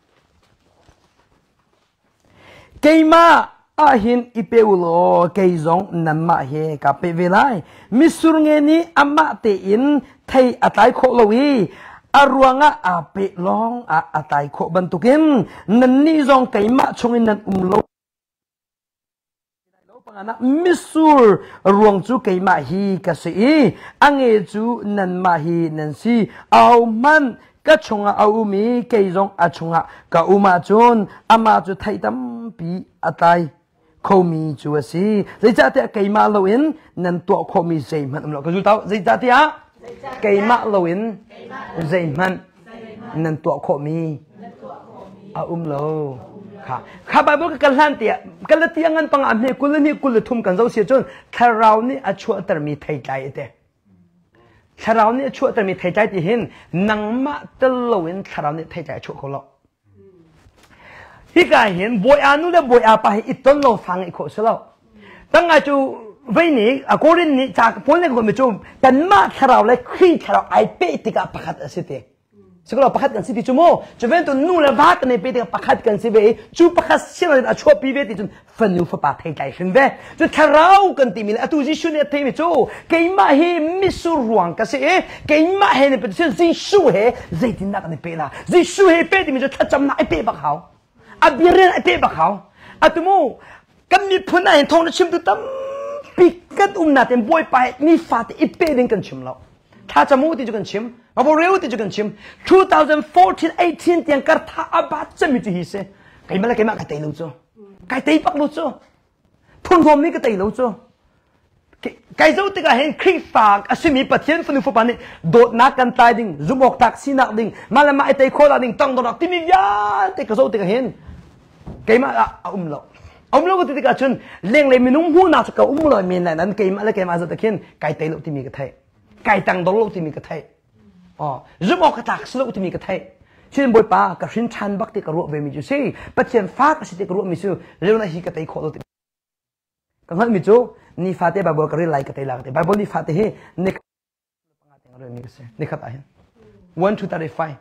เกี่ยมาอาหินอีเปอุโลเกี่ยจงนั่นมาเฮกับเปเวลัยมิสุรงเงนี่อามาเตอินไทยอัตายโคลวีอารวงะอาเปลองอาอัตายโคบันตุกินนันนี่จงเกี่ยมาชงอินนันอุมโลมิสูรรวงจูเกี่ยมาฮีกษอีอังเอจูนันมาฮีนันซีเอามันก็ชงเอาอุมีเกี่ยจงอาชงะก็อุมาจุนอามาจุไทยตั้มปีอัตายเขามีจูสิใจจัดที่เกี่ยมาโลอินนั่นตัวเขามีใจมันเราก็รู้ตัวใจจัดที่อะเกี่ยมาโลอินใจมันนั่นตัวเขามีอาอุมโลค่ะข้าพเจ้าก็กลันเตียกลันเตียงันปังอันนี้กุลนี่กุลทุ่มกันเราเสียจนถ้าเรานี่อชัวตรมีไทยใจเด้ถ้าเรานี่ชัวตรมีไทยใจที่เห็นนังมาตลอดถ้าเรานี่ไทยใจชัวเขาละที่กายเห็นบอยอานุและบอยอาไปอีต้นเราฟังอีกคนสิเราตั้งแต่จูวันนี้อ่ะคนนี้จากคนนี้คนไม่จูแต่มาถ้าเราเลยคุยถ้าเราไอเป้ติกับประคัตสิเตสกุลประคัตกันสิที่จูโม่จูเวนตัวนู่นเลยพักในเป้ติกับประคัตกันสิเวจูประคัตเชื่อเลยอ่ะชัวปีเวติจนฟันยูฟ้าปาไทยใจขึ้นเวจูถ้าเรากันตีมีเลยอ่ะตูจิชุนเนี่ยที่ไม่จูเกี่ยมาเฮมิสุรวงกันสิเกี่ยมาเฮเนี่ยเป็นเช่นจิชูเฮใจที่นักในเป้ละจิชูเฮเป้ที่มีจูถ้าจำหน้าไอเป้บักเขาอาบีเรนไอเป้บักเขาอาตุโมกันมีพูน่าเห็นทองชิมตุตั้มปีกัดอุ้มนาเต็มบวยไปมีฟาติไอเป้ดึงกันชิมแล้วถ้าจะมูติจุกันชิมมาบอกเร็วติจุกันชิมtwenty fourteen eighteenเตียงกัดท่าอาบัดจะมีจุฮิเซ่ใครมาแล้วใครมาใครเตยรู้จ้ะใครเตยปักรู้จ้ะทุนรวมนี่ก็เตยรู้จ้ะใครรู้ติก็เห็นคลิปฝากอาศัยมีปะเทียนฟันฟุบปานนี่โดดนักกันตายดิ่งจุบออกตักซีนักดิ่งมาแล้วมาไอเตยโคลาดิ่งต้องโดนนักที่มียาติก็รู้ติก็เห็นใครมาอุ้มเราอุ้มเราก็ติก็ชนเลี้ยงเลยมีนุ่มหูน่าจะก็อุ้มเรามีนั่นนั่นใครมาแล้วใครมาจะตะเคียนใครเตยรู้ที่มีกระเทยใครตั้งโดนรู้ที่มีกระเทยอ๋อจุบออกตักสรู้ที่มีกระเทยเช่นบอยป้ากับชินชันบักติกรู้เวมิจูซี่ปะเทียนฟ้าก็สิติกรู้มิจูเรื่องนั้นฮีกระเทยโคลาติกังหันมิจูนี่ฟาเต้บาบอลก็เรียนไล่กระเตยลักเตะบาบอลนี่ฟาเต้เฮนี่ปังอาเตงเรื่องนี้ก็เสียนี่ขัดอะไรone two thirty five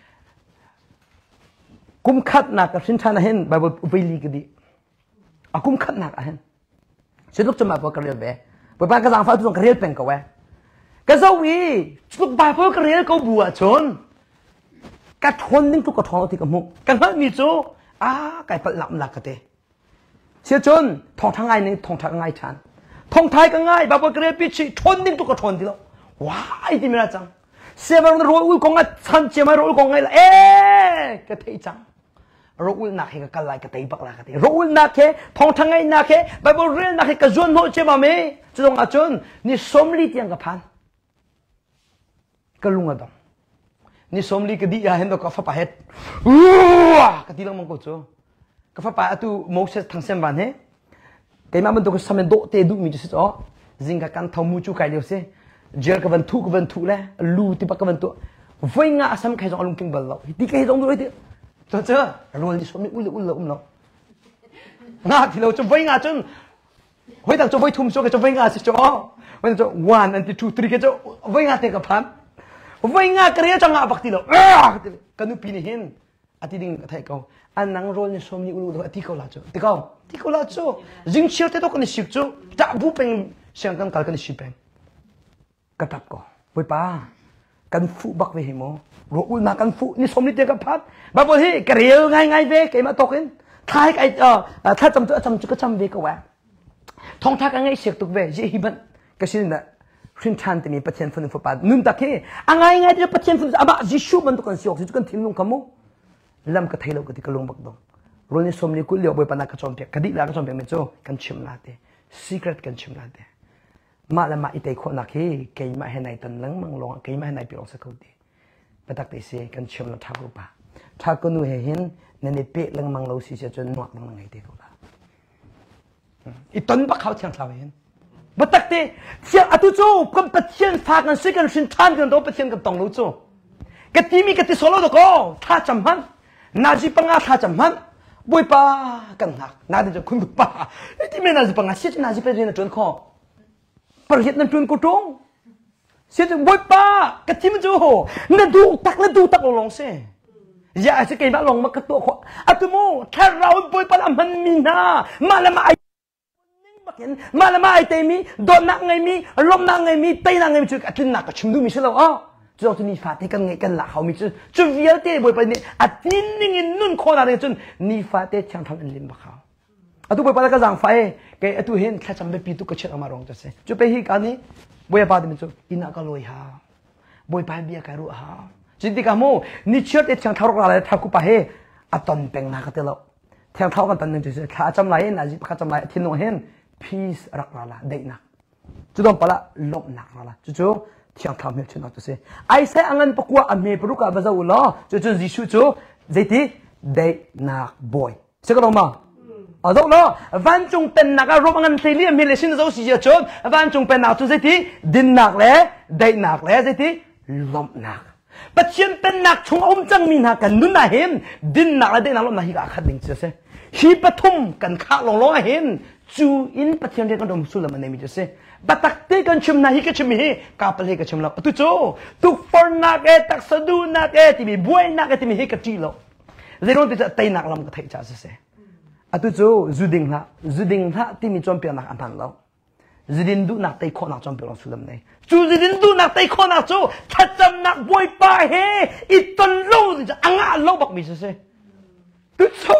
กุมขัดหนักกับสินชันเห็นบาบอลอุปลีก็ดีอากุมขัดหนักเห็นฉันลุกจะมาบอกกระเรียนเว้ยไปบ้านกระซังฟ้าต้องกระเรียนเป็นกับเว้ยกระเซาวีลุกไปเพราะกระเรียนเขาบัวชนกระทนนิ่งทุกกระทอนที่กระมุกกังหันมิจูอ่าไก่ปลับหลักกระเตยเสียจนทองทั้งไงนี่ทองทั้งไงฉันทองไทยก็ง่ายบาบกระเรียปิชิทนนิ่งทุกคนทีละว้ายที่มีอะไรจังเสียมันรู้อุ้ยกงไงฉันเชื่อมันรู้กงไงละเอ๊ะกระเทยจังรู้อุ้ยนักเฮก็กันไล่กระเทยบักละกระเทยรู้อุ้ยนักเฮทองทั้งไงนักเฮบาบเรียนนักเฮก็จวนโหเชื่อมาเมย์จะต้องอาจนนี่สมลีที่ยังกับพันก็ลุงอดมนี่สมลีก็ดีอย่าเห็นตัวกับฟ้าป่าเฮ็ดว้ากระตีลังมังกรจูกับฟ้าป่าตัวโมเสสทั้งเส้นวันเฮใครมาบรรทุกสมัยโดเตดูมีจุดอ๋อจิงกับการทำมูจูใครเดียวสิเจอกับบรรทุกกับบรรทุกเลยลูที่ปักกับบรรทุกวิ่งอ่ะสมัยใครจะเอาลุงกิงบอลเราที่ใครจะเอาด้วยที่เจอเจอรวยที่สมัยอุ้ยอุ้ยอุ้มเรางาที่เราจะวิ่งอ่ะจนเฮ้ยแต่จะวิ่งทุ่มโซ่ก็จะวิ่งอ่ะสิจ้ะวันจะ one and two three ก็จะวิ่งอ่ะเตะกับพันวิ่งอ่ะกระเรียจังอ่ะปักที่เราเอ๊ะกันนู่นปีนี้เห็นอาทิตย์นึงไทยเขาอันนั้นโรลนี่สมนี่อุลุอาทิตย์เขาละจ้ะที่เขาที่เขาละจ้ะจิงเชื่อเท่าตัวคนนี้สิบจ้ะจับบุเป็นเสียงกันการกันสิบเป็นกระตับก็ไปป้ากันฟูบักเวหิโมโรอุลมากันฟูนี่สมนี่เดียกับพัดบาบอที่กระเรียวง่ายง่ายเวกมาตกอินท้ายไอเออถ้าจำตัวจำจุกจำเวกก็ว่าทองทักง่ายเสียตุกเวเจฮิบันก็สิ่งนั้นชินชันที่มีปัจจัยฟันฟุบปัดนุ่มตะเคียง่ายง่ายที่ปัจจัยฟันอาบะจิชูมันตุกันเสียกจุกันทิ้งลงขโมลำกระเทยเราก็ที่กระลงบักดงรุ่นนี้สมนี่กุลเลี้ยวไปปนักกระจอมเปียกกระดิกแล้วกระจอมเปียกไม่โจ้กันชิมลาเต้ secret กันชิมลาเต้มาแล้วมาอีเตยคนนักเฮเกยมาให้ในตันหลังมังลงเกยมาให้ในปีออกสักคนดีไปตักเตยเสียกันชิมลาทักรูปะทักก็นู่เห็นในในเป๊ะหลังมังเราสิจะจนหนวดมังมังไงเตยกูละอีต้นบักเขาเชียงสาวเห็นบัตักเตยเชียงอตุโจ้กันปัจเจียนฝากกันสิกันชินทานกันโดปัจเจียนกันตองรู้โจ้ cái tí mi cái tí solo đó có tha chấm hắn na chỉ bằng tha chấm hắn bôi pa căng hạc na đi cho khung pa cái tí mi na chỉ bằng siết na chỉ phải đi na chuẩn kho phải hiện na chuẩn cô trống siết bôi pa cái tí mi chú na du tắc na du tắc lòng xe ya sẽ cái bác lòng mà cáiตัวkho à tụi mô thay rau bôi pa làm hắn mi na mà làm ai mà làm ai tây mi đốt nặng ngày mi lom nặng ngày mi tây nặng ngày mi chứ cái tin nặng cái chim du mi sẽ lâu à cho tôi đi phát thì cái ngày cái là hậu mi chứ chứ việc thế bôi pa này à tin những nun khó nào chứ ni phát thì chẳng thằng anh lim bạc hậu à tôi bôi pa cái giang phải cái tôi hiện khai chăm bé pi tôi cái chuyện mà rong cho xem chứ bây giờ cái này bôi pa thì mình chứ ina cái lôi ha bôi pa bia cái ruộng ha chỉ thì cái mô ni chuyện thì chẳng thao ra lại thao cụ pa he à tuần bèn na cái thế lâu theo thao cái tuầnนึงchứ khai chăm lại na chỉ khai chăm lại thiên nông hen peace rak rala dei na chu dom pala lom nak rala chu chu thiang tham he chuna to se ai se angan pakwa ame pruka baza ulo chu chu jisu chu zeiti dei nak boy se ka ma a zo lo van chung pen nak ro angan se li mi le sin zo si je chon van chung pen nak chu zeiti din nak le dei nak le zeiti lom nak pa chien pen nak chung om chang min ha kan nun na hen din nak le dei nak lom na hi ka khat ding chu se hi pathum kan kha long lo hen chú in bắt thiên con đồng xu là mình này mình cho xem bắt tắc tê con chim này cái chim hi cà phê cái chim lọ tu chú tu phun nạc cái tắc sờ du nạc cái thì mình buôi nạc cái thì mình hi cái chi lọ rồi nó thì tay nạc làm cái thấy chả xem à tu chú du đình ha du đình ha thì mình chọn biển nạc ăn thằng lọ du đình du nạc tay khó nạc chọn biển xu làm này chú du đình du nạc tay khó nạc chú thật chăm nạc buôi ba he ít tuần lâu thì ăn ngã lâu bạc mình xem tu chú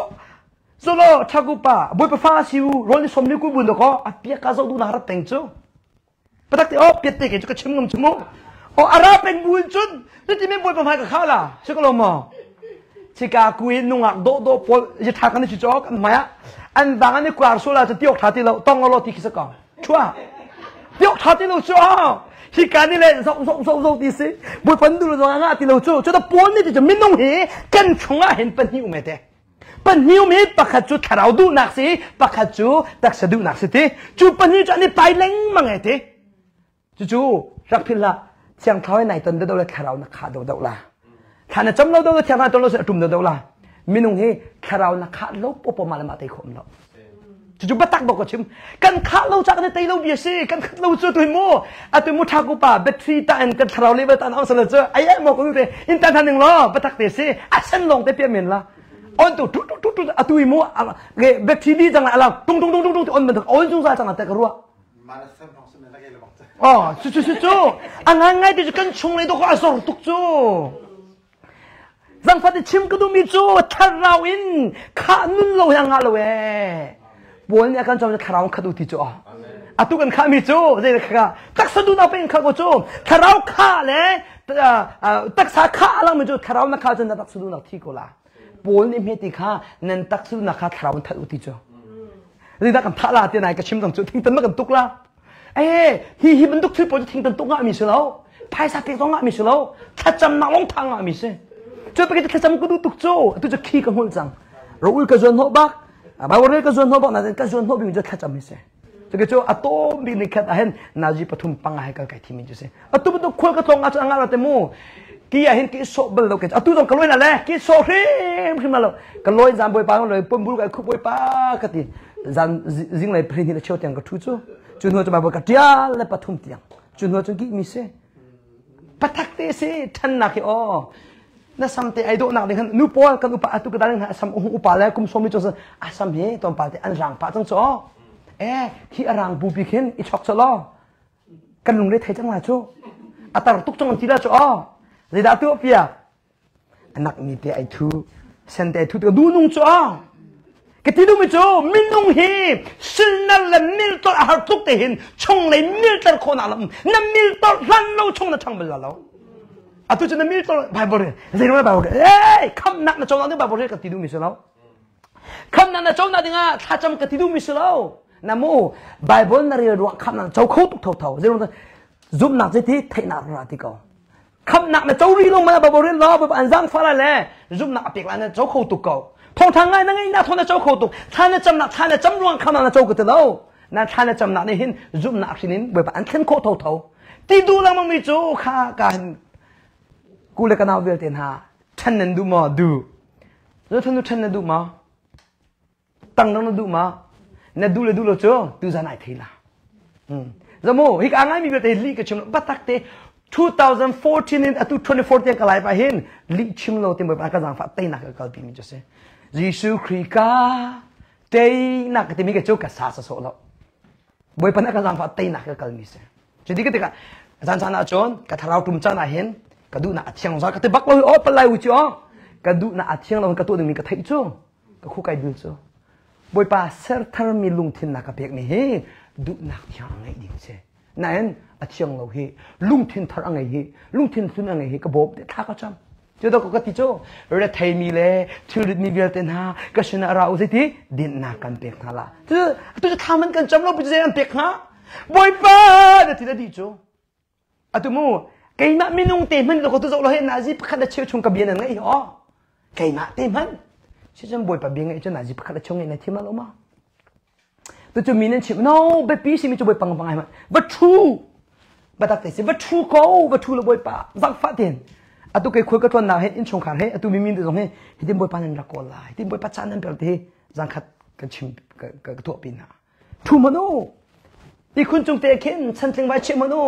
solo chagupa boy pa fa siu roni somni ku bun ko apia ka zo du na har teng chu patak te o piet te ke chu ka chim ngam chumo o ara peng bun chun ti me boy pa mai ka khala se ko lo mo chika kuin nungak do do pol je tha kan chi chok maya an bang ani kwar sola te tiok tha ti lo tong lo ti ki sa ka chua tiok tha ti lo chu hi ka ni le so so so so ti se boy pan du lo nga ti lo chu chu da pon ni ti je min nong hi kan chunga hen pan hi u me te pan hiu mi pakhat chu tharau du nak si pakhat chu tak sa du nak si ti chu pan hiu chu ani pai leng mangai ti chu chu rak phila chiang thoi nai ton do le tharau na kha do do la thana cham lo do thiang ha ton lo se tum do do la minung hi tharau na kha lo po po mal ma tai khom lo chu chu batak bo ko chim kan kha lo chak ne tai lo bi si kan khat lo chu tui mo a tui mo tha ku pa battery ta an kan tharau le ba tan ang sa le chu ai ai mo ko te in tan than ning lo batak te si a san long te pe men la on tu tu tu tu a tui mo ge bacteria jang la tung tung tung tung tung on men on jung sa jang ta ka ruwa oh chu chu chu chu ang ang ngai ti kan chung le do ko asor tuk chu zang fa ti chim ka du mi chu tharau in kha nun lo yang a lo we bon ya kan chom tharau kha du ti chu a tu kan kha mi chu je kha tak sa du na pen kha ko chu tharau kha le tak sa kha lang mi chu tharau na kha chen tak sa du na thi ko la bốn em hết thì khá nên tác sư là khá thảo thật uti cho nên ta cầm thả là tiền này cái chim cầm chỗ thinh tấn mất cầm tục la ê hi hi vẫn tục thuyết bố cho thinh tấn tục ngã mi sửa lâu phai sa tiếng ngã mi sửa lâu thật chăm nào long thang ngã mi sửa cho bây giờ thật chăm cứ đủ tục cho tôi cho khi cầm hôn rằng rồi cái duyên hộ bác bà bố cái duyên hộ bác là cái duyên hộ mình cho thật chăm mi sửa cho cái chỗ à tô bị này khát hen nào chỉ bắt thùng băng hay cái cái thì mình cho sửa à tôi bắt tôi khơi cái thòng ngã ngã là tem mu kia hiện cái số bel đâu cái à tôi trong cái lối này nè cái số thêm khi mà lo cái lối giảm bồi ba rồi bơm bùn cái khúc bồi ba cái gì giảm riêng này prin thì chiếu tiền cái thu chú chú nói cho bà bồi cái tia là bắt thùng tiền chú nói cho cái mi se bắt thắc tê se thân nạc cái ô na sam te ai do nak dengan nu pol kan upa atu ka daling asam upa la kum somi cho asam he tom pa te an rang pa chang cho e khi arang bu bi khen i chok cho lo kan lung le thai chang la chu atar tuk chang ti la cho rồi đã tiêu pia anak ni te ai thu sen te thu te du nung cho cái tí đâu mới cho min nung hi sinh na là mil to har tuk te hin chong lấy mil to ko na lam na mil to lan lo chong na chang bel lo à tôi cho nó mil to bài bồi rồi nó bài bồi ê không nặng là chong nó bài bồi cái tí đâu mới lo không nặng là chong na dinga tha cham cái tí đâu mới lo nam mô bài bồi na rồi ruộng không nặng cháu khâu tuk thầu thầu rồi nó giúp nặng thế thế thấy nặng ra thì có không nặng là cháu đi luôn mà bà bồi lo bà anh giang phá lại lẽ giúp nặng việc là nó cháu khâu tục cầu thông thằng ngay nó ngay na thôn nó cháu khâu tục thà nó chăm nặng thà nó chăm luôn không nặng là cháu cái từ đâu na thà nó chăm nặng này hin giúp nặng thì nên bởi bà anh khen khâu thầu thầu tí đu lắm mà mi chú kha cả กูเลยกันเอาเวลเต็นหาฉันนั่นดูมาดูแล้วท่านดูฉันนั่นดูมาตั้งนั่นดูมานั่นดูเลยดูเลยจ้าดูจะไหนทีละอืมสมมติฮิกอ่างไงมีเวลเต็นลีกชิมบัตตักเตtwenty fourteen in atu twenty fourteen kalai pa hin li chim lo te mo pa ka jang fa te na ka kal pi mi jose jisu krika te na ka te mi ka chok ka sa sa so lo boy pa na ka jang fa te na ka kal mi se jadi ka te ka jan sana chon ka tharau tum cha na hin ka du na athiang za ka te bak lo o pa lai u chi o ka du na athiang lo ka tu ding mi ka thai chu ka khu kai bil chu boy pa ser thar mi lung thin na ka pek mi he du na thiang ngai ding seนั่นอาเชียงเราเฮลุงทินทารังไงเฮลุงทินสุนังไงเฮก็บอกเด็ดท่าก็จำเจ้าตัวก็ติดโจ้เรื่องไทยมีเลยชื่อริดมีเวลเต็นหาก็ชนะเราสิที่ดินนากันเปียกนั่นละเจ้าตัวจะทำมันกันจำเราไปเจอกันเปียกฮะบ่อยป้าเด็ดที่ได้ดีโจ้อะตัวมูไก่มาไม่นุ่งเต็มมันเราก็ตัวเราเห็นนาจีพักได้เชี่ยวชงกับเบียนนั่นไงอ๋อไก่มาเต็มมันเชื่อจำบ่อยป้าเบียนไงเจ้านาจีพักได้ชงไงในที่มันเรามาตัวจะมีนั่นชิม no ไปปีสิมีจะบ่อยปังปังไงมัน but true บัดตักแต่สิ but true เขา but true เราบ่อยป่าสักฟ้าเด่นอะตัวเคยคุยกับตัวนาเห็นอินชงขาเห็นอะตัวมีมีตัวตรงเห็นเห็นบ่อยป่านั่นรักกอลายเห็นบ่อยป่าจานนั่นเป็นที่จังขัดกันชิมกับกับตัวปีน่ะ true มันโน่ที่คุณจงเตะเข็นฉันถึงไปชิมมันโน่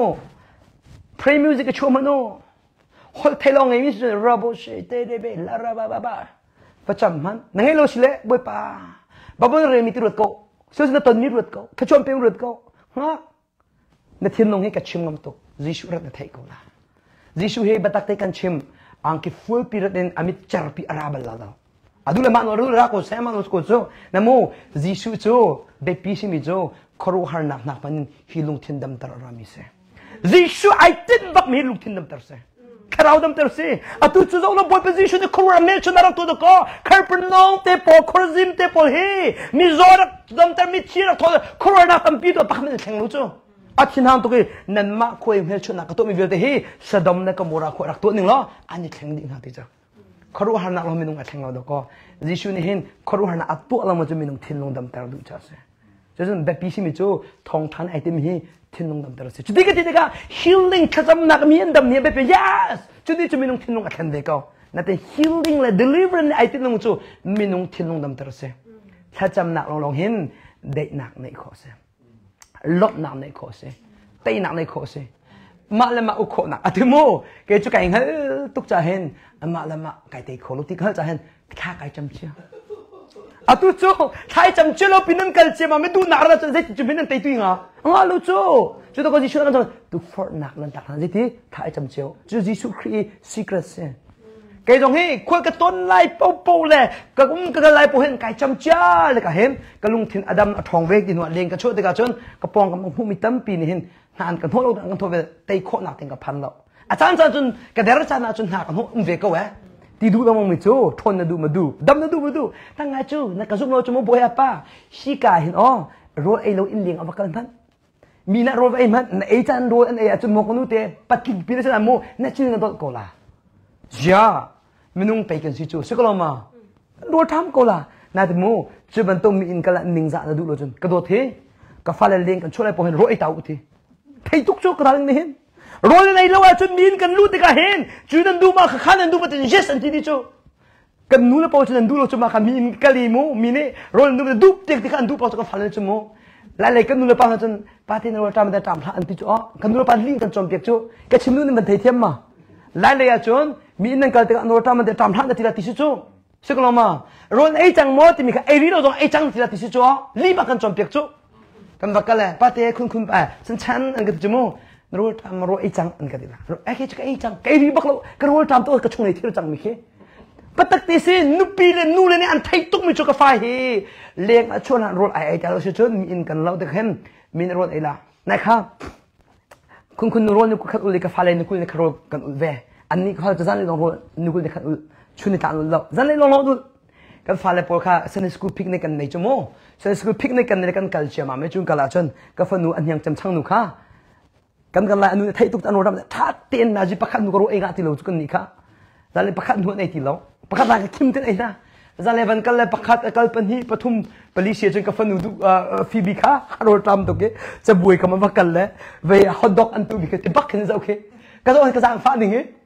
play music กับชัวมันโน่ฮอลไทยลองไงมิสระบบเชเตเดเบลาราบาบาบาประจำมันนั่งให้เราสิเละบ่อยป่าบ้าบอลเรมิติรุดโกส่วนนั้นตอนนี้รุดเขาขจรเป็นรุดเขาฮะนั่นที่น้องให้กับชิมลำตัวจิชูรัตน์ไทยกูละจิชูให้บัตรเตกันชิมอังคิฟูลปีรัตน์อามิจาร์ปีอาราบลลาดาอะดูเลยมันรู้รักกูเสียมันรู้กูโจ้นั่นโมจิชูโจ้เบปีชิมิโจ้ครูฮาร์นักนักมันฮิลุงทินดัมตารามิเซจิชูไอตินบักมีฮิลุงทินดัมตาร์เซคราวดัมตาร์เซอะตุจุโจ้เราบอยเป็นจิชูเนี่ยครูอาเมชนารักตัวเด็กก็คาร์ปนองเตปอครูซิมเตปอเฮมิโซรักดัมตาร์มิชีรักตัวครูนักตั้มปีตัวปักมันแข็งรู้โจ้อาทิตย์นั้นตัวกี้นั่นมาคุยเมื่อชนะก็ตัวมีเวลาที่สะดมเนี่ยก็มัวรักคุยรักตัวหนึ่งล้ออันนี้แข็งดิ่งหาที่จ้ะครูหันหน้าเราไม่นุ่งแข็งเราดอกก็จิชูนี่เห็นครูหันหน้าตัวเรามันจะไม่นุ่งทิ้งลงดำตาดูจ้ะเสียจะจนแบบปีสิมิจูทองทันไอเทมฮีทิ้งลงดำตาเสียจุดนี้ก็ที่เด็กก็ healing ขจำนักมีอันดำเนี่ยแบบ yes จุดนี้จะไม่นุ่งทิ้งลงอันเด็กก็นั่นแต่ healing และ deliverance ไอเทมลงจูไม่นุ่งทิ้งลงดำตาเสียถ้าจำนักลองลองเห็นเด็กหนักในข้อเสียลดน้ำในโคเซตีน้ำในโคเซมาละมาอุโคนักอะที่โมเกจุกไก่เฮ้ตุกจะเห็นมาละมาไก่ตีโคลุติเขาจะเห็นข้าไก่จำเชื่ออะตุโจไก่จำเชื่อเราพินันกัลเชื่อมาไม่ดูนักเราจะได้จุดพินันตีตัวงอ่ะอ๋อลูกโจจุดตัวก็จิชูนั่นจะตุฟอร์นักนั่นตักนั่นสิที่ไก่จำเชื่อจุดจิชูครีซีเครตเซไก่ตรงนี้คุยกับต้นไล่ปูปูเลยกับอุ้มกับไล่ปูเห็นไก่จำเชื่อเลยก็เห็นกับลุงทินอดัมทองเวกดินหัวเลี้ยงกับช่วยแต่กับจนกับปองกับผู้มีตั้มปีนี่เห็นนานกันทั่วโลกกันทั่วไปตีโคหนักถึงกับพันแล้วอาจารย์จนกับเดรัจนาจนหากันหัวอุ้มเวกก็แหวะที่ดูเราไม่จูทนนะดูมาดูดำนะดูมาดูตั้งไงจูนักกระสุนเราจะมาบ่อยป้าชิกาเห็นอ๋อรถไอ้เราอินเลี้ยงเอามากันพันมีนักรถไอ้มันไอ้จันรถไอ้จนมองกันนู่นเตะปัดกินปีนั้นจะโม่นั่นชื่อกันตัวโกลาจ้าไม่นุ่งไปกันสิจูสิก็ลงมาโดนทำก็ล่ะนาทีมูจุบันต้องมีอินกันละหนึ่งจ่าดูเลยจนกระโดดเทกับฟ้าเลี้ยงกันช่วยอะไรพอเห็นรถไอ้เต่าทีไทยทุกชั่วกระทั่งนี่เห็นรถในระหว่างจนมีอินกันรู้แต่ก็เห็นจุดนั้นดูมาข้านั้นดูมาแต่เจสันทีนี้จูกันนู้นแล้วพอจุดนั้นดูเราจะมาข้ามีอินกันลีมูมีเนี่ยรถนั้นดูดูเด็กที่ข้าดูพอจะกับฟ้าเลี้ยงจูมูหลายๆกันนู้นแล้วพอจนปาร์ตี้นั้นเราทำแต่ทำพลาดอันที่จูอ๋อกันนู้นแล้วพอลิงกันจอมเปียกจูแกชิมนู้นนี่มันเทียมมาหลายๆจนมีนั่นก็แต่โนราตามันจะทำท่านแต่ทีละที่สุดสิ่งนั้นมาโรนไอจังมอที่มีค่ะไอรีโรจงไอจังทีละที่สุดจ้ะรีบกันจอมเปียกจุกันวักกันเลยป้าเต้คุณคุณไปฉันฉันอันก็จะมูโรทำโรไอจังอันก็ดีละโรไอแค่จะไอจังไอรีบักเรากันโรทำตัวกระชุ่มในที่เราจังมีแค่ปัตตติสินุปีเลนูเลนี่อันไทยตุกมีจุกฟ้าเฮเลี้ยงชวนโรไอไอแต่เราชวนมีอินกันเราแต่เห็นมีโรไอละนะครับคุณคุณโรนี่คุณขัดอุลิกฟ้าเลยนี่คุณนี่ขัดโรกันอุลเวอันนี้เขาจะจันเลยลองดูนึกว่าจะขัดชุนในทางเราจันเลยลองลองดูกันฟ้าเลยพอค่ะเซนสกูพิกในกันในชั่วโมงเซนสกูพิกในกันในกันกัลเชียมาไม่จุนกัลจนกันฟันนูอันยังจำช่างนูค่ะกันกันละอันนู้นไทยตุกอันนู้นรำถ้าเตียนนะจีประคันนูก็รู้เองอ่ะที่เราจุกันนี่ค่ะจันเลยประคันนูในที่เราประคันอะไรคิมเต้นไอ้นะจันเลยวันกันเลยประคันกันเป็นที่ปฐมปริเชียจนกันฟันนูดูฟีบิค่ะฮัลโหลตามตัวเก๋จะบุยกันมาประกันเลยเวียฮอตดอกอันตัวบิกติบักกันจะโอเคก็ต้องกระซังฟ้าหนึ่งเงี้ย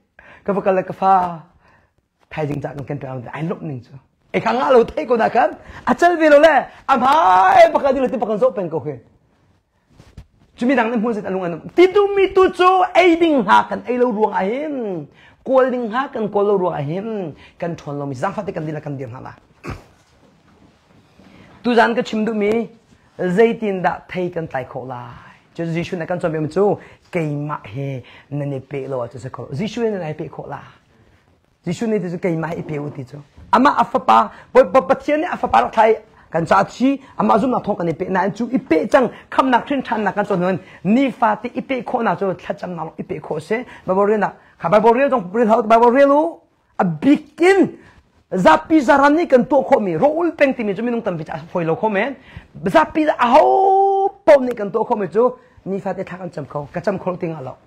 ก็พวกกันเลยก็ฟ้าไทยจริงจังกันเป็นอะไรไอ้ลูกหนึ่งจ้ะไอ้ข้างเราไทยก็ได้กันอาจารย์วิโรเล่อาหายปากกาดิลที่ปากกันโซเป็นก็คือจุมีดังนั้นพูดเสร็จลุงอันติดูมีตัวโจไอ้ดิ่งหากันไอ้เรารวงไอ้เห็นกลัวดิ่งหากันกลัวเรารวงไอ้เห็นกันชนเรามีสังฟัดกันดีละกันเดียมหาละตุจันก็ชิมดูมีใจตินดาไทยกันไต่โคลายจะจิชุนกันจอมเป็นจู่เกี่ยมาเฮนันเอเปโลจะสักคนจิชุนนันเอเปโคลาจิชุนนี่จะเกี่ยมาเอเปอุติจู่อามาอัฟปาปปปเทียนนี่อัฟปาไทยกันจัดชีอามาจุ่มนักท่องกันเอเปนั่นจู่เอเปจังคำนักขึ้นชันนักกันจนนั้นนี่ฟาติเอเปโคน่าจู่ทัดจำนักเอเปโคเซ่บาบเรียนนะข้าบาบเรียนจงเรียนเขาบาบเรียนรู้อับบิกินzapi zarani kan to khomi roul peng timi chumi nung tam picha foilo khomen zapi a ho pom ni kan to khomi chu ni fa te thakan cham kho ka cham khol tinga lo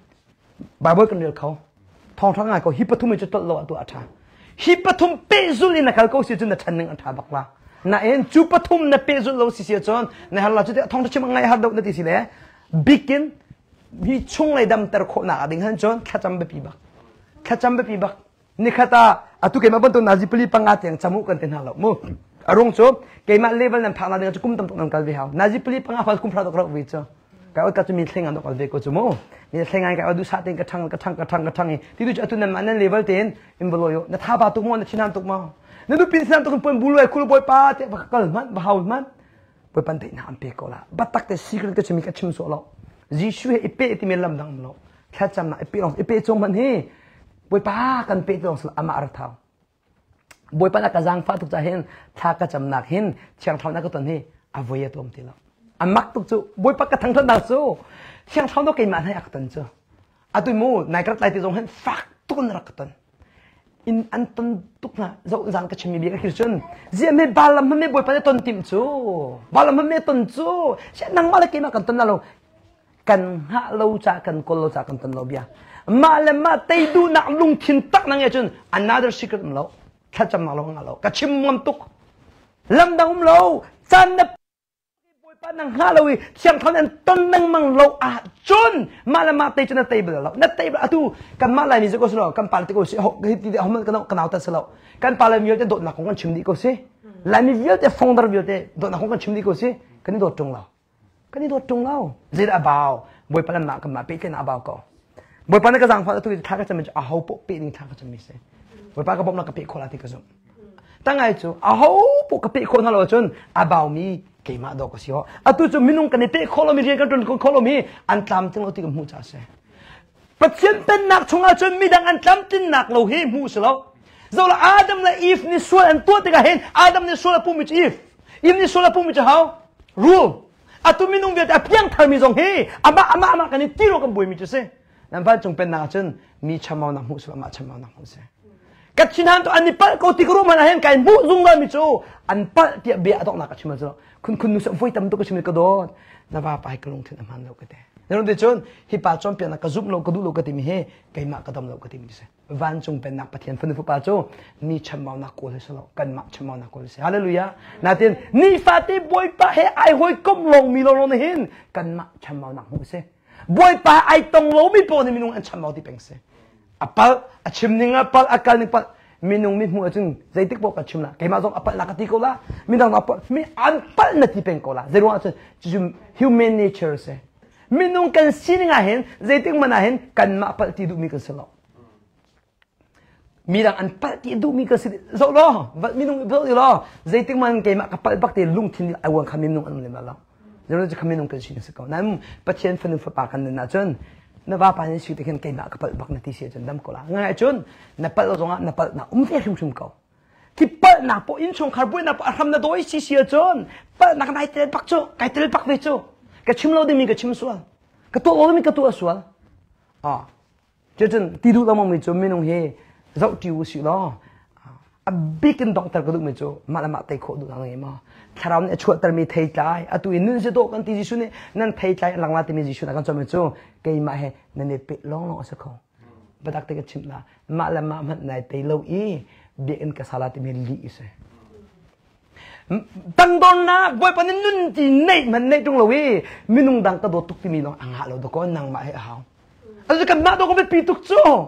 baboi kan rel kho thong thang ngai ko hipathum chu tot lo tu atha hipathum pe zuli na kal ko si chu na than ning atha bakla na en chu pathum na pe zul lo si si chon na hala chu thong chim ngai har do na ti si le bikin hi chung lai dam tar kho na ding han chon khacham be pi bak khacham be pi bakนี่ข้าตาอาตุเกมาบนตัวนาจิปลีปังอาเตียงจมูกกันเต็นหาเรามูอารมณ์โจเกมาเลเวลนั้นทางนั้นจะกุมตำตกนั้นกันวิหาวนาจิปลีปังอาฟังกุมพระตกเราวิจก็เอาก็จะมีเส้นงานตกกันวิก็จมูกมีเส้นงานก็เอาดูชาติกระทังกระทังกระทังกระทังที่ดูจะตุนั้นมันนั่นเลเวลเต็นอิมบลอยนั่นท่าบาตุกมันนั่นชินันตุกมานั่นดูปีนชินันตุกมันบุลอยคุลบอยป้าเจ้าบักกลมันบ่าวมันบอยปันเตนามเปโกละบัตตักแต่สิ่งก็จะมีกระชิมโซเราจิชูเอเปที่มีลำดังเราแค่จำนะเอเปลองเอเปจงมันเฮบอยป้ากันเปตองสละอามาอัตถาบอยป้านักจังฟ้าทุกใจเห็นท่ากระจำนักเห็นเชียงทองนักตัวนี้อวัยตัวมันทีละอามักตุกจูบอยป้ากระทั่งทนดาวจูเชียงทองต้องเกี่ยมันให้อักตันจูอาตุยมูนายกระต่ายที่ตรงเห็นฟักตุกนรักตันอินอันตันตุกนะเจ้าจังกระชิมมีเบียร์คิดจนเจียไม่บาลมันไม่บอยป้าได้ต้นติมจูบาลมันไม่ต้นจูเช่นนั่งมาเลยเกี่ยมากันตันนั่นเรากันหาเราจากกันคนเราจากกันตันเราเบียมาเลยมาเตยดูนักลุงทินตักนั่งอย่างจน another secret มันเราถ้าจำนักเรางั้นเรากระชิมมันตุกลำดังเราจันเนปบอยปานังหาเราอีเชียงทอนนั้นต้นนั่งมังเราอาจนมาเลยมาเตยจนเตยเบลเราเนเตยเบลอะตูกันมาเลยมีสักคนเรากันปาลติโกสิหกที่เขามันกันเอากันเอาแต่สเรากันปาลมีเยอะแต่โดดหนักของกันชิมดีโกสิและมีเยอะแต่ฟงดาร์มีเยอะแต่โดดหนักของกันชิมดีโกสิกันนี่โดดจงเรากันนี่โดดจงเราเจออาบ่าวบอยปานังหนักกันมาเป็นแค่อาบ่าวก็บอยปานก็จังฟ้าตัวที่ท่าก็จะมันจะเอาปุ๊บปีนี่ท่าก็จะมีเสบอยปานก็บอกนักกระปิโคลาที่ก็จะตั้งไงจู่เอาปุ๊บกระปิโคนั่นเราจนอาบ่าวมีเกี่ยมาดอกก็สิฮะอ่ะตัวจู่มินุงกันนี่เตะโคลมีเรียกกันจนโคลมีอันตามจังเราที่ก็มูจ่าเสปัจจัยเป็นนักชงอาจนมีดังอันตามตินนักเราเห็นมูสเราเราละอาดัมและอีฟนี่ส่วนอันตัวที่ก็เห็นอาดัมนี่ส่วนละปุ่มมิจอีฟอีฟนี่ส่วนละปุ่มมิจเฮารูลอ่ะตัวมินุงเบียดอ่ะเพียงทางมีทรงเฮอามาอามาอามากันนี่ตีเรากันบุยมิจเสนั่นพันจงเป็นนาจนมีชามาวนักมุสลิมชามาวนักมุสลิมกัจฉินันตัวอันนี้พัลเขาติกรู้มันเห็นกันบุซุงกันมิจูอันพัลที่เบียดต้องนักกัจฉิมันจ้ะคุณคุณนุสฟุยตั้มตัวกัจฉิมันก็โดนนั่นว่าไปกลงถึงอันนั้นเราก็ได้นั่นดูจนฮิปาจอมเปียนักกระซุบเราก็ดูเราก็ติมีเฮกันมากระดมเราก็ติมีเสวันจงเป็นนักปฏิญาณฟันฟุปาจูมีชามาวนักกุลเสเรากันมาชามาวนักกุลเสฮาเลลูยานาทีนี่ฟาติบอยปะเฮไอหอยก้มลงมีเราเราเห็นกันมาชามาวนักมุสลิมบอยป้าไอตรงโลมีปนมินุงอันชามาวที่เป็นเสอปัลอัชิมนิงอปัลอากาลนิปัลมินุงมีหัวจึงใจติกบอกอัชิมละแกมาส่งอปัลนักติโกละมินุงอปัลมีอันปัลนักที่เป็นโกละเรื่องว่าจะ human nature เสมินุงกันสิ่งอะไรเห็นใจติกมันเห็นกันมาปัลที่ดูมีกันสลบมีดังอันปัลที่ดูมีกันสลบโซโล่มินุงโซโล่ใจติกมันแกมากับปัลบักที่ลุงทิ้งไอวันคำมินุงอันนั้นเลยละเราจะคำนึงกันสิ่งสิ่งนั้นปัจจัยฝันฝันปากกันนั่นจนนับว่าปัญญาสิ่งที่เห็นแก่นักปัลบักนาทีเสียจนดำก็ละง่ายจนนับปัลเราจงนับปัลนักอุ้มเสียชุ่มชุ่มเขาที่ปัลนักพออินชงคาร์บอนนับทำนัดโดยเสียจนปัลนักนายเตลปักโจไก่เตลปักเวโจกระชิมเราได้มีกระชิมสวลกระตัวเราได้มีกระตัวสวลอ่าจนที่ดูเราไม่จมไม่นงเฮเราจิวสิล้ออับบิกันต้องตระกดูไม่จมาละมาเตะโคดูอะไรมาถ้าเราเนี่ยชวดตระมีเทใจอะตัวนี้จะโตกันที่จิชุเนี่ยนั่นเทใจหลังลาที่มีจิชุนะกันจอมจู่เกี่ยมาเฮนั่นเนี่ยเป็ดล้องล้อสักคนบัดตักเตะกันชิมละมาละมามันในเตะเราอีเบียนกับสาลาที่มีลีอิสตั้งตอนน่ะบอยปนันนุ่นจีเนมันเนตรงเราอีมินุงดังกระโดดตุกที่มีน้องอ่างหาเราตะก้อนนางมาให้เขาอะไรกันมาตัวก็เป็นปีตุกจู่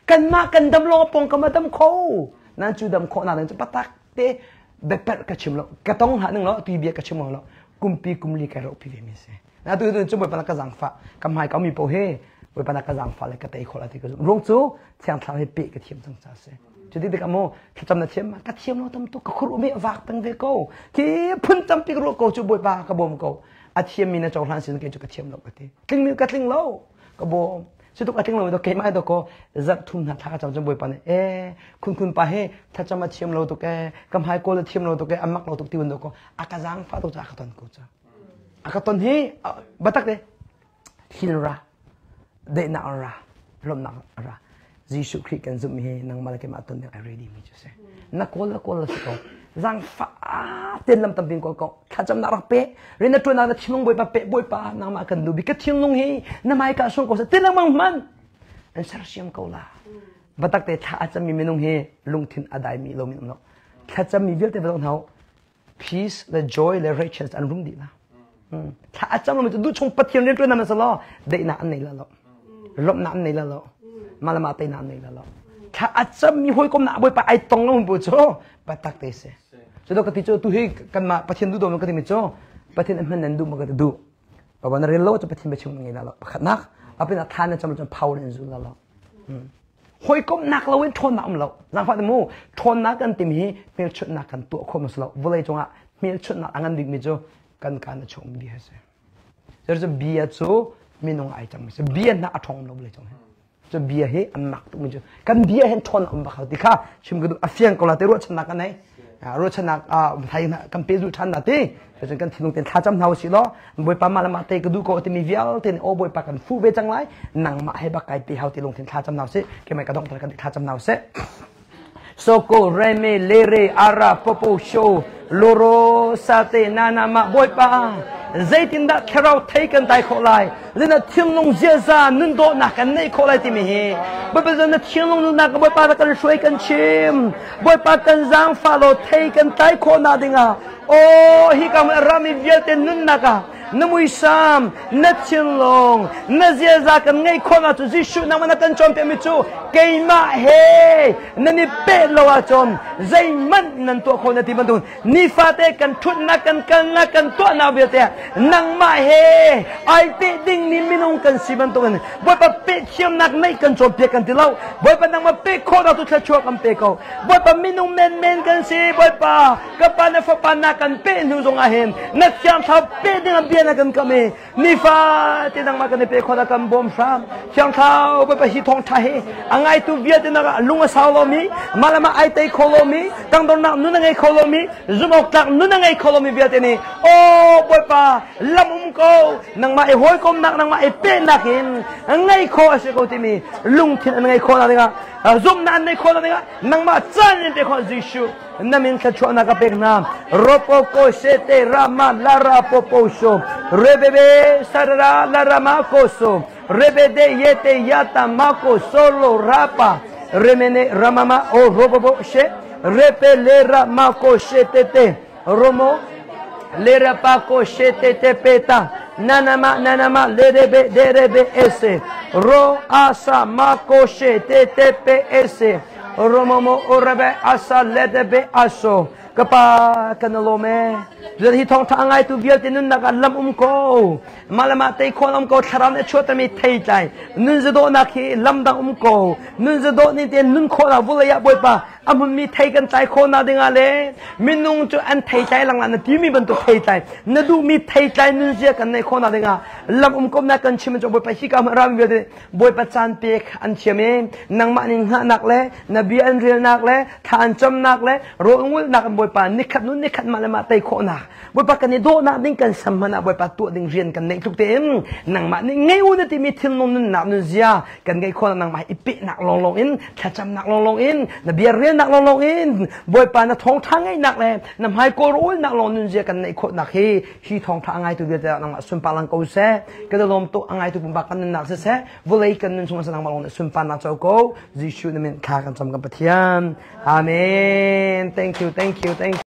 กันมากันดำลงปงกันมาดำโคนั่นจูดำโคนั่นจะปะตักเตะแบบเป็ดกระชิมแล้วกระต้องหาหนึ่งแล้วปีเบียกระชิมแล้วกุมปีกุมลีกันแล้วปีเบียมิเสนะตัวตัวจะบ่อยปนักกระสังฟ้ากำหายเขามีโปเฮบ่อยปนักกระสังฟ้าเลยกระเตยคนละที่ก็รงจูเสียงทำให้ปีกระเทียมจังจ้าเสจุดที่เด็กอโมที่จำนัดเทียมมากระเทียมเราทำตัวกระครูไม่ฝากตั้งเวโก้ที่พุ่นจำปีกรู้กูจูบ่อยปากระบอมกูอาเทียมมีในจอรันสินเกจุกระเทียมเรากระเตยกลิ้งมีกระลิ้งเรากระบอมสุดทุกอาทิตย์เราตัวเก่งมากตัวก็จับทุ่มหัดท่าจำจำบ่อยปานเอ๊คุณคุณไปให้ถ้าจะมาเทียมเราตัวแกกำหายโกลเทียมเราตัวแกอันมักเราตัวตีวันตัวก็อากาจังฟ้าตัวจะอากาตันกูจ้ะอากาตันให้บัตักเดฮิลระเดน่าระลมน่าระยิสุคริสต์กันซุ่มให้นางมาเลกมาตุนเนี่ยไอเรดี้มีจุดเสนักโกลโกลสิเขาจังฟ้าเต้นลำตำปิงก็ก็ถ้าจำนักเป๊ะเรียนตัวนักที่ลงบ่อยปะเป๊ะบ่อยปะนางมากันดูบิกที่ลงให้น้ำไม่กระส่งก็เต้นลำมังมันอันสารเสียมเขาละบัตักเตะถ้าจะมีเมนูให้ลุงทินอดายมีลมมีน้ำถ้าจะมีเวลเตะไปตรงเขา peace และ joy และ riches อันรุ่งดีละถ้าอาจารย์มันจะดูชงปฏิญาณเรื่องนั้นมันสละได้หนาอันไหนละล่ะลบหนาอันไหนละล่ะมาละมาเตะหนาอันไหนละล่ะถ้าอาจารย์มีหอยกบหนาบ่อยปะไอตรงนั้นมันบ่จ่อบัตักเตะเสจะต้องกติโจตุให้กันมาปฏิญาณดูตัวมันก็ที่มิจ่อปฏิญาณมันนั่นดูมันก็จะดูเพราะว่าในเรื่องโลกจะปฏิญาณไปชงยังไงละล่ะขัดนักเอาเป็นทานนะจำมันจะเผาในสุดละล่ะหอยกบหนักเราเว้นทนหนักมันเราหลังฟ้าแต่มูทนหนักกันติมีเมียชุดหนักกันตัวคนมันสละวันเลยจงอ่ะเมียชุดหนักอันนั้นดิมิจ่อกันการชมดีเสจะจะเบียจูมีน้องไอจังมิจะเบียน่าทองเราเลยจังจะเบียให้อันหนักตัวมิจ่อกันเบียให้ทนอันบ้าเขาติค่ะชิมกันดูอาเฟียงก็ละแต่รู้ชนะกันไหนรู้ชนะอ่าไทยนะกันเป็นรู้ชนะตีแต่ฉันกันที่ลงเต็นท่าจำเนาสิล้อบอยปามาละมาเตะก็ดูก็ที่มีเวียลเต็นโอบอยปากันฟูเวจังไรหนังมาให้บักไก่ปีเฮาที่ลงเต็นท่าจำเนาสิแกไม่กระดองตะกันท่าจำเนาสิโซโกเรเมเลเรอาราโปโปโชโลโรซาเตนานามาบอยปาใจตินดักเราเทกันไตโคไลเรื่องทิ้งลงเจซานุนโดนักกันในโคไลที่มีบ่เป็นเรื่องทิ้งลงนักบ่อยปากันช่วยกันชิมบ่อยปากันจังฟาโลเทกันไตโคนาดิงาโอ้ฮิกามรามิเวียเตนุนนักนมุยสามนัดชิงลงนัดเจซากันไงคนอาตุจิชุนามันกันจอมเปียมิจูเกยมาเฮนันนี่เปโลอาจอมใจมันนันตัวคนที่มันดูนี่ฟาเตกันทุนนักกันกันนักกันตัวนาเบียเตนังมาเฮไอเปดิ้งนี่มินงกันสิมันตัวกันบ่ปะเปเชียมนักไม่กันจอมเปียกันที่เราบ่ปะนังมาเปโคดาตุชัวกันเปเขาบ่ปะมินงเมนเมนกันสิบ่ปะกับปานฟปานักกันเปนูจงอาเห็นนักยามทับเปดิ้งเบียนักกันก็มีนี่ฟาที่นังมากันเปโคดากันบอมฟามยามทับบ่ปะฮิทองไทยอังไอตูเวียเตนักลุงสาวโลมีมาละมาไอเตโคโลมีตั้งตอนนักนู้นไงโคโลมีจุมอกตักนู้นไงโคโลมีเวียเตนี่โอ้บ่ปะลำอุ้มเขานังมาไอหอยกมนักนังมาไอเป็นนักเห็นไงโคอาศัยเขาที่มีลุงที่ไงโคนั่นเองจุ่มนั่นไงโคนั่นเองนังมาจันเป็นคนจิชูนั่นมินขจรนักเป็นน้ำรบโกเชเตรามาลาราปโปโชเรเบเบสาราลารามาโกโซเรเบเดเยเตยาตามาโกโซโลราปาเรเมเนรามามาโอโรบโบเชเรเปเลรามาโกเชเตเตโรโมเลระปาโกเชเตเตเปตานานามานานามาเลเรเบเดเรเบเอเซโรอาซามาโกเชเตเตเปเอเซโรโมโมโอระเบอาซาเลเดเบอาโซกะปากันโลเมเรื่องที่ท้องทางไงตัวเบียร์ที่นุ่นนักลำอุ้มโกมาละมาเตะคนอุ้มโกทารามเนี่ยช่วยแต่มีเทใจนุ่นจะโดนนักที่ลำดังอุ้มโกนุ่นจะโดนนี่เตียนนุ่นคนอ่ะวุ้ยยาบ่อยปะอามันมีเทกันใจคนน่ะดึงอะไรมินุ่งจะอันเทใจหลังๆนั่นที่มีบรรทุกเทใจนั่นดูมีเทใจนุ่นเสียกันในคนน่ะดึงอ่ะลำอุ้มโกนักกันชิมจะบ่อยปะฮิกามรามเบียร์บ่อยปะจานเปียกอันเชื่อมนังมานิงหานักเลยนบีอันเรียนนักเลยทานจำนักเลยโรงวุ้ยนักบ่อยปะนิคัดนุ่นนิคัดมาละมาเตะคนน่ะบ่อยปะกันนี่โดนักดิ้งกันสมณะบ่อยปะตัวดิ้งเรียนกันในทุกเต็มนังมานี่ไงวันนี้ที่มีทิ้งนุ่นนักนุ่นเสียกันไงคนนังมาอีปีนักลงลงอินถ้าจำนักลงลงอินนบีเรียนนักลงลงอินบ่อยปะนักท้องทางไงนักเลยนำให้กูรู้นักลงนุ่นเสียกันในคนนักฮีฮีท้องทางไงตัวเดียวจะนังมาสุนปาลังกูเสก็จะลมตัวไงตัวปุ่มบักกันนักเสะวุ้ยกันนุ่นสมสนังมาลงสุนปานักเจ้ากูจิชูนี่มันขากันจำกันปะเทียนอาเมน thank you thank you thank you